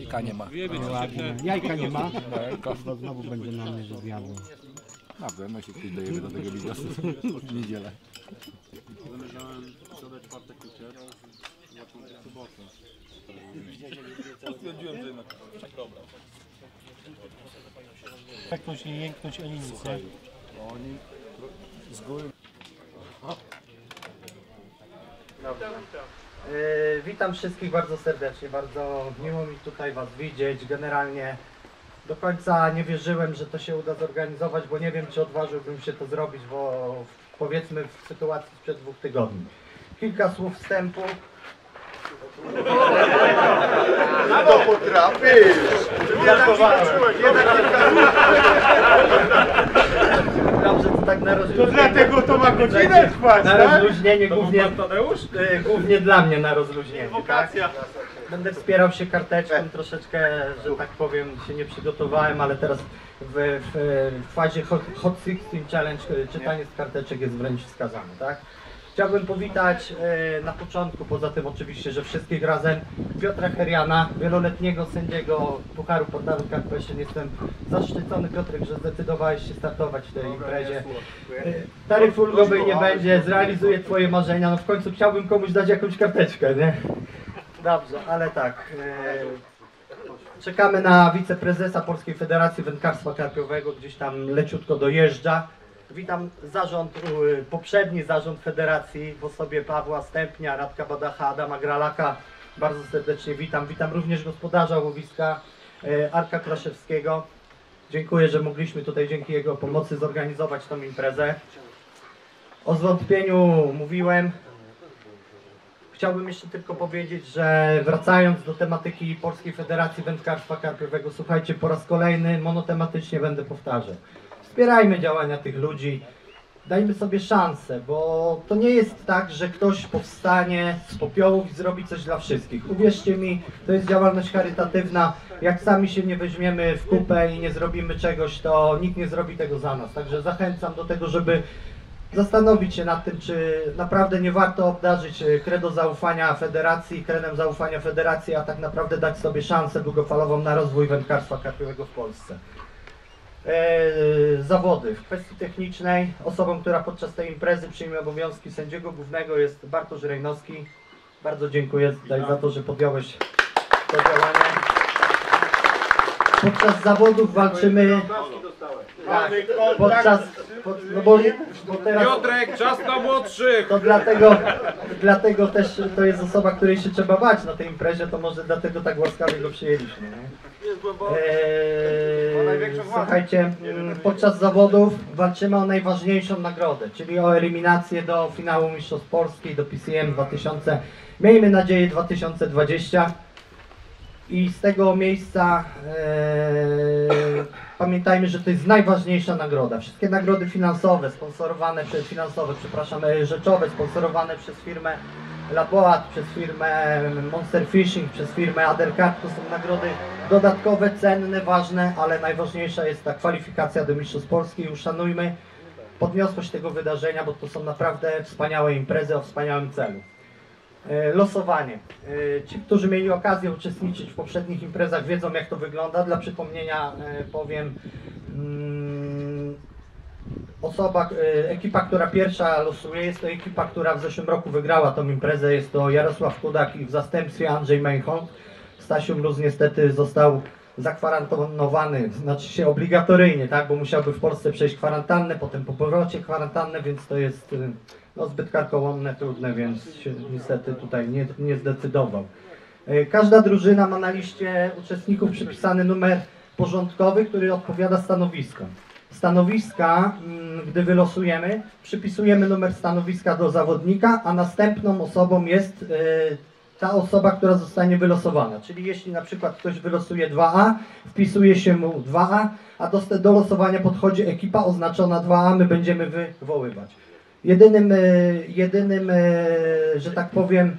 Jajka nie ma. Ładnie. Jajka nie ma. Bo znowu będzie na mnie zjadł. Na pewno się ktoś dojedzie do tego biznesu w niedzielę. Zamierzałem sprzedać czwartek uciec, jakąś sobotę. Stwierdziłem, że jednak przekrobram. Jęknąć, nie jęknąć ani nic. Oni z góry... Witam wszystkich bardzo serdecznie, bardzo miło mi tutaj Was widzieć. Generalnie do końca nie wierzyłem, że to się uda zorganizować, bo nie wiem, czy odważyłbym się to zrobić, bo powiedzmy w sytuacji sprzed 2 tygodni. Kilka słów wstępu. To potrafisz! Dobrze, to tak na rozluźnienie. To dlatego to ma godzinę trwać, Na tak? rozluźnienie głównie dla mnie na rozluźnienie, tak? Będę wspierał się karteczką, troszeczkę, że tak powiem, się nie przygotowałem, ale teraz w fazie Hot 16 Challenge czytanie z karteczek jest wręcz wskazane, tak? Chciałbym powitać na początku, poza tym oczywiście, że wszystkich razem, Piotra Heriana, wieloletniego sędziego Pucharu Portalu Carpation. Jestem zaszczycony, Piotrek, że zdecydowałeś się startować w tej imprezie. Taryfy ulgowej nie będzie, zrealizuję Twoje marzenia. No w końcu chciałbym komuś dać jakąś karteczkę, nie? Dobrze, ale tak. Czekamy na wiceprezesa Polskiej Federacji Wędkarstwa Karpiowego, gdzieś tam leciutko dojeżdża. Witam zarząd, poprzedni zarząd federacji w osobie Pawła Stępnia, Radka Badacha, Adama Gralaka. Bardzo serdecznie witam. Witam również gospodarza łowiska Arka Kraszewskiego. Dziękuję, że mogliśmy tutaj dzięki jego pomocy zorganizować tą imprezę. O zwątpieniu mówiłem. Chciałbym jeszcze tylko powiedzieć, że wracając do tematyki Polskiej Federacji Wędkarstwa Karpiowego, słuchajcie, po raz kolejny monotematycznie będę powtarzał. Wspierajmy działania tych ludzi, dajmy sobie szansę, bo to nie jest tak, że ktoś powstanie z popiołów i zrobi coś dla wszystkich. Uwierzcie mi, to jest działalność charytatywna. Jak sami się nie weźmiemy w kupę i nie zrobimy czegoś, to nikt nie zrobi tego za nas. Także zachęcam do tego, żeby zastanowić się nad tym, czy naprawdę nie warto obdarzyć kredo zaufania federacji, kredem zaufania federacji, a tak naprawdę dać sobie szansę długofalową na rozwój wędkarstwa karpiowego w Polsce. Zawody. W kwestii technicznej osobą, która podczas tej imprezy przyjmie obowiązki sędziego głównego, jest Bartosz Rejnowski. Bardzo dziękuję za to, że podjąłeś to działanie. Podczas zawodów walczymy... Tak, bo teraz... Piotrek, czas na młodszych! To dlatego też to jest osoba, której się trzeba bać na tej imprezie, to może dlatego tak łaskawie go przyjęliśmy. Słuchajcie, podczas zawodów walczymy o najważniejszą nagrodę, czyli o eliminację do finału Mistrzostw Polski, do PCM 2000, miejmy nadzieję 2020. I z tego miejsca pamiętajmy, że to jest najważniejsza nagroda. Wszystkie nagrody finansowe, rzeczowe, sponsorowane przez firmę Laboat, przez firmę Monster Fishing, przez firmę Adercard, to są nagrody dodatkowe, cenne, ważne, ale najważniejsza jest ta kwalifikacja do Mistrzostw Polski i uszanujmy podniosłość tego wydarzenia, bo to są naprawdę wspaniałe imprezy o wspaniałym celu. Losowanie. Ci, którzy mieli okazję uczestniczyć w poprzednich imprezach, wiedzą, jak to wygląda. Dla przypomnienia powiem, ekipa, która pierwsza losuje, jest to ekipa, która w zeszłym roku wygrała tą imprezę. Jest to Jarosław Kudak i w zastępstwie Andrzej Mejchon. Stasiu Mróz niestety został zakwarantowany, znaczy się obligatoryjnie, tak, bo musiałby w Polsce przejść kwarantannę, potem po powrocie kwarantannę, więc to jest no, zbyt karkołomne, trudne, więc się niestety tutaj nie zdecydował. Każda drużyna ma na liście uczestników przypisany numer porządkowy, który odpowiada stanowiskom. Stanowiska, gdy wylosujemy, przypisujemy numer stanowiska do zawodnika, a następną osobą jest ta osoba, która zostanie wylosowana. Czyli jeśli na przykład ktoś wylosuje 2A, wpisuje się mu 2A, a do losowania podchodzi ekipa oznaczona 2A, my będziemy wywoływać. Jedynym, że tak powiem,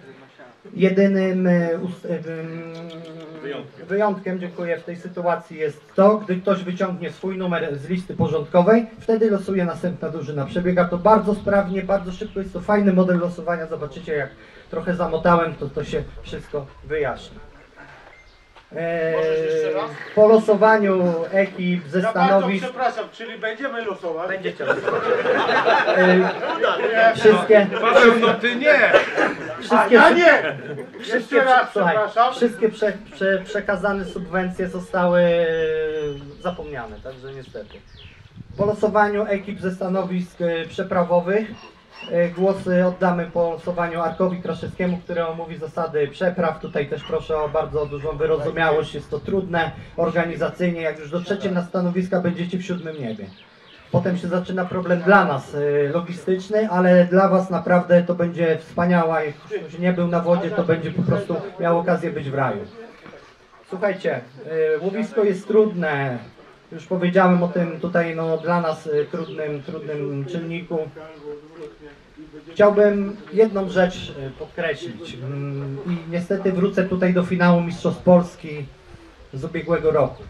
wyjątkiem, dziękuję, w tej sytuacji jest to, gdy ktoś wyciągnie swój numer z listy porządkowej, wtedy losuje następna drużyna. Przebiega to bardzo sprawnie, bardzo szybko, jest to fajny model losowania, zobaczycie, jak trochę zamotałem, to się wszystko wyjaśni. Po losowaniu ekip ze Ja bardzo stanowisk... przepraszam, czyli będziemy losować? Będziecie losować. Wszystkie... Paweł, no ty nie! Wszystkie, Ja nie! wszystkie, Jeszcze raz słuchaj, przepraszam. wszystkie przekazane subwencje zostały zapomniane, także niestety. Po losowaniu ekip ze stanowisk przeprawowych głosy oddamy po losowaniu Arkowi Kraszewskiemu, który omówi zasady przepraw. Tutaj też proszę o bardzo dużą wyrozumiałość, jest to trudne organizacyjnie, jak już dotrzecie na stanowiska, będziecie w 7. niebie. Potem się zaczyna problem dla nas logistyczny, ale dla Was naprawdę to będzie wspaniała. Jak ktoś nie był na wodzie, to będzie po prostu miał okazję być w raju. Słuchajcie, łowisko jest trudne. Już powiedziałem o tym tutaj no, dla nas trudnym czynniku. Chciałbym jedną rzecz podkreślić i niestety wrócę tutaj do finału Mistrzostw Polski z ubiegłego roku.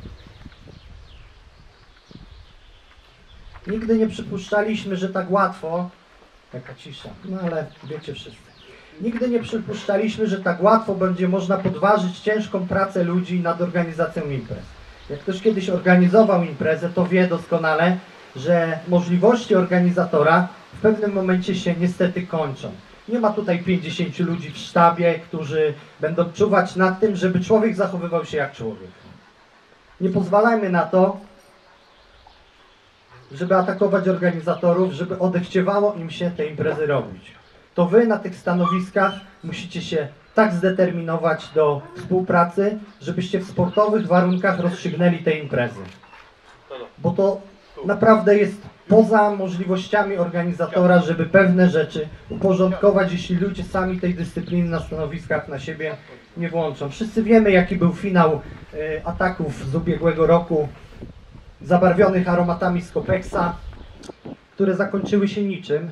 Nigdy nie przypuszczaliśmy, że tak łatwo, taka cisza, no ale wiecie wszyscy. Nigdy nie przypuszczaliśmy, że tak łatwo będzie można podważyć ciężką pracę ludzi nad organizacją imprez. Jak ktoś kiedyś organizował imprezę, to wie doskonale, że możliwości organizatora w pewnym momencie się niestety kończą. Nie ma tutaj 50 ludzi w sztabie, którzy będą czuwać nad tym, żeby człowiek zachowywał się jak człowiek. Nie pozwalajmy na to, żeby atakować organizatorów, żeby odechciewało im się te imprezy robić. To wy na tych stanowiskach musicie się tak zdeterminować do współpracy, żebyście w sportowych warunkach rozstrzygnęli te imprezy. Bo to naprawdę jest poza możliwościami organizatora, żeby pewne rzeczy uporządkować, jeśli ludzie sami tej dyscypliny na stanowiskach na siebie nie włączą. Wszyscy wiemy, jaki był finał ataków z ubiegłego roku, zabarwionych aromatami z Kopeksa, które zakończyły się niczym,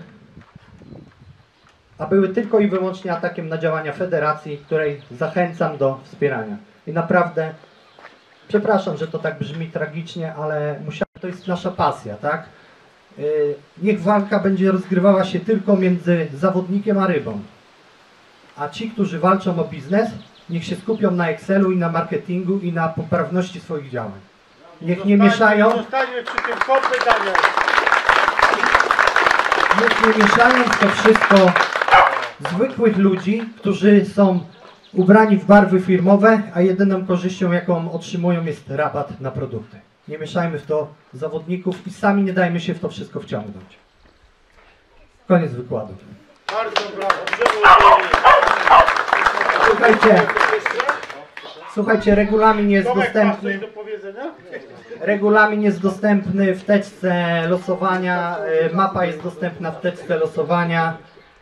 a były tylko i wyłącznie atakiem na działania federacji, której zachęcam do wspierania. I naprawdę, przepraszam, że to tak brzmi tragicznie, ale to jest nasza pasja, tak? Niech walka będzie rozgrywała się tylko między zawodnikiem a rybą. A ci, którzy walczą o biznes, niech się skupią na Excelu i na marketingu i na poprawności swoich działań. Niech nie mieszają... Zostańmy przy tym kopytaniu. Niech nie mieszają w to wszystko zwykłych ludzi, którzy są ubrani w barwy firmowe, a jedyną korzyścią, jaką otrzymują, jest rabat na produkty. Nie mieszajmy w to zawodników i sami nie dajmy się w to wszystko wciągnąć. Koniec wykładu. Bardzo brawo. Słuchajcie, regulamin jest Tomek, masz coś dostępny. do powiedzenia? Regulamin jest dostępny w teczce losowania, mapa jest dostępna w teczce losowania,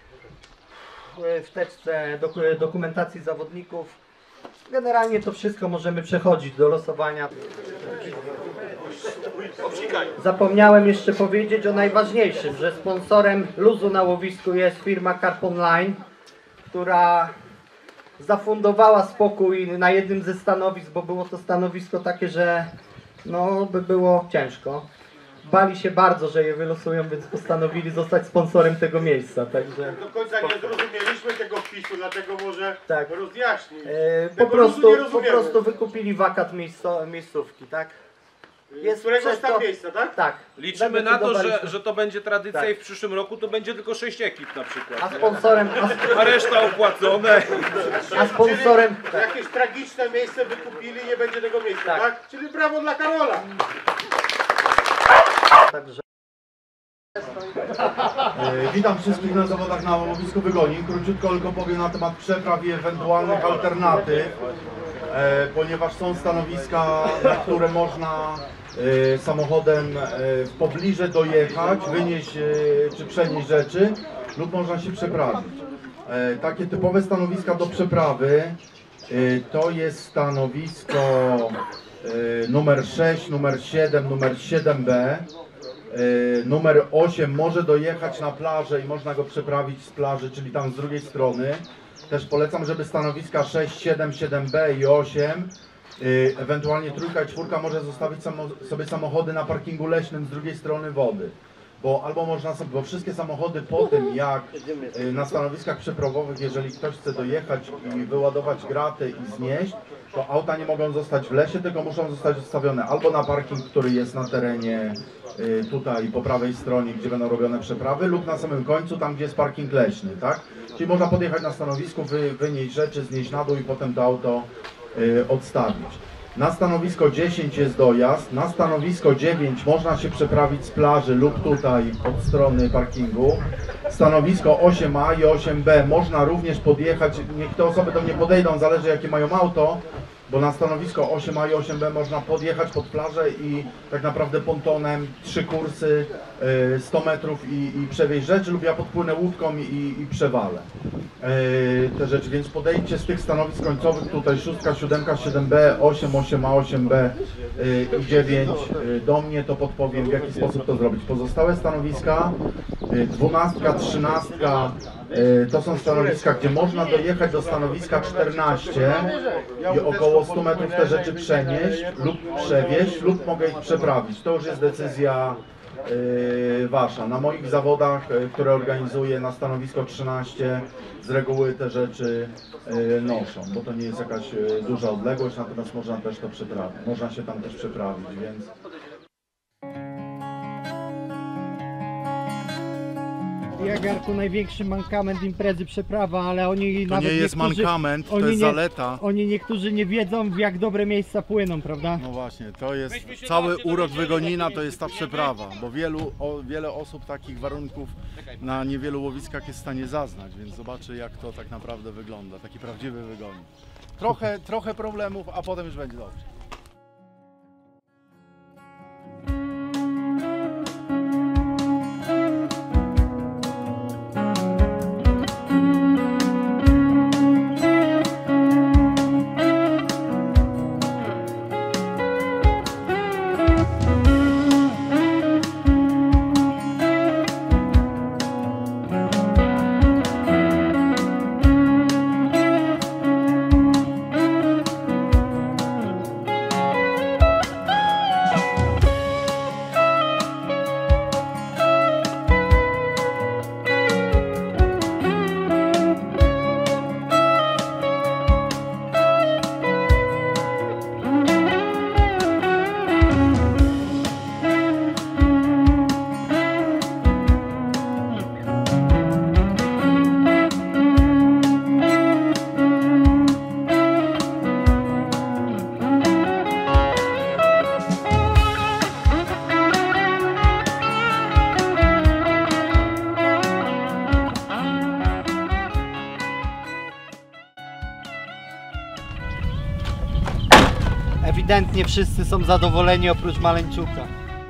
w teczce dokumentacji zawodników. Generalnie to wszystko możemy przechodzić do losowania. Zapomniałem jeszcze powiedzieć o najważniejszym, że sponsorem luzu na łowisku jest firma Carp Online, która zafundowała spokój na jednym ze stanowisk, bo było to stanowisko takie, że no by było ciężko. Bali się bardzo, że je wylosują, więc postanowili zostać sponsorem tego miejsca, także... Do końca nie zrozumieliśmy tego wpisu, dlatego może Tak. rozjaśnij. Po Tego luzu nie rozumiemy. prostu wykupili wakat miejscówki, tak? Z któregoś przez to- tam miejsca, tak? Tak. Liczymy na to, Zdecydowaliśmy. że to będzie tradycja Tak. i w przyszłym roku to będzie tylko 6 ekip na przykład. A sponsorem... A reszta opłacone. A sponsorem... Tak. Jakieś tragiczne miejsce wykupili, nie będzie tego miejsca, Tak. tak? Czyli brawo dla Karola. Także... Witam wszystkich na zawodach na łowisku Wygonin. Króciutko tylko powiem na temat przepraw i ewentualnych alternatyw, ponieważ są stanowiska, na które można samochodem w pobliże dojechać, wynieść czy przenieść rzeczy lub można się przeprawić. Takie typowe stanowiska do przeprawy to jest stanowisko numer 6, numer 7, numer 7B. Numer 8 może dojechać na plażę i można go przeprawić z plaży, czyli tam z drugiej strony. Też polecam, żeby stanowiska 6, 7, 7B i 8, ewentualnie 3 i 4 może zostawić sobie samochody na parkingu leśnym z drugiej strony wody. albo można sobie, bo wszystkie samochody po tym jak na stanowiskach przeprowowych, jeżeli ktoś chce dojechać i wyładować graty i znieść, to auta nie mogą zostać w lesie, tylko muszą zostać zostawione albo na parking, który jest na terenie tutaj po prawej stronie, gdzie będą robione przeprawy, lub na samym końcu, tam gdzie jest parking leśny, tak? Czyli można podjechać na stanowisku, wynieść rzeczy, znieść na dół i potem to auto odstawić. Na stanowisko 10 jest dojazd, na stanowisko 9 można się przeprawić z plaży lub tutaj od strony parkingu. Stanowisko 8A i 8B można również podjechać, niech te osoby do mnie podejdą, zależy jakie mają auto, bo na stanowisko 8A i 8B można podjechać pod plażę i tak naprawdę pontonem 3 kursy, 100 metrów i przewieźć rzeczy, lub ja podpłynę łódką i przewalę te rzeczy, więc podejdźcie z tych stanowisk końcowych, tutaj 6, 7, 7B, 8, 8A, 8B i 9 do mnie, to podpowiem w jaki sposób to zrobić. Pozostałe stanowiska, 12, 13, to są stanowiska, gdzie można dojechać do stanowiska 14 i około 100 metrów te rzeczy przenieść lub przewieźć, lub mogę ich przeprawić. To już jest decyzja wasza. Na moich zawodach, które organizuję na stanowisko 13, z reguły te rzeczy noszą, bo to nie jest jakaś duża odległość, natomiast można też to przeprawić. Można się tam też przeprawić, więc... Jagarku, największy mankament imprezy przeprawa, ale oni To nawet nie jest niektórzy, mankament, to oni jest nie- zaleta. Oni niektórzy nie wiedzą, w jak dobre miejsca płyną, prawda? No właśnie, to jest cały urok Wygonina, to jest ta przeprawa, bo wiele osób takich warunków na niewielu łowiskach jest w stanie zaznać, więc zobaczy jak to tak naprawdę wygląda, taki prawdziwy Wygonin. Trochę problemów, a potem już będzie dobrze. Ewidentnie wszyscy są zadowoleni oprócz Maleńczuka.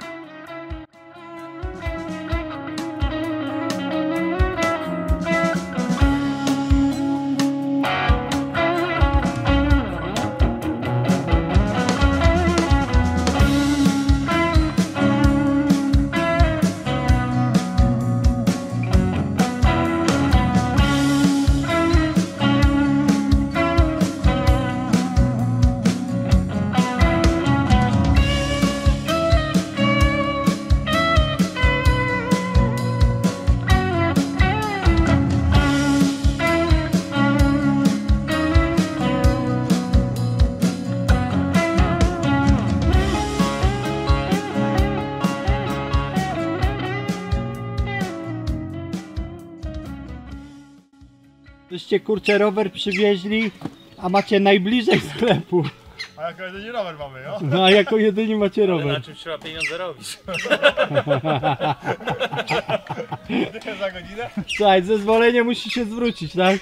Żeście kurczę rower przywieźli, a macie najbliżej sklepu. A jako jedynie rower mamy, jo? No a jako jedyni macie rower. czym trzeba pieniądze robić? Za godzinę? Słuchaj, zezwolenie musi się zwrócić, tak?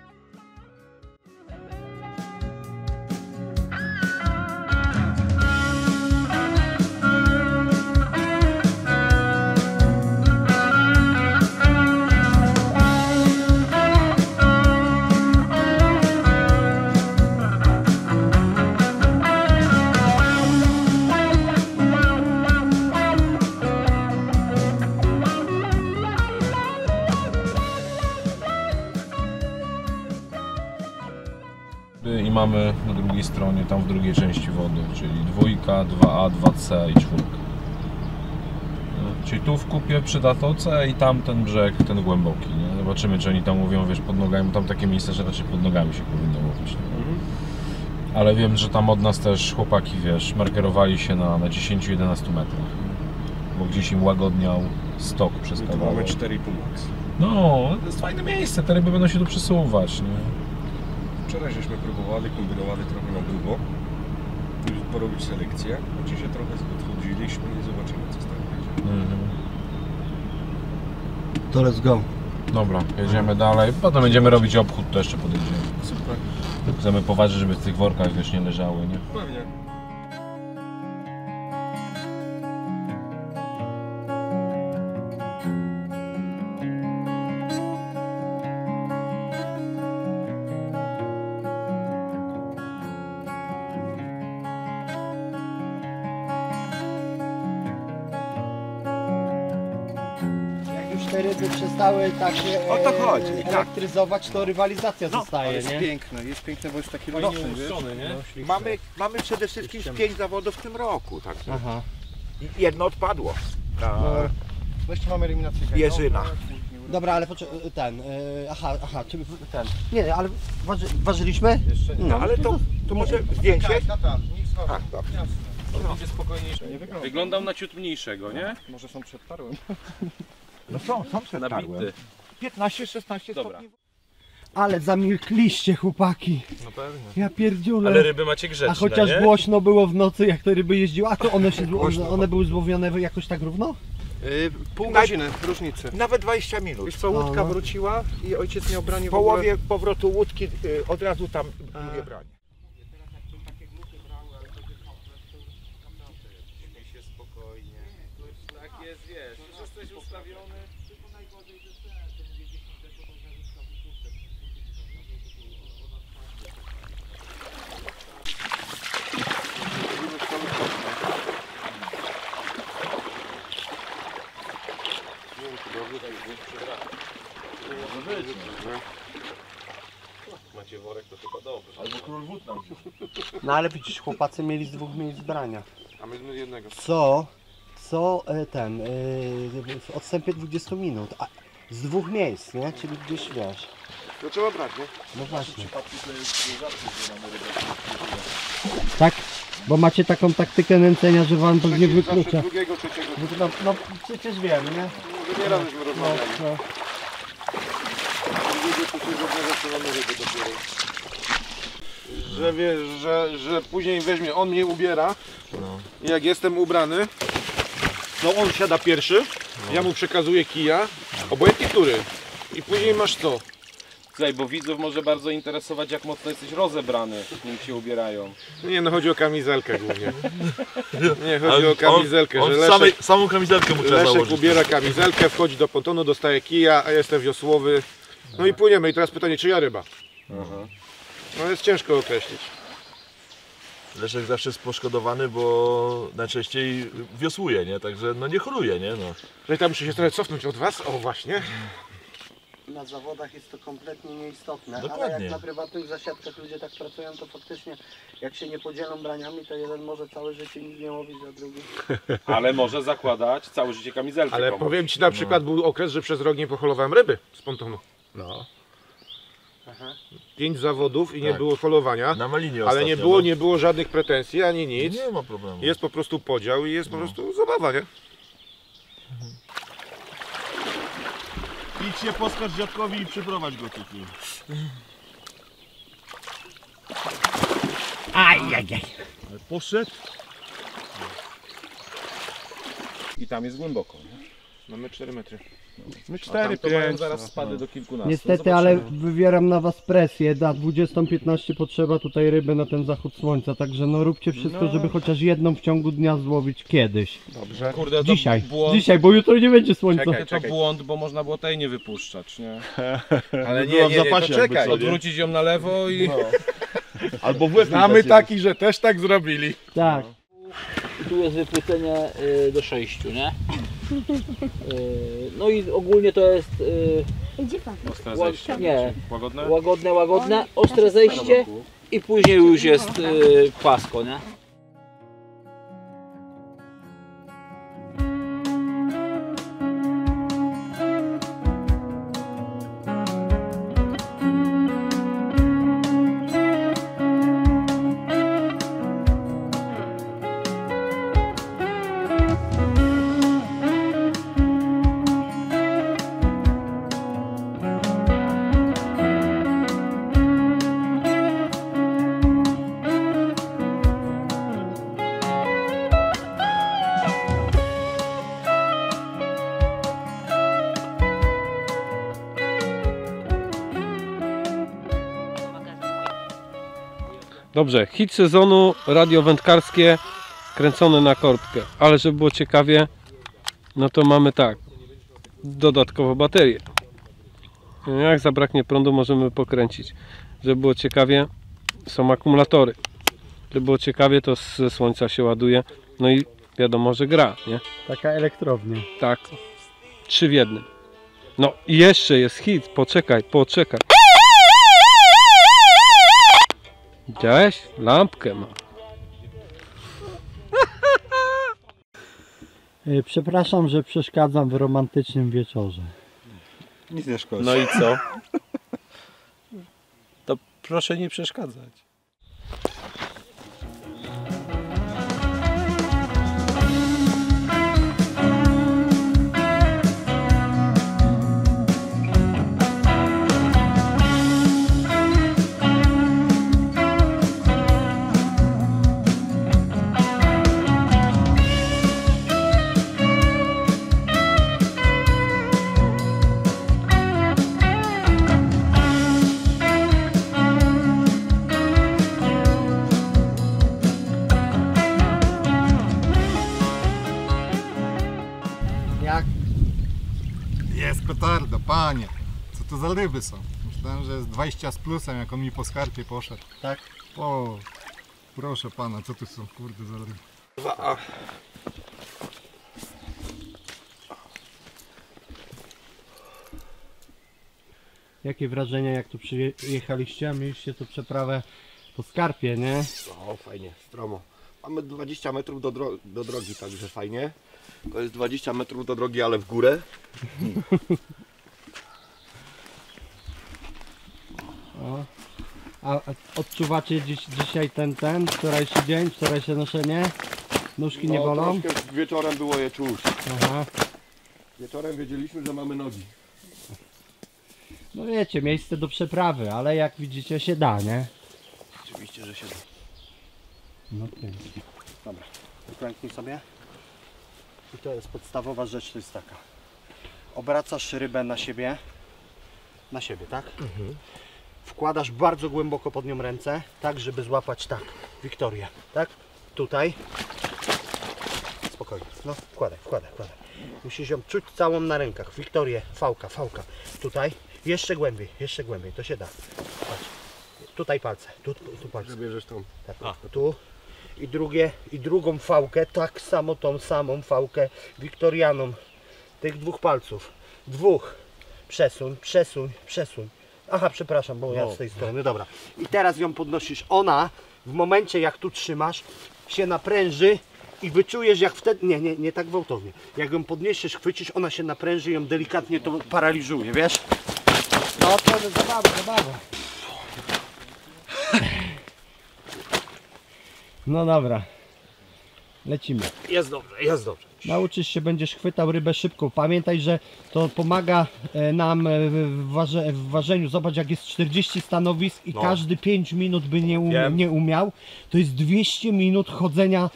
I mamy na drugiej stronie, tam w drugiej części wody, czyli 2, 2A, 2C i 4. Czyli tu w kupie przy Zatoce i tam ten brzeg, ten głęboki, nie? Zobaczymy, czy oni tam mówią, wiesz, pod nogami, bo tam takie miejsce, że raczej pod nogami się powinno łowić. Ale wiem, że tam od nas też chłopaki, wiesz, markerowali się na 10-11 metrach. Bo gdzieś im łagodniał stok przez kawałek. Mamy 4,5 max. No, to jest fajne miejsce, te ryby będą się tu przesuwać, nie? Wczoraj żeśmy próbowali, kombinowali trochę na grubo. Porobić selekcję. Choć się trochę odchodziliśmy i zobaczymy, co z tego będzie. To let's go. Dobra, jedziemy dalej. Potem będziemy robić obchód, to jeszcze podejdziemy. Super. Chcemy poważyć, żeby w tych workach, wiesz, nie leżały, nie? Pewnie. Jak już te ryby przestały tak O to chodzi, tak. elektryzować, to rywalizacja zostaje, nie? Jest piękne, bo jest taki lotny, nie? Mamy przede wszystkim 5 zawodów w tym roku, tak. Aha. Jedno odpadło. Wreszcie mamy eliminację. Jerzyna. Dobra, ale aha, czy ten. Nie, ale ważyliśmy? No ale to może zdjęcie? Tak, dobrze. Będzie spokojniejszy. Wyglądał na ciut mniejszego, nie? Może są przed parłem. No są przed Nabity. 15-16 Dobra. stopni. Ale zamilkliście, chłopaki. No pewnie. Ja pierdziulę. Ale ryby macie grzeczne, A chociaż nie? głośno było w nocy, jak te ryby jeździły, a to one były złowione jakoś tak równo? Pół godziny różnicy. Nawet 20 minut. Wiesz co, łódka no. wróciła i ojciec miał branie W połowie powrotu łódki od razu tam drugie branie. Tak jest, wiesz, już jesteś ustawiony. Macie worek, to chyba dobrze. Albo król wód nam. No ale widzisz, chłopacy mieli z 2 miejsc brania. A my jednego. Co w odstępie 20 minut, a z 2 miejsc, nie? Czyli gdzieś wiesz. To trzeba brać, nie? No właśnie. Tak? Bo macie taką taktykę nęcenia, że wam pewnie wyklucza. Drugiego, trzeciego. No przecież wiem, nie? Nie raz żeśmy rozmawiali. No. Drugiego, trzeciego dnia zaczynamy ryby dopiero. Że wiesz, że później weźmie, on mnie ubiera. I jak jestem ubrany, no on siada pierwszy, ja mu przekazuję kija, obojętnie który. I później masz co? Słuchaj, bo widzów może bardzo interesować, jak mocno jesteś rozebrany, nim się ubierają. Nie, no chodzi o kamizelkę głównie. Nie, chodzi o kamizelkę, że samą kamizelkę mu trzeba Leszek założyć. ubiera kamizelkę, wchodzi do pontonu, dostaje kija, a jestem wiosłowy. No i płyniemy. I teraz pytanie, czyja ryba? No jest ciężko określić. Leszek zawsze jest poszkodowany, bo najczęściej wiosłuje, nie? Także no nie choruje, nie? No. No i tam muszę się trochę cofnąć od was. O właśnie. Na zawodach jest to kompletnie nieistotne, ale Dokładnie. jak na prywatnych zasiadkach ludzie tak pracują, to faktycznie jak się nie podzielą braniami, to jeden może całe życie nic nie łowić, a drugi... Ale może zakładać całe życie kamizelkę Ale komuś. powiem ci, na przykład był okres, że przez rok nie poholowałem ryby z pontonu. No. 5 zawodów i nie Tak. było holowania. Na malinie Ale ostatnio, nie było żadnych pretensji, ani nic. Nie ma problemu. Jest po prostu podział i jest po prostu zabawa, nie? Idź się poskarż dziadkowi i przyprowadź go tutaj. Ajajaj. Poszedł. I tam jest głęboko. Nie? Mamy 4 metry. My A tam to mają 4-5. zaraz spady do kilkunastu. Niestety, ale wywieram na was presję, na 20:15 potrzeba tutaj ryby na ten zachód słońca, także no róbcie wszystko, żeby chociaż jedną w ciągu dnia złowić kiedyś. Dobrze. Kurde, to Dzisiaj, błąd. dzisiaj, bo jutro nie będzie słońca. To błąd, bo można było tej nie wypuszczać, nie? Ale Była w zapasie to jakby czekaj. co, nie? Odwrócić ją na lewo i... Albo w łeb. Znamy takich, że też tak zrobili. Tak. Tu jest wypłycenie do 6, nie? No i ogólnie to jest Ostre zejście. nie, Łagodne? łagodne, ostre zejście i później już jest płasko, nie? Dobrze, hit sezonu, radio wędkarskie kręcone na korbkę, ale żeby było ciekawie, no to mamy tak, dodatkowo baterię. Jak zabraknie prądu, możemy pokręcić. Żeby było ciekawie, są akumulatory. Żeby było ciekawie, to ze słońca się ładuje, no i wiadomo, że gra, nie? Taka elektrownia. Tak, 3 w 1. No i jeszcze jest hit, poczekaj. Widziałeś? Lampkę ma. Przepraszam, że przeszkadzam w romantycznym wieczorze. Nic nie szkodzi. No i co? To proszę nie przeszkadzać. Jak? Jest petarda, panie. Co to za ryby są? Myślałem, że jest 20 z plusem, jak on mi po skarpie poszedł. Tak? O, proszę pana, co tu są, kurde, za ryby. 2A. Jakie wrażenia, jak tu przyjechaliście, a mieliście tu przeprawę po skarpie, nie? O, fajnie, stromo. Mamy 20 metrów do drogi, także fajnie. To jest 20 metrów do drogi, ale w górę. O. A odczuwacie dzisiaj wczorajszy dzień, wczorajsze noszenie? Nóżki nie bolą? Troszkę wieczorem było je czuć. Aha. Wieczorem wiedzieliśmy, że mamy nogi. No wiecie, miejsce do przeprawy, ale jak widzicie się da, nie? Oczywiście, że się da. No pięknie. Dobra, uklęknij sobie. I to jest podstawowa rzecz, to jest taka. Obracasz rybę na siebie, tak? Wkładasz bardzo głęboko pod nią ręce, tak żeby złapać tak, Wiktorię, tak? Tutaj. Spokojnie, no wkładaj. Musisz ją czuć całą na rękach. Wiktorię, fałka. Tutaj. Jeszcze głębiej, to się da. Patrz. Tutaj palce, tu palce. Zabierzesz tą. Tak, tu. I drugą fałkę, tak samo tą samą fałkę wiktorianą. Tych dwóch palców. Przesuń. Aha, przepraszam, bo ja z tej strony, dobra. I teraz ją podnosisz. Ona, w momencie jak tu trzymasz, się napręży i wyczujesz jak wtedy, nie tak gwałtownie. Jak ją podniesiesz, chwycisz, ona się napręży i ją delikatnie to paraliżuje, wiesz? No to jest zabawa. No dobra, lecimy. Jest dobrze. Nauczysz się, będziesz chwytał rybę szybko. Pamiętaj, że to pomaga nam w ważeniu. Zobacz, jak jest 40 stanowisk i każdy 5 minut by nie umiał. To jest 200 minut chodzenia.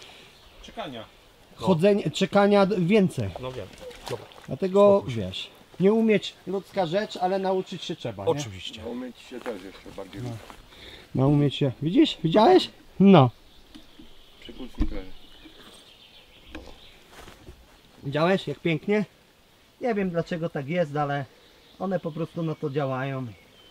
Czekania więcej. No wiem. Dobra. Dlatego wiesz, nie umieć ludzka rzecz, ale nauczyć się trzeba. Oczywiście. Nie? Umieć się też jeszcze bardziej. No umieć się. Widzisz? Widziałeś? No. Przykucnij trochę. Widziałeś, jak pięknie? Nie wiem dlaczego tak jest, ale one po prostu na to działają.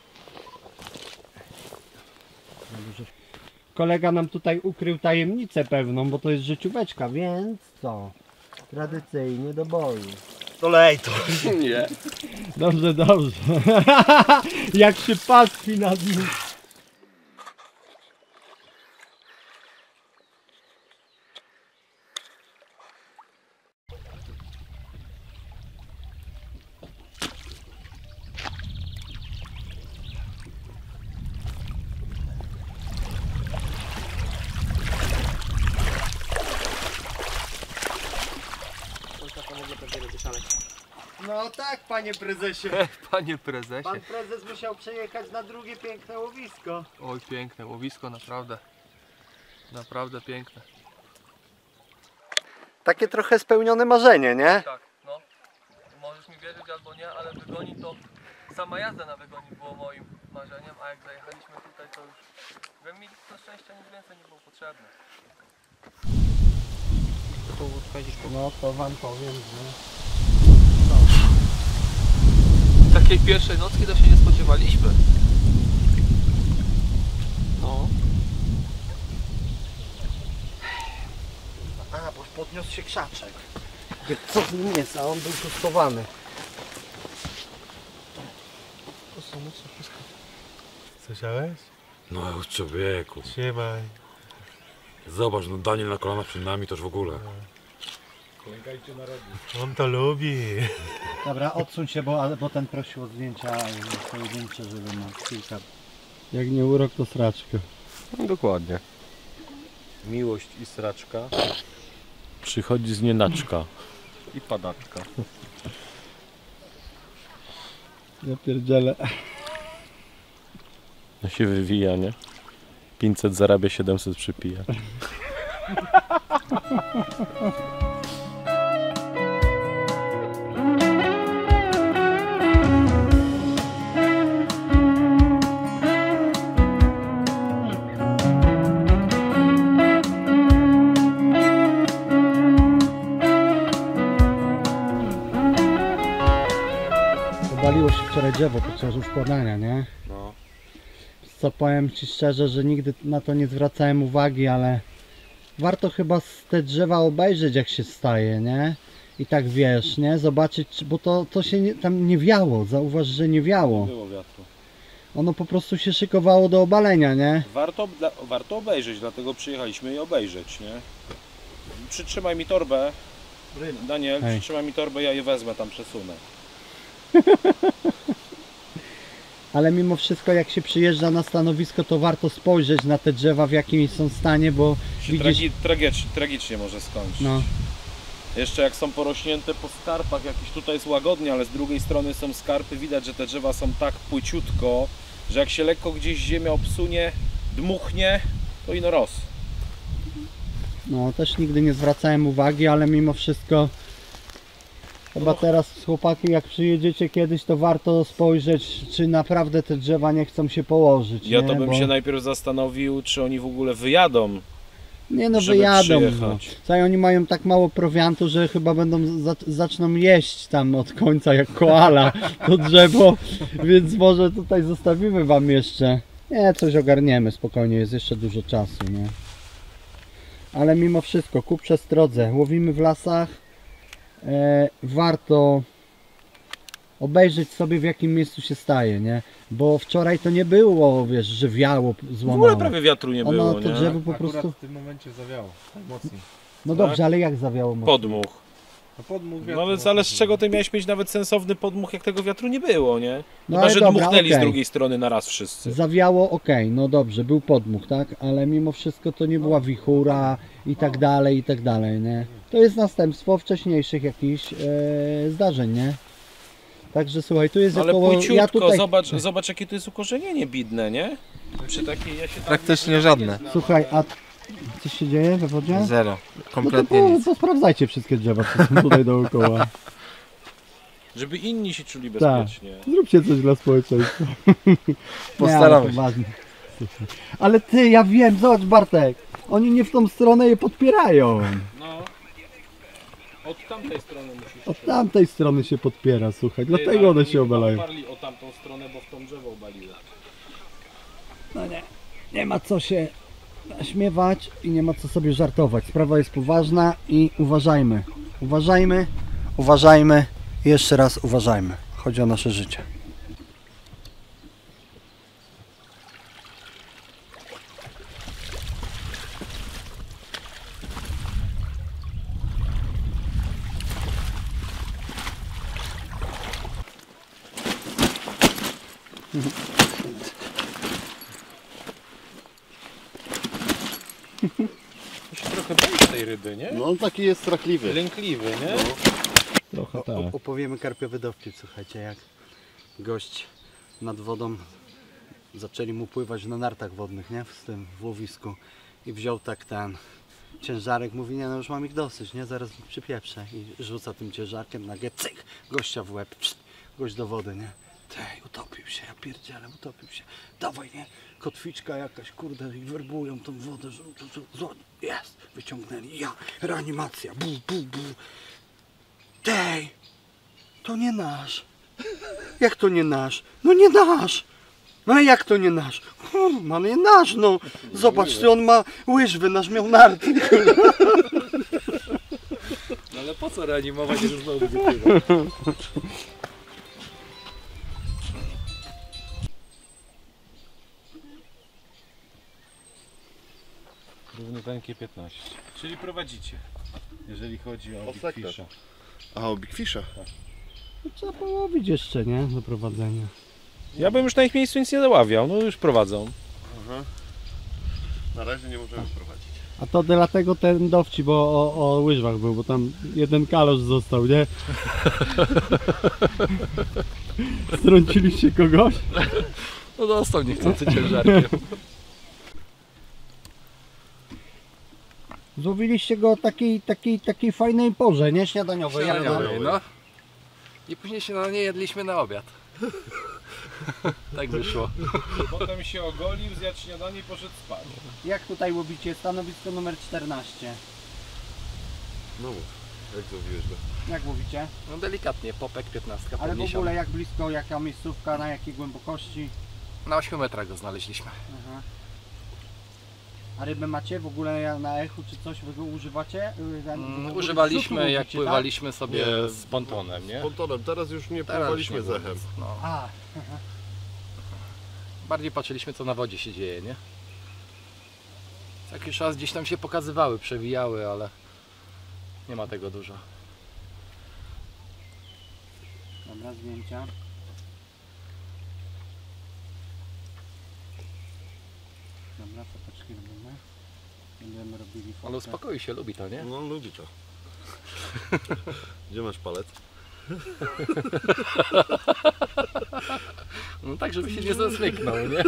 Kolega nam tutaj ukrył tajemnicę pewną, bo to jest życióweczka, więc co? Tradycyjnie do boju. Dolej to. Nie. Dobrze. Jak się pastwi nad nim. No tak, panie prezesie. Panie prezesie. Pan prezes musiał przejechać na drugie piękne łowisko. Oj, piękne łowisko, naprawdę. Naprawdę piękne. Takie trochę spełnione marzenie, nie? Tak, no. Możesz mi wierzyć albo nie, ale wygoni to... Sama jazda na wygoni było moim marzeniem, a jak zajechaliśmy tutaj, to już we mi na szczęście nic więcej nie było potrzebne. No to wam powiem, że... Takiej pierwszej nocki to się nie spodziewaliśmy. No. A, bo podniósł się krzaczek. Co z nim jest, a on był tu schowany. Słyszałeś? No człowieku. Trzymaj. Zobacz, no Daniel na kolanach przed nami to już w ogóle. Klękajcie na rogu. On to lubi. Dobra, odsuń się, bo ten prosił o zdjęcia pojedyncze, żeby ma kilka. Jak nie urok, to sraczka. Dokładnie. Miłość i sraczka przychodzi z nienaczka i padaczka. Ja pierdzielę. No się wywija, nie? 500 zarabia, 700 przypija. Powaliło się wczoraj drzewo podczas uszkładania, nie? No. Co powiem Ci szczerze, że nigdy na to nie zwracałem uwagi, ale warto chyba te drzewa obejrzeć, jak się staje, nie? I tak wiesz, nie? Zobaczyć, bo to się tam nie wiało, zauważ, że nie wiało. Nie było wiatru. Ono po prostu się szykowało do obalenia, nie? Warto obejrzeć, dlatego przyjechaliśmy i obejrzeć, nie? Przytrzymaj mi torbę. Daniel, Hej. przytrzymaj mi torbę, ja je wezmę, tam przesunę. Ale mimo wszystko, jak się przyjeżdża na stanowisko, to warto spojrzeć na te drzewa, w jakim są stanie, bo Się widzisz... tragicznie może skończyć. No. Jeszcze jak są porośnięte po skarpach, jakieś tutaj jest łagodnie, ale z drugiej strony są skarpy, widać, że te drzewa są tak płyciutko, że jak się lekko gdzieś ziemia obsunie, dmuchnie, to ino roz. No, też nigdy nie zwracałem uwagi, ale mimo wszystko chyba teraz chłopaki, jak przyjedziecie kiedyś, to warto spojrzeć, czy naprawdę te drzewa nie chcą się położyć. Ja nie? to bym Bo... się najpierw zastanowił, czy oni w ogóle wyjadą. Nie no, żeby wyjadą. No. przyjechać. Słuchaj, oni mają tak mało prowiantu, że chyba zaczną jeść tam od końca jak koala to drzewo, więc może tutaj zostawimy wam jeszcze. Nie, coś ogarniemy spokojnie, jest jeszcze dużo czasu, nie? Ale mimo wszystko, ku przestrodze, łowimy w lasach, warto obejrzeć sobie, w jakim miejscu się staje, nie? Bo wczoraj to nie było, wiesz, że wiało, złamało. W ogóle prawie wiatru nie Ono, było, to nie? drzewo po Akurat prostu... w tym momencie zawiało. Mocniej. No Tak? dobrze, ale jak zawiało mocno? Podmuch. No podmuch No wiatru. ale z czego ty miałeś mieć nawet sensowny podmuch, jak tego wiatru nie było, nie? No Chyba, ale że dobra, dmuchnęli z okej. drugiej strony na raz wszyscy. Zawiało, okej, no dobrze, był podmuch, tak? Ale mimo wszystko to nie była wichura i tak dalej, nie? To jest następstwo wcześniejszych jakichś zdarzeń, nie? Także słuchaj, tu jest Ale około... płyciutko, zobacz jakie to jest ukorzenienie bidne, nie? Przy takiej, ja się tam Praktycznie żadne. Słuchaj, a coś się dzieje we wodzie? Zero. Kompletnie no to sprawdzajcie wszystkie drzewa, co są tutaj dookoła. Żeby inni się czuli Tak. bezpiecznie. Zróbcie coś dla społeczeństwa. Postaramy Nie, się. ale to ważne. Ale ty, ja wiem, zobacz Bartek, oni nie w tą stronę je podpierają. No. Od tamtej strony musisz. Od tamtej strony się podpiera, słuchaj, dlatego one się obalają. Oparli o tamtą stronę, bo w tą drzewo obaliło. No nie ma co się naśmiewać i nie ma co sobie żartować. Sprawa jest poważna i uważajmy. Uważajmy i jeszcze raz uważajmy. Chodzi o nasze życie. To się trochę boi tej ryby, nie? No on taki jest strachliwy. Lękliwy, nie? Trochę tak. Opowiemy karpiowy dowcip, słuchajcie, jak gość nad wodą zaczęli mu pływać na nartach wodnych, nie? W łowisku i wziął tak ten ciężarek, mówi, nie no już mam ich dosyć, nie? Zaraz przypieprzę i rzuca tym ciężarkiem, nagle cyk, gościa w łeb, gość do wody, nie? Tej, utopił się, ja pierdzielę, utopił się. Dawaj, nie? Kotwiczka jakaś, kurde, i werbują tą wodę. Jest, wyciągnęli. Ja, reanimacja. Bu, bu, bu. Tej, to nie nasz. Jak to nie nasz? No nie nasz. No ale jak to nie nasz? Kurwa, nie nasz, no. Zobacz, ty on ma łyżwy, nasz miał narty. No ale po co reanimować, że znowu będzie pływał? Równy węgiel 15. Czyli prowadzicie, jeżeli chodzi o Big sektor. Fisha. A, o Big Fisha? Trzeba połowić jeszcze, nie? Do prowadzenia. Ja bym już na ich miejscu nic nie doławiał, no już prowadzą. Aha. Na razie nie możemy prowadzić. A to dlatego ten dowcip o łyżwach był, bo tam jeden kalosz został, nie? Strąciliście kogoś? No dostał niechcący ciężarkiem. Złowiliście go takiej fajnej porze, nie? Śniadaniowej. Śniadaniowej, no. I później się na nie jedliśmy na obiad. Tak wyszło. Potem się ogolił, zjadł śniadanie i poszedł spać. Jak tutaj łowicie? Stanowisko numer 14. No mów, jak złowiłeś go? Jak łowicie? No delikatnie, popek 15 Ale w podniesiony. ogóle jak blisko, jaka miejscówka, na jakiej głębokości? Na 8 metrach go znaleźliśmy. Aha. A rybę macie w ogóle na echu czy coś wy go używacie? Używaliśmy jak łowicie, pływaliśmy sobie Nie, z pontonem, nie? Z pontonem, teraz już nie Teraz pływaliśmy nie z było echem. nic, no. A, Bardziej patrzyliśmy co na wodzie się dzieje, nie? Jak już raz gdzieś tam się pokazywały, przewijały, ale nie ma tego dużo. dobra, zdjęcia. Dobra, foteczki robimy. Będziemy robili fotkę. Ale uspokoi się, lubi to, nie? No lubi to. Gdzie masz palet? No tak, żeby się nie zasmyknął, nie?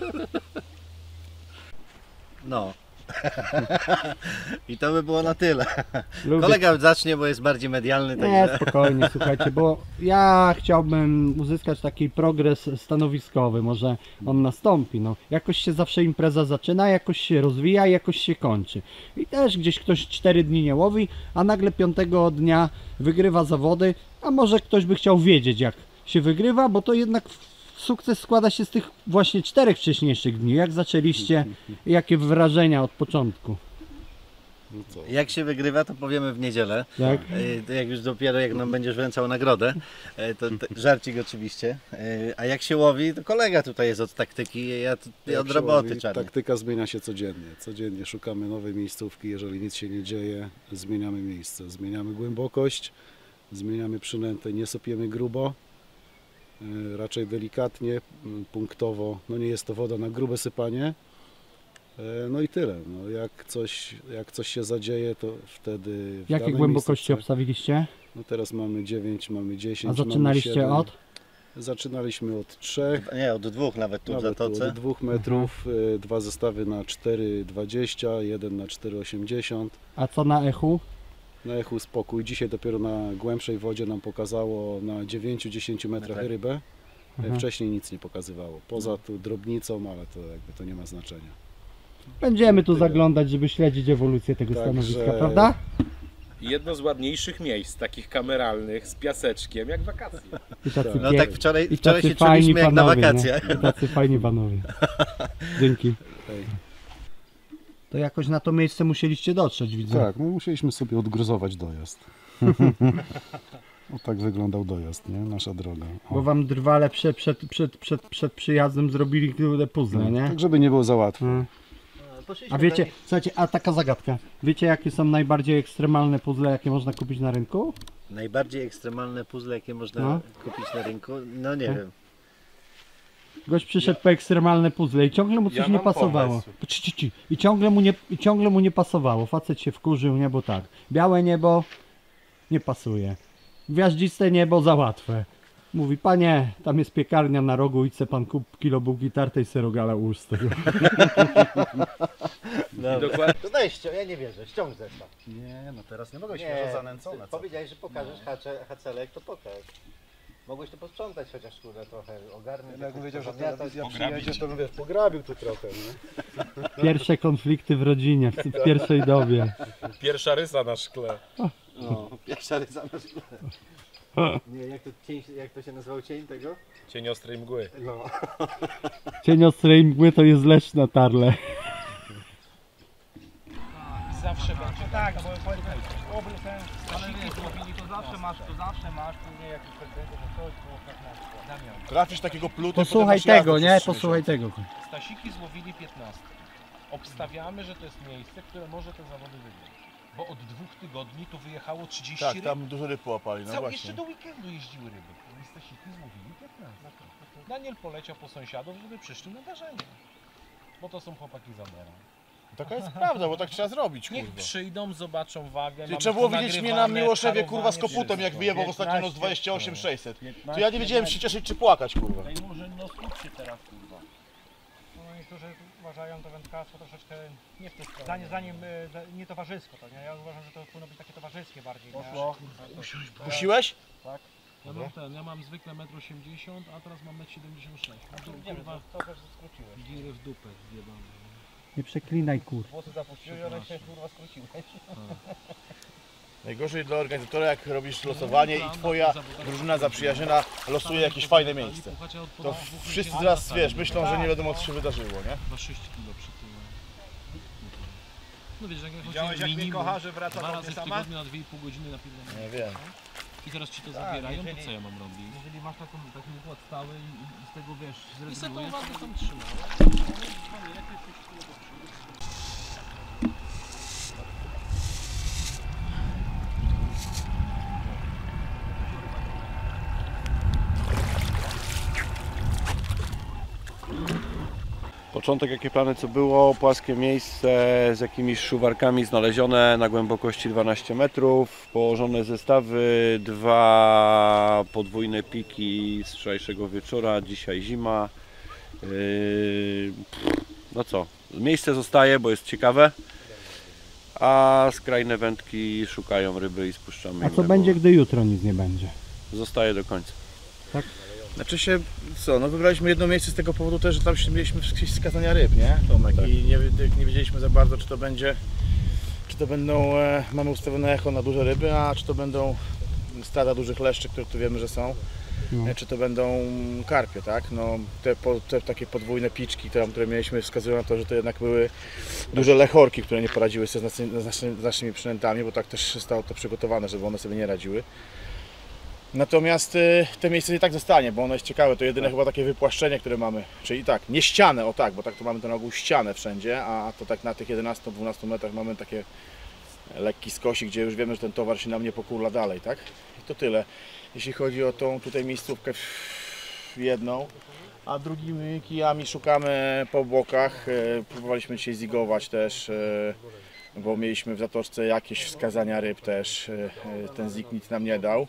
No. I to by było na tyle. Lubię. Kolega zacznie, bo jest bardziej medialny. Nie, Także... spokojnie, słuchajcie, bo ja chciałbym uzyskać taki progres stanowiskowy, może on nastąpi, no. Jakoś się zawsze impreza zaczyna, jakoś się rozwija, jakoś się kończy. I też gdzieś ktoś 4 dni nie łowi, a nagle 5 dnia wygrywa zawody, a może ktoś by chciał wiedzieć jak się wygrywa, bo to jednak sukces składa się z tych właśnie 4 wcześniejszych dni. Jak zaczęliście, jakie wrażenia od początku? Jak się wygrywa, to powiemy w niedzielę. Tak. Jak już dopiero jak nam będziesz wręczał nagrodę, to żarcik oczywiście. A jak się łowi, to kolega tutaj jest od taktyki, ja od roboty czarnej. Taktyka zmienia się codziennie. Codziennie szukamy nowej miejscówki, jeżeli nic się nie dzieje, zmieniamy miejsce, zmieniamy głębokość, zmieniamy przynętę, nie sopiemy grubo, raczej delikatnie, punktowo, no nie jest to woda na grube sypanie. No i tyle. No jak coś się zadzieje, to wtedy... Jakie głębokości obstawiliście? No teraz mamy 9, mamy 10, A zaczynaliście mamy 7. od? Zaczynaliśmy od 3. Nie, od 2 nawet tu w Zatoce. Od 2 metrów, 2 zestawy na 4,20, jeden na 4,80. A co na echu? Na echu spokój. Dzisiaj dopiero na głębszej wodzie nam pokazało na 9-10 metrach rybę. Wcześniej nic nie pokazywało. Poza tu drobnicą, ale to jakby to nie ma znaczenia. Będziemy tu zaglądać, żeby śledzić ewolucję tego stanowiska, prawda? Jedno z ładniejszych miejsc, takich kameralnych, z piaseczkiem, jak wakacje. No tak wczoraj i się tacy fajni czuliśmy jak na panowie, wakacje. nie? I tacy fajni panowie. Dzięki. To jakoś na to miejsce musieliście dotrzeć, widzę. Tak, no musieliśmy sobie odgruzować dojazd. O tak wyglądał dojazd, nie? Nasza droga. Bo wam drwale przed przyjazdem zrobili puzzle, nie? Tak, żeby nie było za łatwo. A wiecie, słuchajcie, a taka zagadka. Wiecie jakie są najbardziej ekstremalne puzzle, jakie można kupić na rynku? Najbardziej ekstremalne puzzle, jakie można kupić na rynku? No nie wiem. Gość przyszedł po ekstremalne puzzle i ciągle mu coś nie pasowało. I ciągle mu nie pasowało. Facet się wkurzył, nie, bo tak. Białe niebo nie pasuje. Gwiaździste niebo za łatwe. Mówi, panie, tam jest piekarnia na rogu, idź se pan kup kilo bułki tartej serogala ułóż z tego. To daj, ja nie wierzę, ściąg zestaw. Nie, no teraz nie mogę świeżo zanęcone. Powiedziałeś, że pokażesz hacelek, to pokaż. Mogłeś to posprzątać chociaż kurde trochę, ogarnąć. Jak wiedział, że zamiatać, telewizja przyjedzie, to bym wiesz, pograbił tu trochę, nie? Pierwsze konflikty w rodzinie, w pierwszej dobie. Pierwsza rysa na szkle. No, pierwsza rysa na szkle. Nie, jak to się nazywał cień tego? Cień ostrej mgły. No. Cień ostrej mgły to jest leszcz na tarle. Zawsze będzie. Tak, bo obry ten stasiki złowili, to zawsze masz, później jakieś pretensje, że coś było Damian. Trafisz takiego pluta. Posłuchaj tego, nie? Posłuchaj tego. Stasiki złowili 15. Obstawiamy, że to jest miejsce, które może te zawody wygrać. Bo od 2 tygodni tu wyjechało 30 Tak, ryb. tam dużo ryb połapali, no właśnie. Jeszcze do weekendu jeździły ryby. I Stasiki złowili 15. Daniel poleciał po sąsiadów, żeby przyszli na darzenie. Bo to są chłopaki z Amera. Taka jest prawda, bo tak trzeba zrobić, kurwa. Niech przyjdą, zobaczą wagę. Trzeba było widzieć mnie na Miłoszewie, kurwa, z koputem, jak wyjebał ostatnio no z 28 600. To ja nie wiedziałem, czy się cieszyć, czy płakać, kurwa. Daj może no skup się teraz, kurwa. No niektórzy uważają to wędkarstwo troszeczkę nie w tej stronie. Zanim nie towarzysko, to nie? Ja uważam, że to powinno być takie towarzyskie bardziej. Poszło. Puściłeś? Tak. Ja mam zwykle 1,80 m, a teraz mam 1,76 m. Nie wiem, to też skróciłeś. Giry w dupę zjebane. Nie przeklinaj kur. Włosy zapuściły i one się kurwa skróciły. Najgorzej dla organizatora, jak robisz losowanie i twoja drużyna zaprzyjaźniona losuje jakieś fajne miejsce. To wszyscy zaraz, wiesz, myślą, że nie wiadomo, co się wydarzyło, nie? 2,6 kg przy tym. No wiesz, jak ja Widziałeś, jak mnie kocha, że wraca 2 do razy mnie w sama? tygodniu na 2,5 godziny na piwnicy. Nie wiem. I teraz ci to Tak, zabierają, jeżeli- to co ja mam robić? Jeżeli masz taki układ stały i z tego wiesz, I se tą zrezygnujesz, wagę to- tam trzymał. Początek, jakie plany co było, płaskie miejsce z jakimiś szuwarkami znalezione na głębokości 12 metrów, położone zestawy, 2 podwójne piki z wczorajszego wieczora, dzisiaj zima. No co, miejsce zostaje, bo jest ciekawe, a skrajne wędki szukają ryby i spuszczamy A im co ryby. będzie, gdy jutro nic nie będzie? Zostaje do końca. Tak? Znaczy się, co, no wybraliśmy jedno miejsce z tego powodu też, że tam się mieliśmy jakieś wskazania ryb, nie, Tomek? I nie wiedzieliśmy za bardzo, czy to będzie, czy to będą, mamy ustawione echo na duże ryby, a czy to będą stada dużych leszczy, które tu wiemy, że są, czy to będą karpie, tak? No, te takie podwójne piczki, które mieliśmy, wskazują na to, że to jednak były duże lechorki, które nie poradziły sobie z naszymi przynętami, bo tak też zostało to przygotowane, żeby one sobie nie radziły. Natomiast to miejsce i tak zostanie, bo ono jest ciekawe, to jedyne chyba takie wypłaszczenie, które mamy, czyli tak, nie ścianę, o tak, bo tak to mamy to na ogół ścianę wszędzie, a to tak na tych 11-12 metrach mamy takie lekki skosik, gdzie już wiemy, że ten towar się nam nie pokurla dalej, tak? I to tyle, jeśli chodzi o tą tutaj miejscówkę jedną, a drugimi kijami szukamy po bokach, próbowaliśmy dzisiaj zigować też, bo mieliśmy w zatoczce jakieś wskazania ryb też, ten zik nic nam nie dał.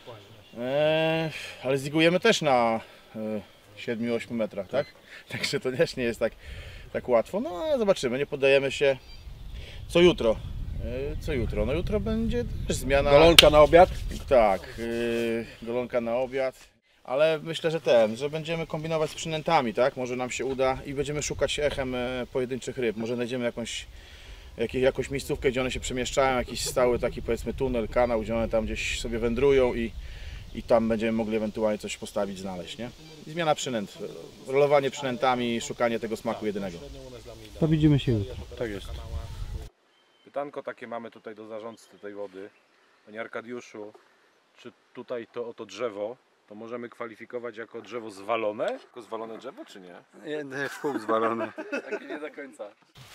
Ale zigujemy też na 7-8 metrach, tak? Także to też nie jest tak łatwo, no ale zobaczymy, nie poddajemy się. Co jutro? Co jutro? No jutro będzie też zmiana. Golonka na obiad? Tak, golonka na obiad. Ale myślę, że będziemy kombinować z przynętami, tak? Może nam się uda i będziemy szukać echem pojedynczych ryb. Może znajdziemy jakąś miejscówkę, gdzie one się przemieszczają, jakiś stały taki powiedzmy tunel, kanał, gdzie one tam gdzieś sobie wędrują i tam będziemy mogli ewentualnie coś postawić, znaleźć, nie? I zmiana przynęt, rolowanie przynętami, szukanie tego smaku jedynego. To widzimy się jutro. Tak jest. Pytanko takie mamy tutaj do zarządcy tej wody. Panie Arkadiuszu, czy tutaj to oto drzewo, to możemy kwalifikować jako drzewo zwalone? Jako zwalone drzewo, czy nie? Nie, w pół zwalone. Takie nie do końca.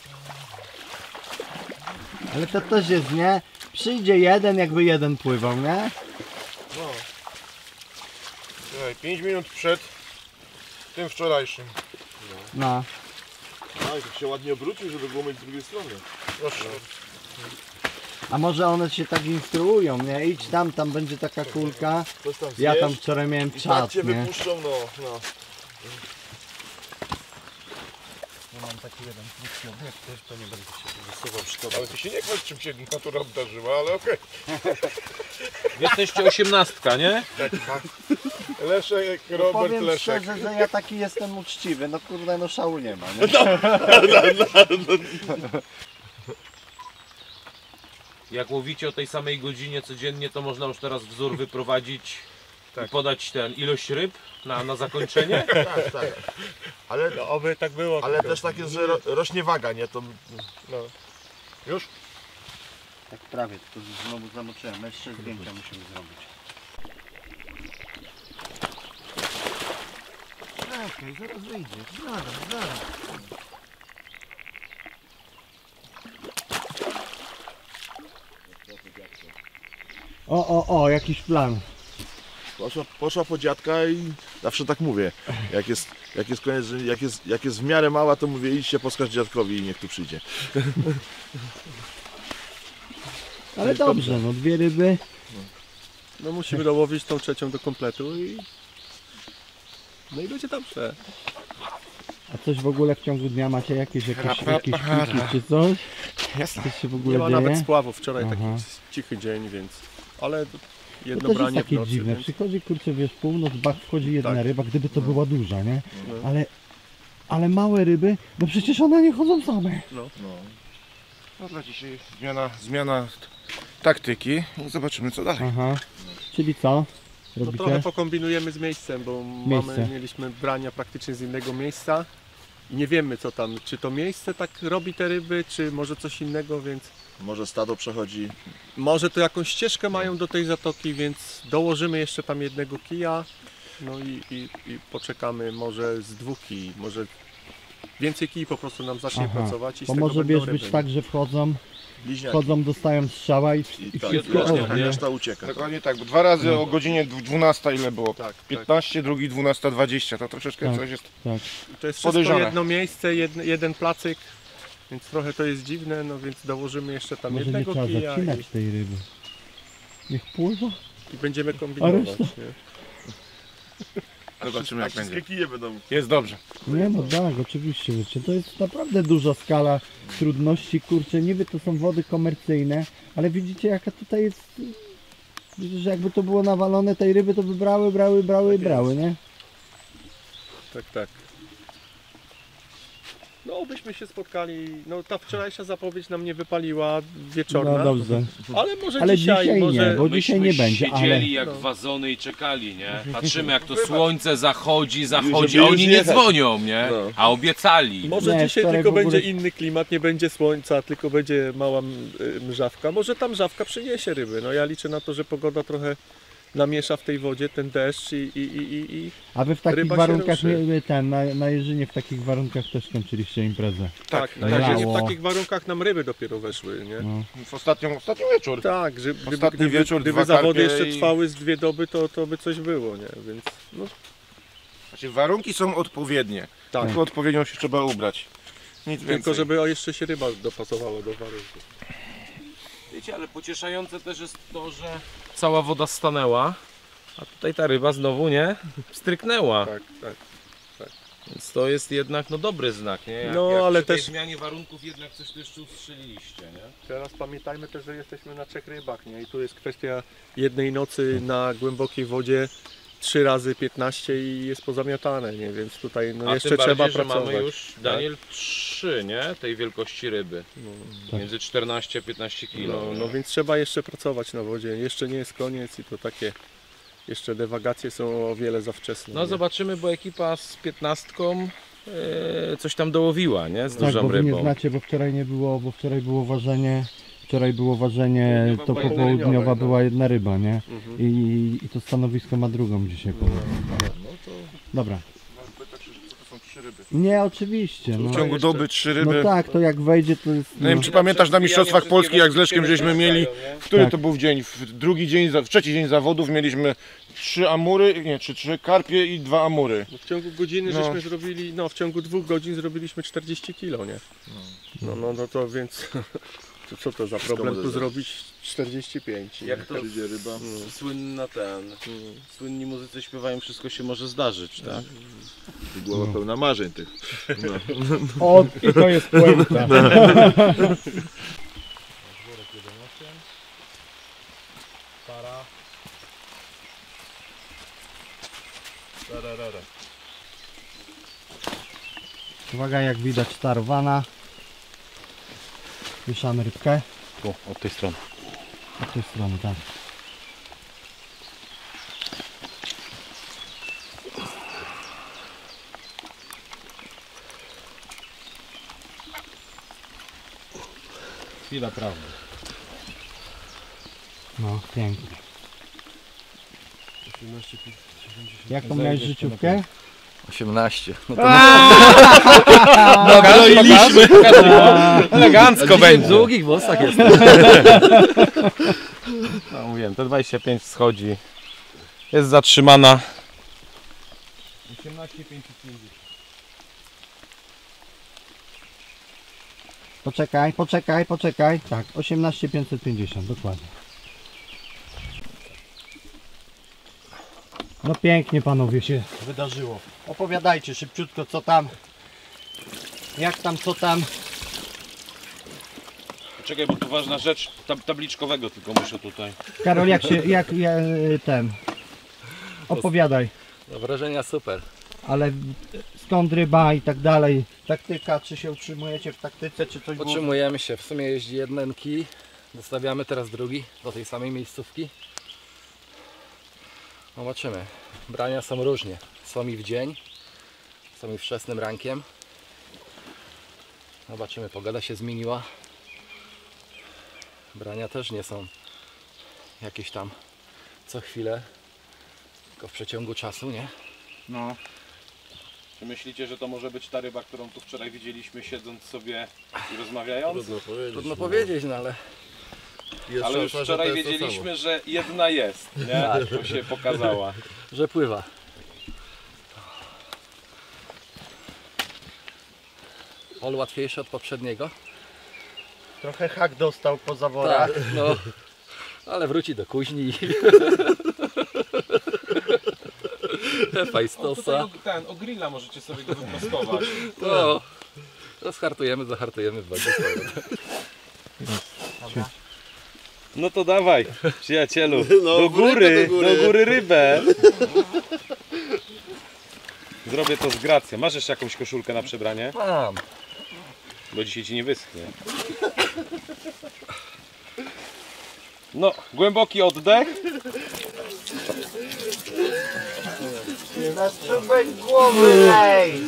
Ale to też jest, nie? Przyjdzie jeden, jakby jeden pływał, nie? No. Słuchaj, 5 minut przed tym wczorajszym. No. No i to się ładnie obrócił, żeby było mieć z drugiej strony. Proszę. A może one się tak instruują, nie? Idź tam będzie taka kulka. Tam Ja tam zjesz wczoraj miałem i tak czas, cię nie? wypuszczą, no. mam taki jeden krótki obiektyw, to nie będę się wysuwał, szkoda. Ale ty się nie chwalisz, czym się natura obdarzyła, ale okej. Jesteście 18, nie? Tak. Leszek, Robert, Powiem Leszek. szczerze, że ja taki jestem uczciwy, no kurde, no szału nie ma, nie? Jak łowicie o tej samej godzinie codziennie, to można już teraz wzór wyprowadzić i podać ilość ryb na zakończenie? Tak, tak. Ale, no, oby tak było. Ale też tak jest, że rośnie waga, nie? To... No. Już? Tak prawie, tylko znowu zamoczyłem. Jeszcze zdjęcia musimy zrobić. Okej, zaraz wyjdzie. Zaraz. O, jakiś plan. Poszła po dziadka i zawsze tak mówię. Jak jest w miarę mała, to mówię, idźcie poskacz dziadkowi i niech tu przyjdzie. Ale dobrze, no 2 ryby. No musimy dołowić tą trzecią do kompletu i... No i będzie dobrze. A coś w ogóle w ciągu dnia macie jakieś piki czy coś? Coś się w ogóle nie ma dzieje? nawet spławów, wczoraj taki cichy dzień, więc... Ale jedno branie jest takie w nocy, dziwne, więc... przychodzi kurczę, wiesz, północ, bak, wchodzi jedna Tak. ryba, gdyby to była duża, nie? Ale małe ryby, no przecież one nie chodzą same. No dla dzisiaj zmiana taktyki i zobaczymy co dalej. Aha. Czyli co? No Robicie? trochę pokombinujemy z miejscem, bo mieliśmy brania praktycznie z innego miejsca i nie wiemy co tam, czy to miejsce tak robi te ryby, czy może coś innego, więc... Może stado przechodzi. Może to jakąś ścieżkę mają do tej zatoki, więc dołożymy jeszcze tam jednego kija, no i poczekamy może z 2 kij, może więcej kij po prostu nam zacznie pracować i z Bo tego może będą być ryby. tak, że wchodzą, Bliźniaki. dostają strzała i wszystko reszta ucieka. Dokładnie tak, bo 2 razy o godzinie 12 ile było? 15, drugi 12:20, to troszeczkę coś jest To jest wszystko podejrzane. jedno miejsce, jeden placyk, więc trochę to jest dziwne, no więc dołożymy jeszcze tam może nie jednego trzeba kija zacinać tej ryby. Niech pływa. i będziemy kombinować. reszta? Nie? Zobaczymy jak Wszystkie będzie. kije będą. Jest dobrze. Nie no tak, oczywiście, wiecie, to jest naprawdę duża skala trudności, kurczę, niby to są wody komercyjne, ale widzicie jaka tutaj jest, widzicie, że jakby to było nawalone tej ryby, to by brały, nie? Tak. No byśmy się spotkali, no ta wczorajsza zapowiedź nam nie wypaliła wieczorna. No dobrze. Ale może Ale dzisiaj nie, może... bo dzisiaj nie będzie, Siedzieli ale... jak wazony i czekali, nie? Patrzymy jak to słońce zachodzi, Żeby a już oni nie jechać. dzwonią, nie? No. A obiecali. Może Nie, dzisiaj wczoraj tylko w ogóle- będzie inny klimat, nie będzie słońca, tylko będzie mała mrzawka. Może ta mrzawka przyniesie ryby. No ja liczę na to, że pogoda trochę namiesza w tej wodzie ten deszcz i A wy w takich ryba się warunkach, ruszy. na Jerzynie w takich warunkach też kończyliście imprezę. Tak, No na razie lało. w takich warunkach nam ryby dopiero weszły, nie? No. W ostatni wieczór. Tak, że Ostatni wieczór, gdyby 2 zawody karpie jeszcze i- trwały z 2 doby, to by coś było, nie? Więc no, Znaczy, warunki są odpowiednie. Tak. Tylko odpowiednio się trzeba ubrać. Nic tylko więcej. żeby jeszcze się ryba dopasowała do warunków. Wiecie, ale pocieszające też jest to, że cała woda stanęła, a tutaj ta ryba znowu, nie? Stryknęła. Tak. Więc to jest jednak no dobry znak, nie? Jak Ale przy tej też- zmianie warunków jednak coś tu jeszcze ustrzeliliście, nie? Teraz pamiętajmy też, że jesteśmy na 3 rybach, nie? I tu jest kwestia jednej nocy na głębokiej wodzie 3 razy 15 i jest pozamiatane, nie? Więc tutaj no A jeszcze tym bardziej, trzeba że pracować. mamy już, Daniel, 3, nie? Tej wielkości ryby. Tak. Między 14 a 15 kg. No więc trzeba jeszcze pracować na wodzie. Jeszcze nie jest koniec i to takie jeszcze dywagacje są o wiele za wczesne. No nie? zobaczymy, bo ekipa z 15 coś tam dołowiła, nie? Z Tak, dużą bo wy nie rybą. znacie, bo wczoraj nie było, bo wczoraj było ważenie, to była popołudniowa południowa, była jedna ryba, nie? Mhm. I to stanowisko ma drugą dzisiaj. Dobra. To są 3 ryby. Nie, oczywiście. No. W ciągu doby 3 ryby. No tak, to jak wejdzie, to jest... Nie wiem, czy pamiętasz na Mistrzostwach Polski, jak z Leszkiem żeśmy mieli, który to był dzień? W trzeci dzień zawodów mieliśmy 3 amury, nie, 3 karpie i 2 amury. No w ciągu godziny No. żeśmy zrobili, w ciągu 2 godzin zrobiliśmy 40 kg, nie? No to więc, to co to za problem może tu zrobić. zrobić 45? Jak to Przyjdzie ryba. słynni muzycy śpiewają, wszystko się może zdarzyć, tak? Głowa pełna marzeń tych. No. O, i to jest puenta. Para. Uwaga, jak widać starowana. Wieszamy rybkę. Tu, od tej strony. Od tej strony, tak. Chwila prawdy. No, pięknie. Jak to miałeś życiówkę? 18. No to no, kroiliśmy. Elegancko będzie. W długich włosach jest. No mówiłem, te 25 schodzi. Jest zatrzymana. 18,550. Poczekaj. Tak, 18,550, dokładnie. No pięknie panowie się wydarzyło. Opowiadajcie szybciutko co tam, jak tam, co tam. Czekaj, bo tu ważna rzecz, tabliczkowego tylko muszę tutaj. Karol, ten, opowiadaj. No, wrażenia super. Ale skąd ryba i tak dalej, taktyka, czy się utrzymujecie w taktyce, czy coś było? Utrzymujemy się, w sumie jeździ jeden kij, dostawiamy teraz drugi do tej samej miejscówki. Zobaczymy, brania są różnie, są i w dzień, są i wczesnym rankiem. Zobaczymy, pogoda się zmieniła. Brania też nie są jakieś tam co chwilę, tylko w przeciągu czasu, nie? No. Czy myślicie, że to może być ta ryba, którą tu wczoraj widzieliśmy siedząc sobie i rozmawiając? Trudno powiedzieć, no ale... Ale już wczoraj wiedzieliśmy, że jedna jest, nie? Tak. To się pokazała. Że pływa. Ol łatwiejszy od poprzedniego. Trochę hak dostał po zaworach. Tak, no, ale wróci do kuźni. Fajstosa. O grilla możecie sobie go wyprostować. No, rozhartujemy, zahartujemy w wodzie. No to dawaj, przyjacielu, do góry rybę. Zrobię to z gracją. Masz jeszcze jakąś koszulkę na przebranie? Mam. Bo dzisiaj ci nie wyschnie. No, głęboki oddech. Na czubek głowy, ej!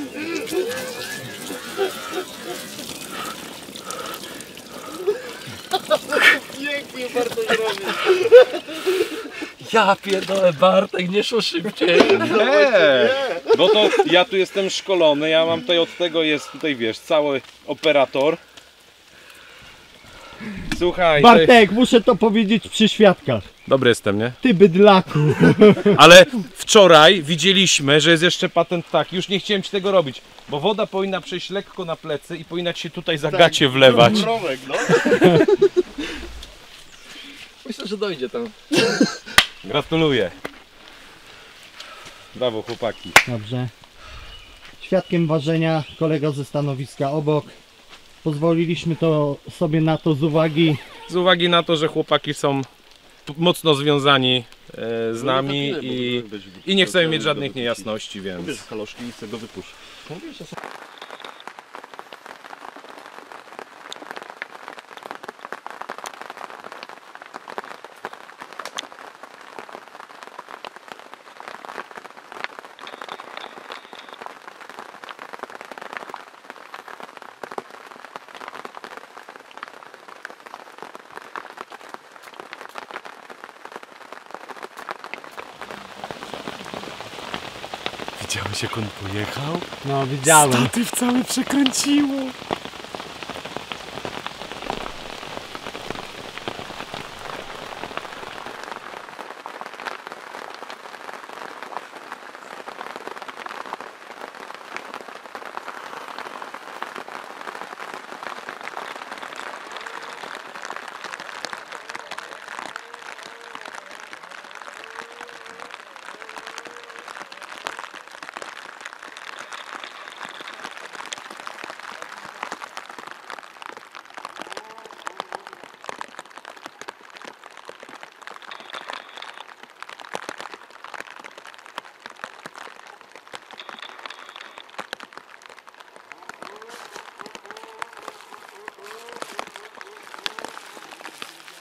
Pięknie Bartek robi. Ja pierdolę, Bartek, nie szło szybciej. Nie, bo to ja tu jestem szkolony, ja mam tutaj od tego jest tutaj wiesz, cały operator. Słuchaj. Bartek, muszę to powiedzieć przy świadkach. Dobry jestem, nie? Ty bydlaku. Ale wczoraj widzieliśmy, że jest jeszcze patent taki, już nie chciałem ci tego robić, bo woda powinna przejść lekko na plecy i powinna ci się tutaj za gacie wlewać. Mrówek, no. Myślę, że dojdzie tam. Gratuluję. Brawo chłopaki. Dobrze. Świadkiem ważenia kolega ze stanowiska obok. Pozwoliliśmy to sobie na to z uwagi na to, że chłopaki są mocno związani z nami i nie chcemy mieć żadnych niejasności, więc... Wiesz, kaloszki i z tego wypuszcz. Widziałeś jak on pojechał? No widziałem. Statyw cały przekręciło.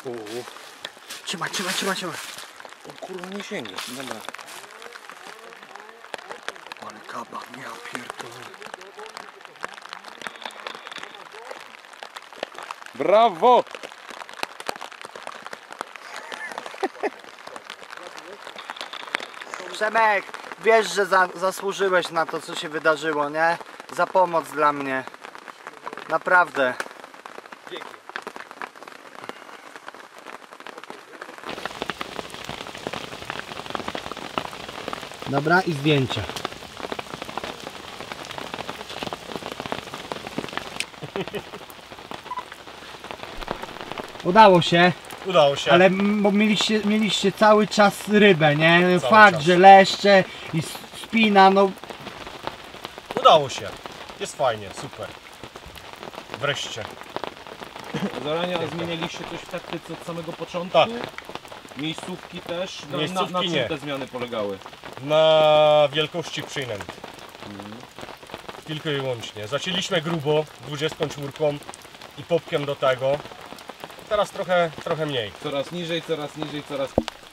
Trzymaj. O kurwa, nie sięgnie. Dobra. Ale kaban, ja pierdolę. Brawo! Przemek, wiesz, że zasłużyłeś na to, co się wydarzyło, nie? Za pomoc dla mnie. Naprawdę. Dobra, i zdjęcie. Udało się. Udało się. Ale bo mieliście cały czas rybę, nie? Cały Fakt, czas. że leszcze i spina, no... Udało się. Jest fajnie, super. Wreszcie. Zarania, zmienialiście coś w taktyce od samego początku? Tak. Miejscówki też? Miejscówki na czym nie. te zmiany polegały? Na wielkości przynęt. Tylko i wyłącznie. Zaczęliśmy grubo, 24 i popkiem do tego. Teraz trochę mniej. Coraz niżej, coraz...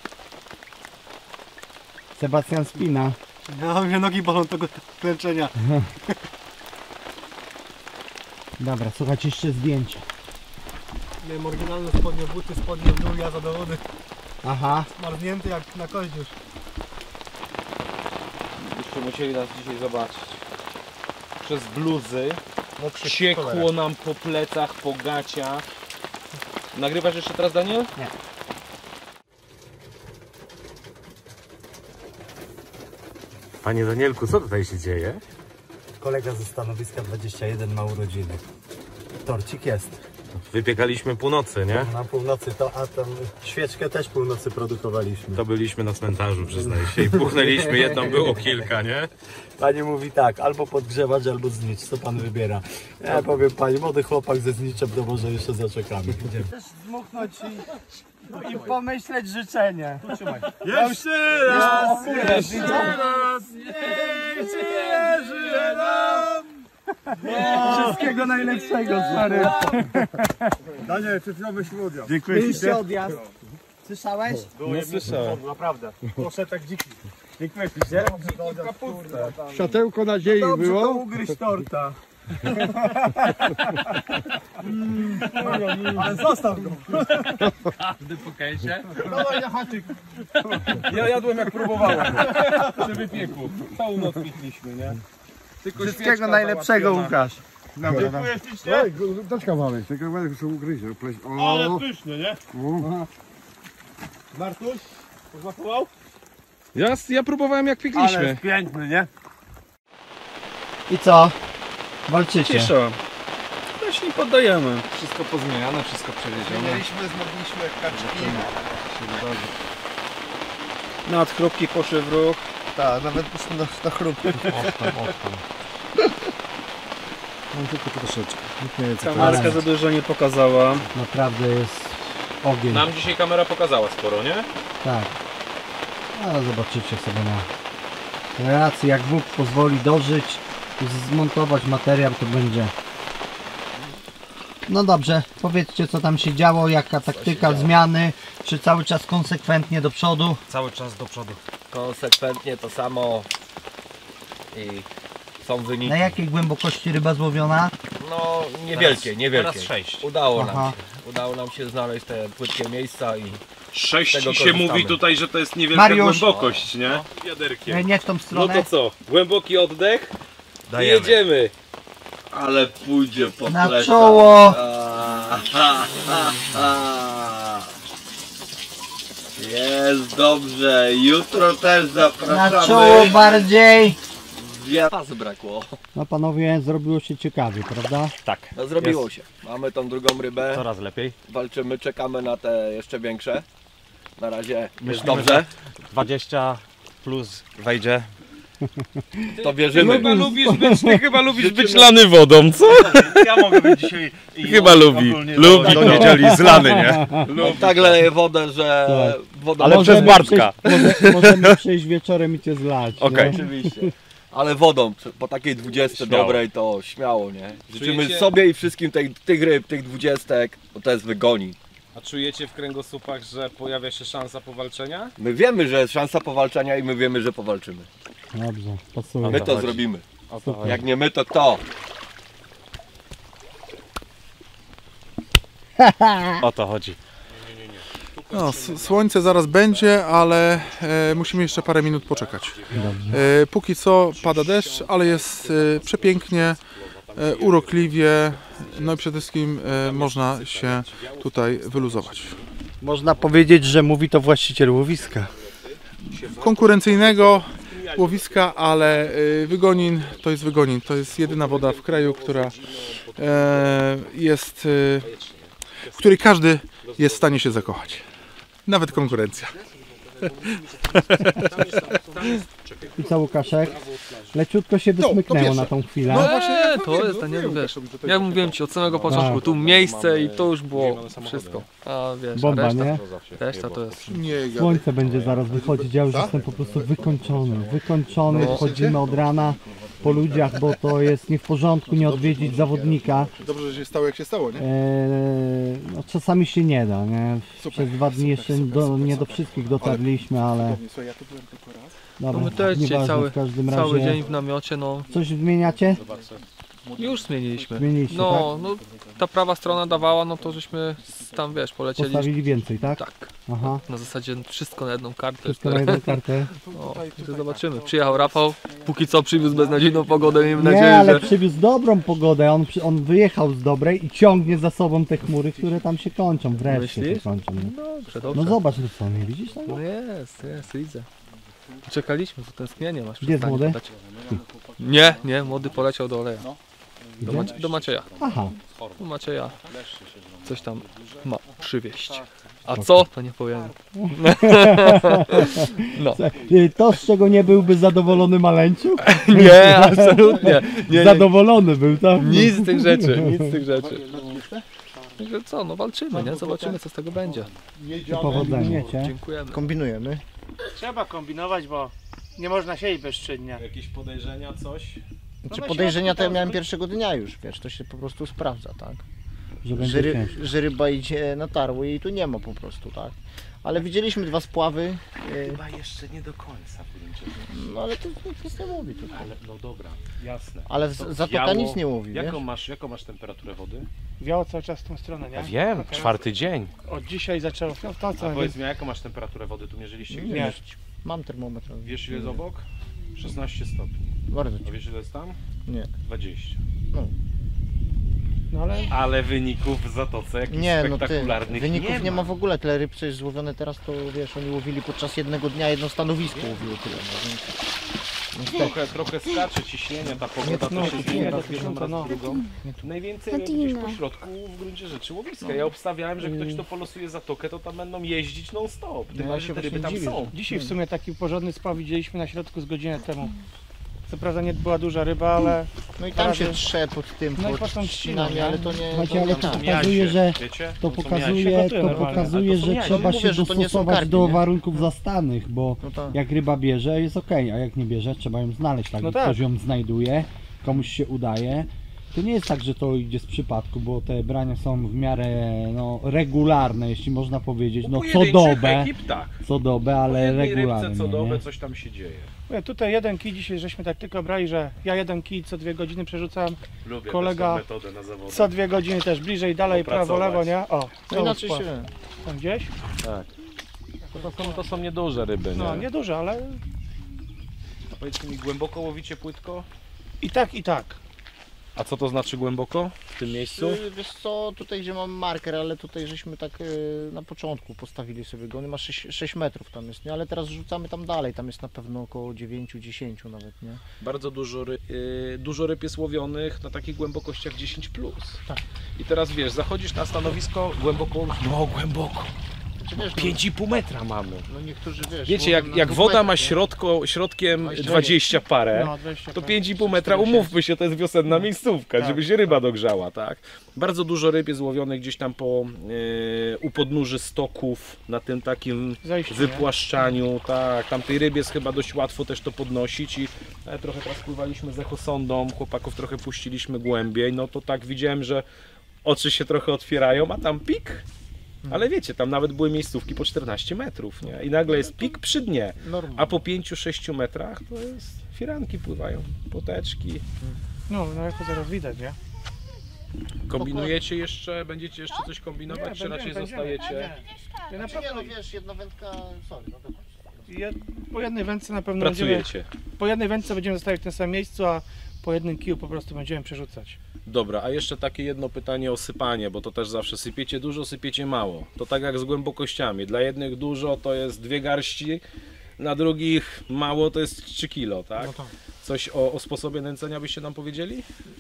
Sebastian spina. No, mnie nogi bolą tego klęczenia. Dobra, słuchajcie, jeszcze zdjęcie. Miałem oryginalne spodnie, buty, spodnie w dół, ja zadowolony. Aha. Zmarznięty jak na koździusz. Byście musieli nas dzisiaj zobaczyć. Przez bluzy No, ciekło nam po plecach, po gaciach. Nagrywasz jeszcze teraz, Daniel? Nie. Panie Danielku, co tutaj się dzieje? Kolega ze stanowiska 21 ma urodziny. Torcik jest. Wypiekaliśmy północy, nie? Na północy to, a tam świeczkę też północy produkowaliśmy. To byliśmy na cmentarzu, przyznaję się, i puchnęliśmy, jedną było kilka, nie? Pani mówi tak, albo podgrzewać, albo znicz, co pan wybiera? Ja powiem pani, młody chłopak ze zniczem, to może jeszcze zaczekamy. Chcesz dmuchnąć i pomyśleć życzenie. Jeszcze raz! Jeszcze raz! Niech żyje nam! Wszystkiego najlepszego, stary. Daniel, przed chwilą byś odjazd. Mieliście odjazd. Słyszałeś? Nie słyszałem. Naprawdę. Poszedł tak dziki. Dziękuję pisze. Światełko nadziei Dobrze to ugryźć torta. Ale zostaw go. Każdy po kęsie? Dawaj na haczyk. Ja jadłem jak próbowałem. Przy wypieku. Całą noc piekliśmy, nie? Tylko Wszystkiego najlepszego, Łukasz. Dziękuję ślicznie. Doczka mamy, tylko będę się ugryzie. Ale pysznie, nie? Martuś, pozłapował? Ja próbowałem jak piekliśmy. Piękny, nie? I co? Walczycie. Cisza. No się nie poddajemy. Wszystko pozmieniane, wszystko przewiezione. Zmogliśmy kaczki. Nadchrupki poszły w ruch. Tak, nawet poszło na chrupki. Mam tylko troszeczkę. Nie wiem, co to Kamerka jest. za dużo nie pokazała. Naprawdę jest ogień. Nam dzisiaj kamera pokazała sporo, nie? Tak. Ale zobaczycie sobie na relacji, jak Bóg pozwoli dożyć i zmontować materiał, to będzie. No dobrze, powiedzcie, co tam się działo, jaka taktyka zmiany, czy cały czas konsekwentnie do przodu? Cały czas do przodu. Konsekwentnie to samo i są wyniki. Na jakiej głębokości ryba złowiona? No niewielkie. Teraz 6. Udało nam się znaleźć te płytkie miejsca i 6 tego się korzystamy. mówi tutaj, że to jest niewielka Mariusz. głębokość, nie? Wiaderkiem. Nie w tą No stronę. to co? Głęboki oddech Dajemy. i jedziemy. Ale pójdzie po Na plecach. czoło. Jest dobrze, jutro też zapraszamy. Na czoło bardziej. Pas brakło. No panowie, zrobiło się ciekawie, prawda? Tak. No zrobiło się. Mamy tą drugą rybę. Coraz lepiej. Walczymy, czekamy na te jeszcze większe. Na razie jest Myślimy, dobrze. 20 plus wejdzie. To wierzymy. Ty chyba lubisz być lany wodą, co? Ja mogę być dzisiaj... Chyba lubi. Lubi do niedzieli zlany, nie? No, tak leje wodę, że woda... Ale przez Bartka. Możemy przyjść wieczorem i cię zlać. Okej. nie? Oczywiście. Ale wodą, po takiej 20 Śmiało. dobrej to śmiało, nie? Życzymy Czujecie? sobie i wszystkim tych ryb, tych 20, bo to jest wygoni. A czujecie w kręgosłupach, że pojawia się szansa powalczenia? My wiemy, że jest szansa powalczenia i my wiemy, że powalczymy. Dobrze, pasuje. My to zrobimy. Super. Jak nie my, to kto? O to chodzi. No, słońce zaraz będzie, ale musimy jeszcze parę minut poczekać. Póki co pada deszcz, ale jest przepięknie, urokliwie, no i przede wszystkim można się tutaj wyluzować. Można powiedzieć, że mówi to właściciel łowiska. Konkurencyjnego łowiska, ale Wygonin to jest Wygonin. To jest jedyna woda w kraju, która jest, w której każdy jest w stanie się zakochać. Nawet konkurencja. I co, Łukaszek? Leciutko się wysmyknęło na tą chwilę. No właśnie, to jest, nie wiesz, jak mówiłem ci od samego początku, tu miejsce i to już było wszystko. A wiesz, Bomba, reszta, nie? Reszta to jest... Słońce będzie zaraz wychodzić, ja już jestem po prostu wykończony, chodzimy od rana po ludziach, bo to jest nie w porządku nie odwiedzić zawodnika. Dobrze, że się stało jak się stało, nie? No, czasami się nie da, nie? Przez 2 dni jeszcze nie do wszystkich dotarliśmy, ale... Dobra, No my też dzisiaj nieważne, w każdym razie... cały dzień w namiocie, no. Coś zmieniacie? Już zmieniliśmy. Zmieniliście, no, tak? no, ta prawa strona dawała, no to żeśmy tam, wiesz, polecieli. Postawili więcej, tak? Tak. Aha. Na zasadzie wszystko na jedną kartę. Wszystko na jedną kartę. No, to zobaczymy. Przyjechał Rafał, póki co przywiózł beznadziejną pogodę, miejmy nadzieję, Nie, ale że... przywiózł dobrą pogodę, on wyjechał z dobrej i ciągnie za sobą te chmury, które tam się kończą, wreszcie się Myślisz? kończą. Nie? Dobrze, dobrze. No zobacz, no co, nie widzisz tego? No jest, widzę. Czekaliśmy, to tęsknienie masz. Gdzie jest przestanie młody? gadać. Nie, młody poleciał do Oleja. Do Macieja. Aha. Do Macieja. Coś tam ma przywieźć. A co? To nie powiem. No. To, z czego nie byłby zadowolony Maleńciu? Nie, absolutnie. Nie. Zadowolony był, tak? Nic z tych rzeczy, nic z tych rzeczy. Także co, no walczymy, nie? Zobaczymy, co z tego będzie. Powodzenia. Dziękujemy. Kombinujemy. Trzeba kombinować, bo nie można siedzieć bezczynnie. Jakieś podejrzenia, coś? Znaczy podejrzenia to ja miałem pierwszego dnia już, wiesz, to się po prostu sprawdza, tak? Że będzie ciężko. Że ryba idzie na tarły i tu nie ma po prostu, tak? Ale widzieliśmy 2 spławy. Chyba jeszcze nie do końca w gruncie rzeczy. No ale to nic nie mówi tutaj. Ale, no dobra, jasne. Ale To zatoka nic nie mówi, jaką masz temperaturę wody? Wiało cały czas w tą stronę, nie? Ja wiem, A teraz 4. dzień. Od dzisiaj zaczęło w tą A stronę. powiedz mi, jaką masz temperaturę wody? Tu mierzyliście gdzieś? Nie. Mam termometr. Wiesz ile jest obok? 16 stopni. Bardzo A wiesz ile jest tam? Nie. 20. No ale wyników w zatoce jakichś spektakularnych wyników nie ma ma w ogóle. Tyle ryb, co jest złowione teraz, to wiesz, oni łowili podczas jednego dnia, jedno stanowisko łowiło tyle. No, więc trochę skacze ciśnienie, ta pogoda to się zmienia raz w jedną, raz w drugą. Najwięcej robi gdzieś po środku w gruncie rzeczy łowiska. Ja obstawiałem, że ktoś to polosuje zatokę, to tam będą jeździć non stop. Tym bardziej, że te ryby tam są. Dzisiaj w sumie taki porządny spaw widzieliśmy na środku z godzinę temu. Co prawda nie była duża ryba, ale... No i tam się trze pod tym, no i pod tą trzcinami, ale to nie... Słuchajcie, ale to pokazuje, że że trzeba się dostosować do warunków zastanych, bo jak ryba bierze, jest ok, a jak nie bierze, trzeba ją znaleźć, tak? No Ktoś ją znajduje, komuś się udaje. To nie jest tak, że to idzie z przypadku, bo te brania są w miarę regularne, jeśli można powiedzieć, no co dobę, ekip, tak. co dobę, ale po jednej regularnie. Rybce co dobę nie? coś tam się dzieje. Tutaj 1 kij dzisiaj żeśmy tak tylko brali, że ja 1 kij co 2 godziny przerzucam, Lubię kolega metodę na zawody. co 2 godziny też bliżej, dalej, prawo, lewo, nie? O, no inaczej się... Tam gdzieś? Tak. To są nieduże ryby, nie? No, nieduże, ale... A powiedzcie mi, głęboko łowicie płytko? I tak, i tak. A co to znaczy głęboko w tym miejscu? Wiesz co, tutaj gdzie mam marker, ale tutaj żeśmy tak na początku postawili sobie go, on ma 6 metrów tam jest, nie? Ale teraz rzucamy tam dalej, tam jest na pewno około 9-10 nawet, nie? Bardzo dużo ryb jest łowionych na takich głębokościach 10+. Tak. I teraz wiesz, zachodzisz na stanowisko głęboko, no głęboko. 5,5 metra mamy. No niektórzy wiesz. Wiecie, jak woda ma środkiem 20 parę, No, 20 to 5,5 metra, umówmy się, to jest wiosenna miejscówka, żeby się ryba dogrzała, tak? Bardzo dużo ryb jest łowionych gdzieś tam u podnóży stoków, na tym takim wypłaszczaniu, tak, tam tej rybie jest chyba dość łatwo też to podnosić i trochę teraz pływaliśmy z echosondą, chłopaków trochę puściliśmy głębiej, no to tak widziałem, że oczy się trochę otwierają, a tam pik. Ale wiecie, tam nawet były miejscówki po 14 metrów, nie? I nagle jest pik przy dnie, a po 5-6 metrach to jest firanki pływają, poteczki. No jak to zaraz widać, nie? Kombinujecie jeszcze, będziecie jeszcze coś kombinować, czy raczej zostajecie? Ja na pewno wiesz, jedna wędka, sorry, no po jednej wędce na pewno pracujecie. Po jednej wędce będziemy zostawiać w tym samym miejscu, a po jednym kiju po prostu będziemy przerzucać. Dobra, a jeszcze takie jedno pytanie o sypanie, bo to też zawsze sypiecie dużo, sypiecie mało. To tak jak z głębokościami. Dla jednych dużo to jest 2 garści, na drugich mało to jest 3 kilo, tak? No tak. Coś o sposobie nęcenia byście nam powiedzieli?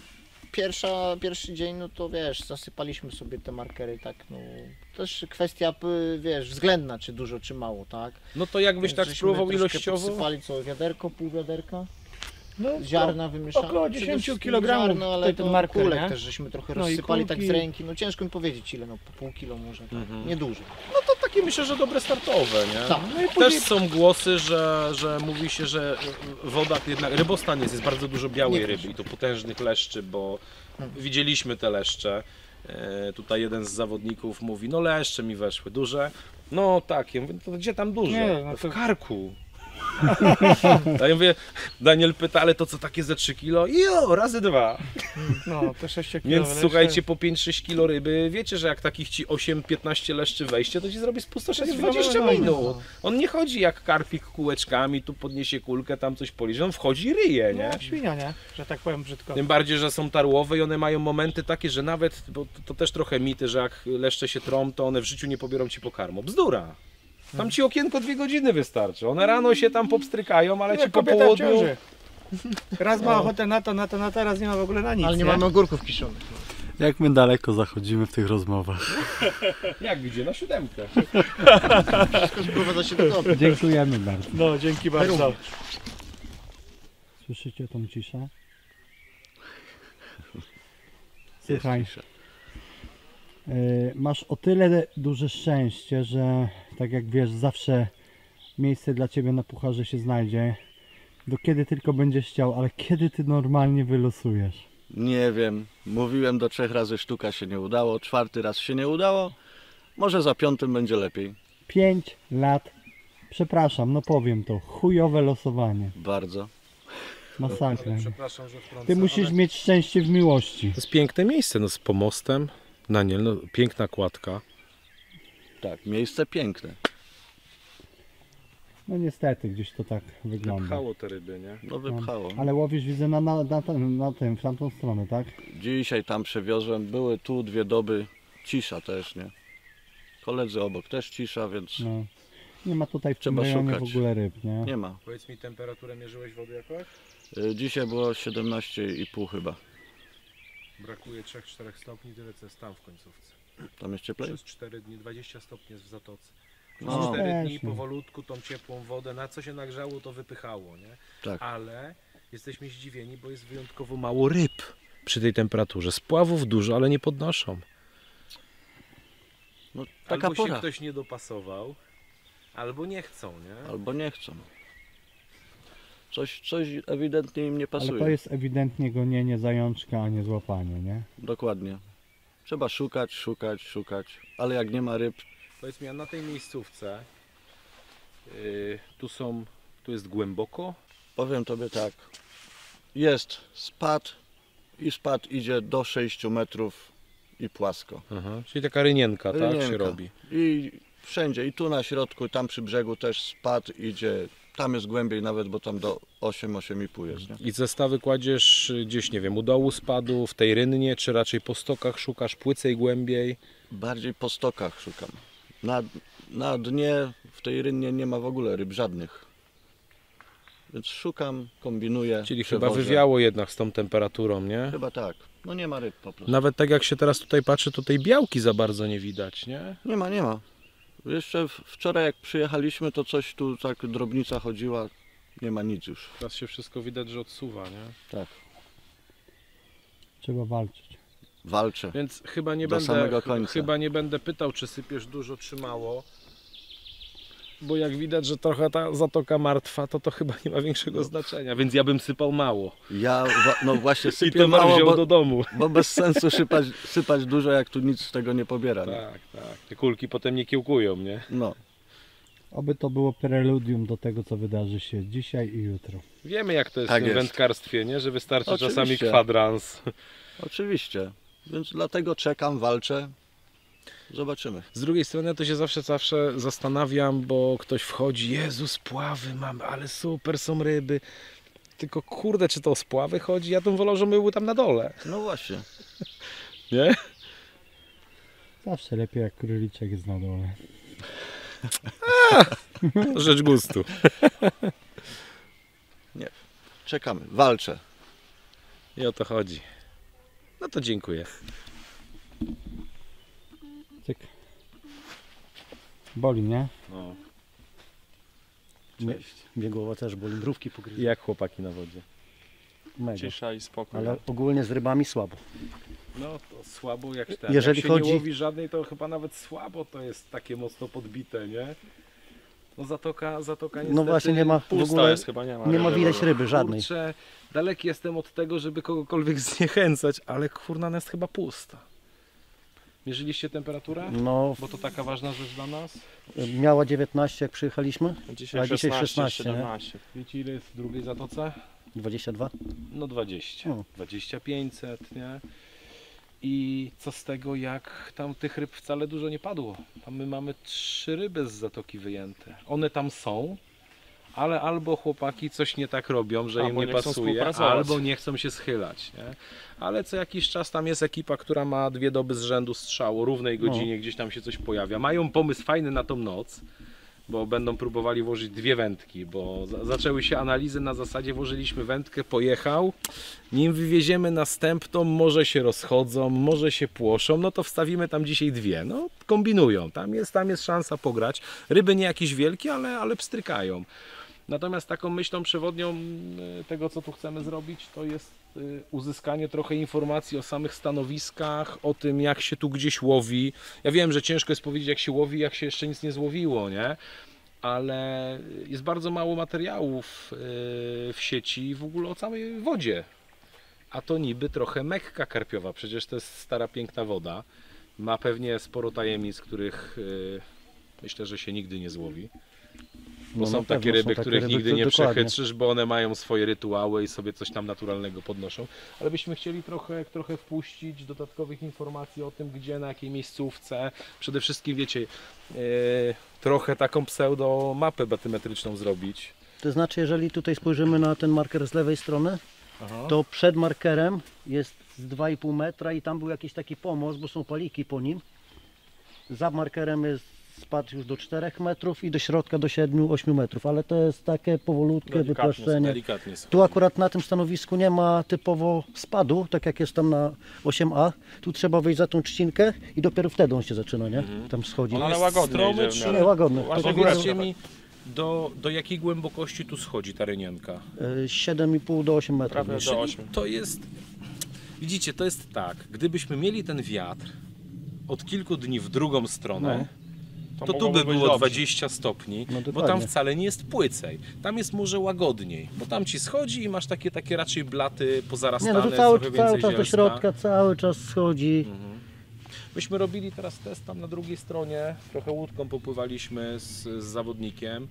Pierwszy dzień, no to wiesz, zasypaliśmy sobie te markery, tak, no. Też kwestia, wiesz, względna, czy dużo, czy mało, tak? No to jakbyś tak spróbował ilościowo? Zasypali co, wiaderko, pół wiaderka? No, ziarna wymieszane. Około 10 kg, ale ten marker, kulek nie? też żeśmy trochę No i rozsypali tak kulki. z ręki, no ciężko mi powiedzieć ile, no po pół kilo może, tak? Niedużo. No to takie myślę, że dobre startowe, nie? Tak. No i Też później... są głosy, że mówi się, że woda jednak, rybostan jest bardzo dużo białej ryby i to potężnych leszczy, bo widzieliśmy te leszcze. Tutaj jeden z zawodników mówi, no leszcze mi weszły, duże. No tak, ja mówię, to gdzie tam duże? Nie, no w karku. A ja mówię, Daniel pyta, ale to co takie ze 3 kilo? Jo, razy 2. No, te 6 kg. Więc słuchajcie, po 5-6 kilo ryby, wiecie, że jak takich ci 8-15 leszczy wejście, to ci zrobi spustoszenie w 20 minut. On nie chodzi jak karpik kółeczkami, tu podniesie kulkę, tam coś poliże, on wchodzi i ryje, nie? No, świnia, nie? Że tak powiem brzydko. Tym bardziej, że są tarłowe i one mają momenty takie, że nawet, bo to też trochę mity, że jak leszcze się trą, to one w życiu nie pobiorą ci pokarmu. Bzdura! Tam ci okienko 2 godziny wystarczy. One rano się tam popstrykają, ale ci po południu... Raz ma ochotę na to, raz nie ma w ogóle na nic. Ale nie mamy ogórków kiszonych. Jak my daleko zachodzimy w tych rozmowach. Jak gdzie? Na 7. Wszystko sprowadza się do dobra. Dziękujemy bardzo. No, dzięki bardzo. Słyszycie tą ciszę? Słuchaj, masz o tyle duże szczęście, że tak jak wiesz, zawsze miejsce dla Ciebie na pucharze się znajdzie. Do kiedy tylko będziesz chciał, ale kiedy Ty normalnie wylosujesz? Nie wiem, mówiłem do 3 razy sztuka się nie udało, 4. raz się nie udało, może za 5. będzie lepiej. 5 lat, przepraszam, no powiem to, chujowe losowanie. Bardzo. Masakra. Przepraszam, że wtrącę, Ty musisz mieć szczęście w miłości. To jest piękne miejsce, no z pomostem. Daniel, no piękna kładka. Tak, miejsce piękne. No niestety, gdzieś to tak wygląda. Wypchało te ryby, nie? No wypchało. Ale łowisz, widzę, w tamtą stronę, tak? Dzisiaj tam przewiozłem, były tu 2 doby, cisza też, nie? Koledzy obok też cisza, więc No. Nie ma tutaj w trzeba tym rejonie szukać. w ogóle ryb, nie? Nie ma. Powiedz mi, temperaturę mierzyłeś wody jakoś? Dzisiaj było 17,5 chyba. Brakuje 3-4 stopni, tyle co jest tam w końcówce. Tam jest cieplej? Przez 4 dni 20 stopni jest w Zatoce. Przez No. 4 dni Jasne. powolutku tą ciepłą wodę, na co się nagrzało, to wypychało, nie? Tak. Ale jesteśmy zdziwieni, bo jest wyjątkowo mało ryb przy tej temperaturze. Spławów dużo, ale nie podnoszą. No, taka Albo pora. się ktoś nie dopasował, albo nie chcą, nie? Albo nie chcą. Coś ewidentnie im nie pasuje. Ale to jest ewidentnie gonienie zajączka, a nie złapanie, nie? Dokładnie. Trzeba szukać, ale jak nie ma ryb, Powiedz mi, a na tej miejscówce tu jest głęboko? powiem Tobie tak, jest spad i spad idzie do 6 metrów i płasko. Aha, czyli taka rynienka, tak się Rynienka. robi. I wszędzie, i tu na środku, tam przy brzegu też spad idzie, tam jest głębiej nawet, bo tam do 8,5 jest. Nie? I zestawy kładziesz gdzieś, nie wiem, u dołu spadu, w tej rynnie, czy raczej po stokach szukasz płycej głębiej? Bardziej po stokach szukam. Na dnie w tej rynnie nie ma w ogóle ryb żadnych. Więc szukam, kombinuję. Czyli przewożę. chyba wywiało jednak z tą temperaturą, nie? Chyba tak. No nie ma ryb po prostu. Nawet tak jak się teraz tutaj patrzy, to tej białki za bardzo nie widać, nie? Nie ma, nie ma. Jeszcze wczoraj jak przyjechaliśmy, to coś tu tak drobnica chodziła. Nie ma nic już. Teraz się wszystko widać, że odsuwa, nie? Tak. Trzeba walczyć. Walczę. Więc chyba nie do samego końca. Chyba nie będę pytał, czy sypiesz dużo, czy mało. bo jak widać, że trochę ta zatoka martwa, to chyba nie ma większego znaczenia, więc ja bym sypał mało. No właśnie sypię I to mało, wziął do domu. Bo bez sensu sypać dużo, jak tu nic z tego nie pobiera. Tak, tak. Te kulki potem nie kiełkują, nie? No. Oby to było preludium do tego, co wydarzy się dzisiaj i jutro. Wiemy, jak to jest Tak w tym jest. wędkarstwie, nie? Że wystarczy Oczywiście. czasami kwadrans. Oczywiście, więc dlatego czekam, walczę. Zobaczymy. Z drugiej strony to się zawsze zastanawiam, bo ktoś wchodzi, Jezu, spławy mam, ale super, są ryby. Tylko kurde, czy to o spławy chodzi? Ja bym wolał, żeby były tam na dole. No właśnie. Nie? Zawsze lepiej, jak króliczek jest na dole. Rzecz gustu. Nie, czekamy, walczę. I o to chodzi. No to dziękuję. Cyk. Boli, nie? No. Mnie głowa też boli, mrówki pogryzły. Jak chłopaki na wodzie? Mega. Cisza i spokój. Ale ogólnie z rybami słabo. No to słabo jak Jeżeli jak się chodzi- nie łowi żadnej, to chyba nawet słabo to jest takie mocno podbite, nie? No zatoka niestety No właśnie nie ma w pusta ogóle, jest, chyba nie ma widać ryby żadnej. Kurczę, daleki jestem od tego, żeby kogokolwiek zniechęcać, ale kurna ona jest chyba pusta. Mierzyliście temperaturę? No. Bo to taka ważna rzecz dla nas. Miała 19 jak przyjechaliśmy, Dzisiaj a dzisiaj 16, 17. Wiecie ile jest w drugiej zatoce? 22? No 20. O. 2500, nie? I co z tego, jak tam tych ryb wcale dużo nie padło. Tam my mamy 3 ryby z zatoki wyjęte. One tam są, ale albo chłopaki coś nie tak robią, że im Albo nie nie chcą pasuje, współpracować. albo nie chcą się schylać. Nie? Ale co jakiś czas tam jest ekipa, która ma 2 doby z rzędu strzału, o równej godzinie gdzieś tam się coś pojawia. Mają pomysł fajny na tą noc, bo będą próbowali włożyć 2 wędki, bo zaczęły się analizy na zasadzie włożyliśmy wędkę, pojechał, nim wywieziemy następną, może się rozchodzą, może się płoszą, no to wstawimy tam dzisiaj 2, no kombinują, tam jest szansa pograć, ryby nie jakieś wielkie, ale pstrykają. Natomiast taką myślą przewodnią tego, co tu chcemy zrobić, to jest uzyskanie trochę informacji o samych stanowiskach, o tym, jak się tu gdzieś łowi. Ja wiem, że ciężko jest powiedzieć, jak się łowi, jak się jeszcze nic nie złowiło, nie? Ale jest bardzo mało materiałów w sieci w ogóle o całej wodzie. A to niby trochę Mekka karpiowa, przecież to jest stara, piękna woda. Ma pewnie sporo tajemnic, których myślę, że się nigdy nie złowi. Bo No, są na takie pewno ryby, są których takie nigdy ryby, nie dokładnie. przechytrzysz, bo one mają swoje rytuały i sobie coś tam naturalnego podnoszą. Ale byśmy chcieli trochę wpuścić dodatkowych informacji o tym, gdzie, na jakiej miejscówce. Przede wszystkim, wiecie, trochę taką pseudo mapę batymetryczną zrobić. To znaczy, jeżeli tutaj spojrzymy na ten marker z lewej strony, Aha. to przed markerem jest z 2,5 metra i tam był jakiś taki pomost, bo są paliki po nim. Za markerem jest spadł już do 4 metrów i do środka do 7-8 metrów, ale to jest takie powolutkie wypłaszczenie. Delikatnie Tu akurat na tym stanowisku nie ma typowo spadu, tak jak jest tam na 8A. Tu trzeba wejść za tą trzcinkę i dopiero wtedy on się zaczyna, nie? Tam schodzi. Ale łagodny Stromy, idzie w nie, miarę. łagodny. Powiedzcie mi, do jakiej głębokości tu schodzi ta rynienka? 7,5 do 8 metrów. Czyli to jest, widzicie, to jest tak, gdybyśmy mieli ten wiatr od kilku dni w drugą stronę, to tu mogłoby by być było dobrze. 20 stopni, No bo tam dokładnie. wcale nie jest płycej. Tam jest może łagodniej, bo tam ci schodzi i masz takie raczej blaty Nie, pozarastane, no to cały trochę czas więcej do zielska. środka, cały czas schodzi. Myśmy robili teraz test tam na drugiej stronie, trochę łódką popływaliśmy z zawodnikiem.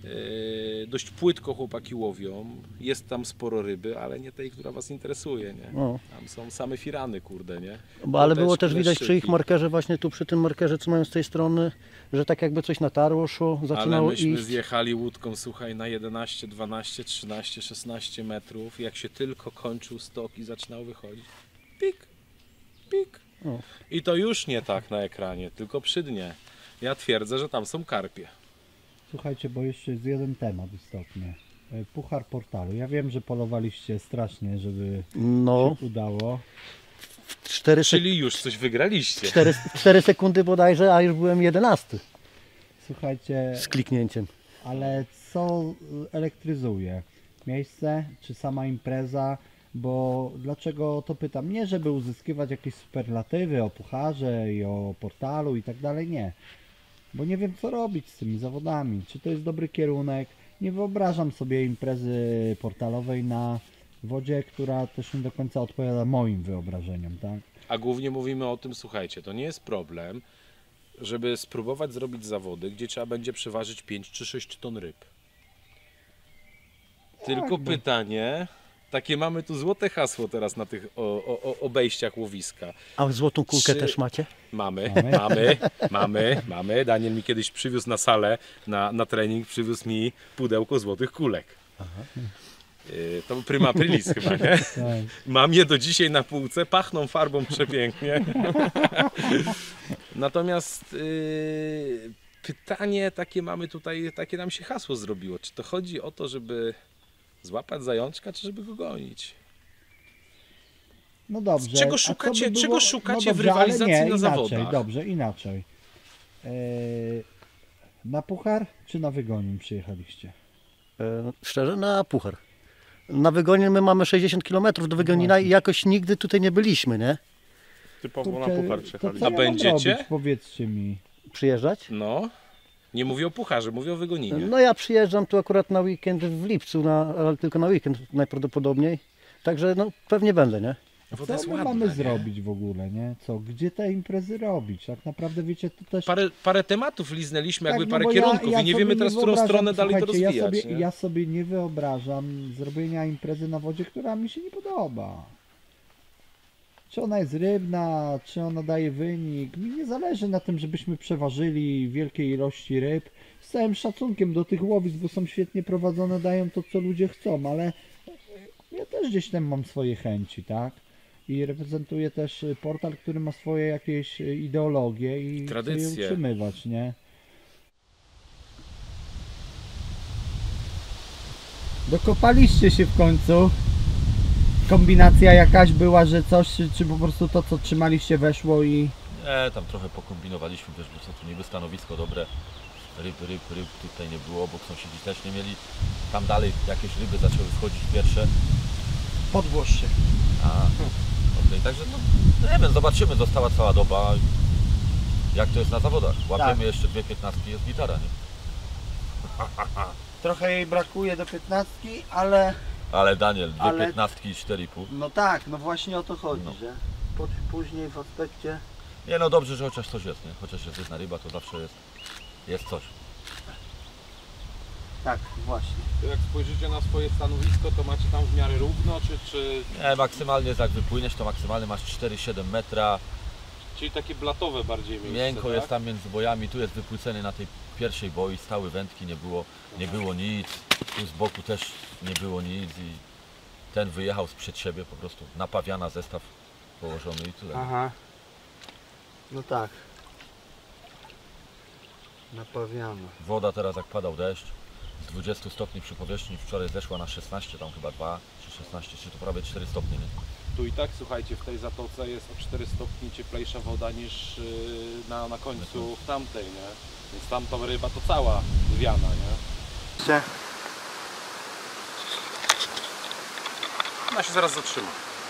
Dość płytko chłopaki łowią, jest tam sporo ryby, ale nie tej, która was interesuje, nie? O. Tam są same firany, kurde, nie? Ale było Ploteczki, też widać przy ich leszczyki. markerze, właśnie tu przy tym markerze, co mają z tej strony, że tak jakby coś natarło, szło, Ale zaczynało myśmy iść. zjechali łódką, słuchaj, na 11, 12, 13, 16 metrów, jak się tylko kończył stok i zaczynał wychodzić. Pik, pik. O. I to już nie tak na ekranie, tylko przy dnie. Ja twierdzę, że tam są karpie. Słuchajcie, bo jeszcze jest jeden temat istotny. Puchar portalu. Ja wiem, że polowaliście strasznie, żeby No. się udało. 4 już coś wygraliście. 4 sekundy bodajże, a już byłem 11. Słuchajcie, Z kliknięciem. ale co elektryzuje? Miejsce czy sama impreza? Bo dlaczego to pytam? Nie, żeby uzyskiwać jakieś superlatywy o pucharze i o portalu i tak dalej, nie. bo nie wiem co robić z tymi zawodami, czy to jest dobry kierunek. Nie wyobrażam sobie imprezy portalowej na wodzie, która też nie do końca odpowiada moim wyobrażeniom, tak? A głównie mówimy o tym, słuchajcie, to nie jest problem, żeby spróbować zrobić zawody, gdzie trzeba będzie przeważyć 5 czy 6 ton ryb. Tylko pytanie, takie mamy tu złote hasło teraz na tych obejściach łowiska. A złotą kulkę też macie? Mamy. Daniel mi kiedyś przywiózł na salę, na trening, przywiózł mi pudełko złotych kulek. Aha. To był prima aprilis chyba, nie? Mam je do dzisiaj na półce, pachną farbą przepięknie. Natomiast pytanie takie mamy tutaj, takie nam się hasło zrobiło. Czy to chodzi o to, żeby złapać zajączka, czy żeby go gonić? No dobrze. Czego szukacie w rywalizacji na zawodach? Dobrze, inaczej. Na puchar czy na Wygonin przyjechaliście? Szczerze, na puchar. Na Wygonin my mamy 60 km do Wygonina i jakoś nigdy tutaj nie byliśmy, nie? Typowo na puchar przyjechaliśmy. A będziecie? Robić, powiedzcie mi. Przyjeżdżać? No. Nie mówię o pucharze, mówię o Wygoninie. No ja przyjeżdżam tu akurat na weekend w lipcu, ale tylko na weekend najprawdopodobniej. Także no pewnie będę, nie? Co my mamy zrobić w ogóle, nie? Co? Gdzie te imprezy robić? Tak naprawdę wiecie, to też... Parę tematów liznęliśmy, tak, jakby parę kierunków i nie wiemy teraz, w którą stronę dalej to rozwijać. Ja sobie nie wyobrażam zrobienia imprezy na wodzie, która mi się nie podoba. Czy ona jest rybna, czy ona daje wynik. Mi nie zależy na tym, żebyśmy przeważyli wielkie ilości ryb. Z całym szacunkiem do tych łowisk, bo są świetnie prowadzone, dają to, co ludzie chcą, ale ja też gdzieś tam mam swoje chęci, tak? I reprezentuję też portal, który ma swoje jakieś ideologie i chcę je utrzymywać, nie? Dokopaliście się w końcu. Kombinacja jakaś była, że coś, czy po prostu to, co trzymaliście, weszło i... Nie, tam trochę pokombinowaliśmy, wiesz, bo co tu niby stanowisko dobre, ryb tutaj nie było, bo sąsiedzi też nie mieli. Tam dalej jakieś ryby zaczęły wchodzić pierwsze. Podgłoś się. Okay, także no nie wiem, zobaczymy, została cała doba, jak to jest na zawodach. Łapiemy jeszcze 2 15, jest gitara, nie? Trochę jej brakuje do 15, ale... Ale Daniel, 2 15 i 4,5. No tak, no właśnie o to chodzi, że później w aspekcie... Nie no dobrze, że chociaż coś jest, nie? Chociaż jest jedna ryba, to zawsze jest coś. Tak, właśnie. To jak spojrzycie na swoje stanowisko, to macie tam w miarę równo, czy... Nie, maksymalnie jak wypłyniesz, to maksymalnie masz 4,7 metra. Czyli takie blatowe bardziej miejsce, miękko tak? jest tam między bojami, tu jest wypłycenie na tej pierwszej boi, stały wędki, nie było nic, tu z boku też nie było nic i ten wyjechał sprzed siebie, po prostu napawiana, zestaw położony i tyle. Aha. No tak. Napawiana. Woda teraz jak padał deszcz, z 20 stopni przy powierzchni wczoraj zeszła na 16, tam chyba 2 czy 16, czy to prawie 4 stopnie, nie? Tu i tak, słuchajcie, w tej zatoce jest o 4 stopni cieplejsza woda niż na końcu w tamtej, nie? Więc tamta ryba to cała wiana, nie? Ona się zaraz zatrzyma.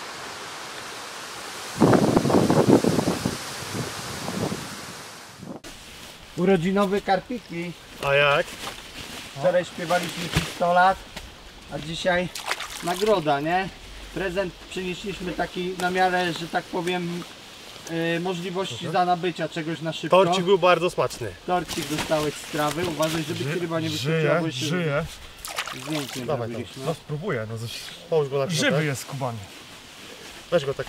Urodzinowe karpiki. A jak? Wczoraj śpiewaliśmy 100 lat, a dzisiaj nagroda, nie? Prezent przynieśliśmy taki na miarę, że tak powiem, możliwości za nabycia czegoś na szybko. Torcik był bardzo smaczny. Torcik dostałeś z trawy. Uważaj, żeby ci ryba nie wyskoczyła, bo się żyje. zdjęć nie Dawaj zrobiliśmy. no spróbuję, no coś. Połóż go na Żywy tak? jest skubany. Weź go tak.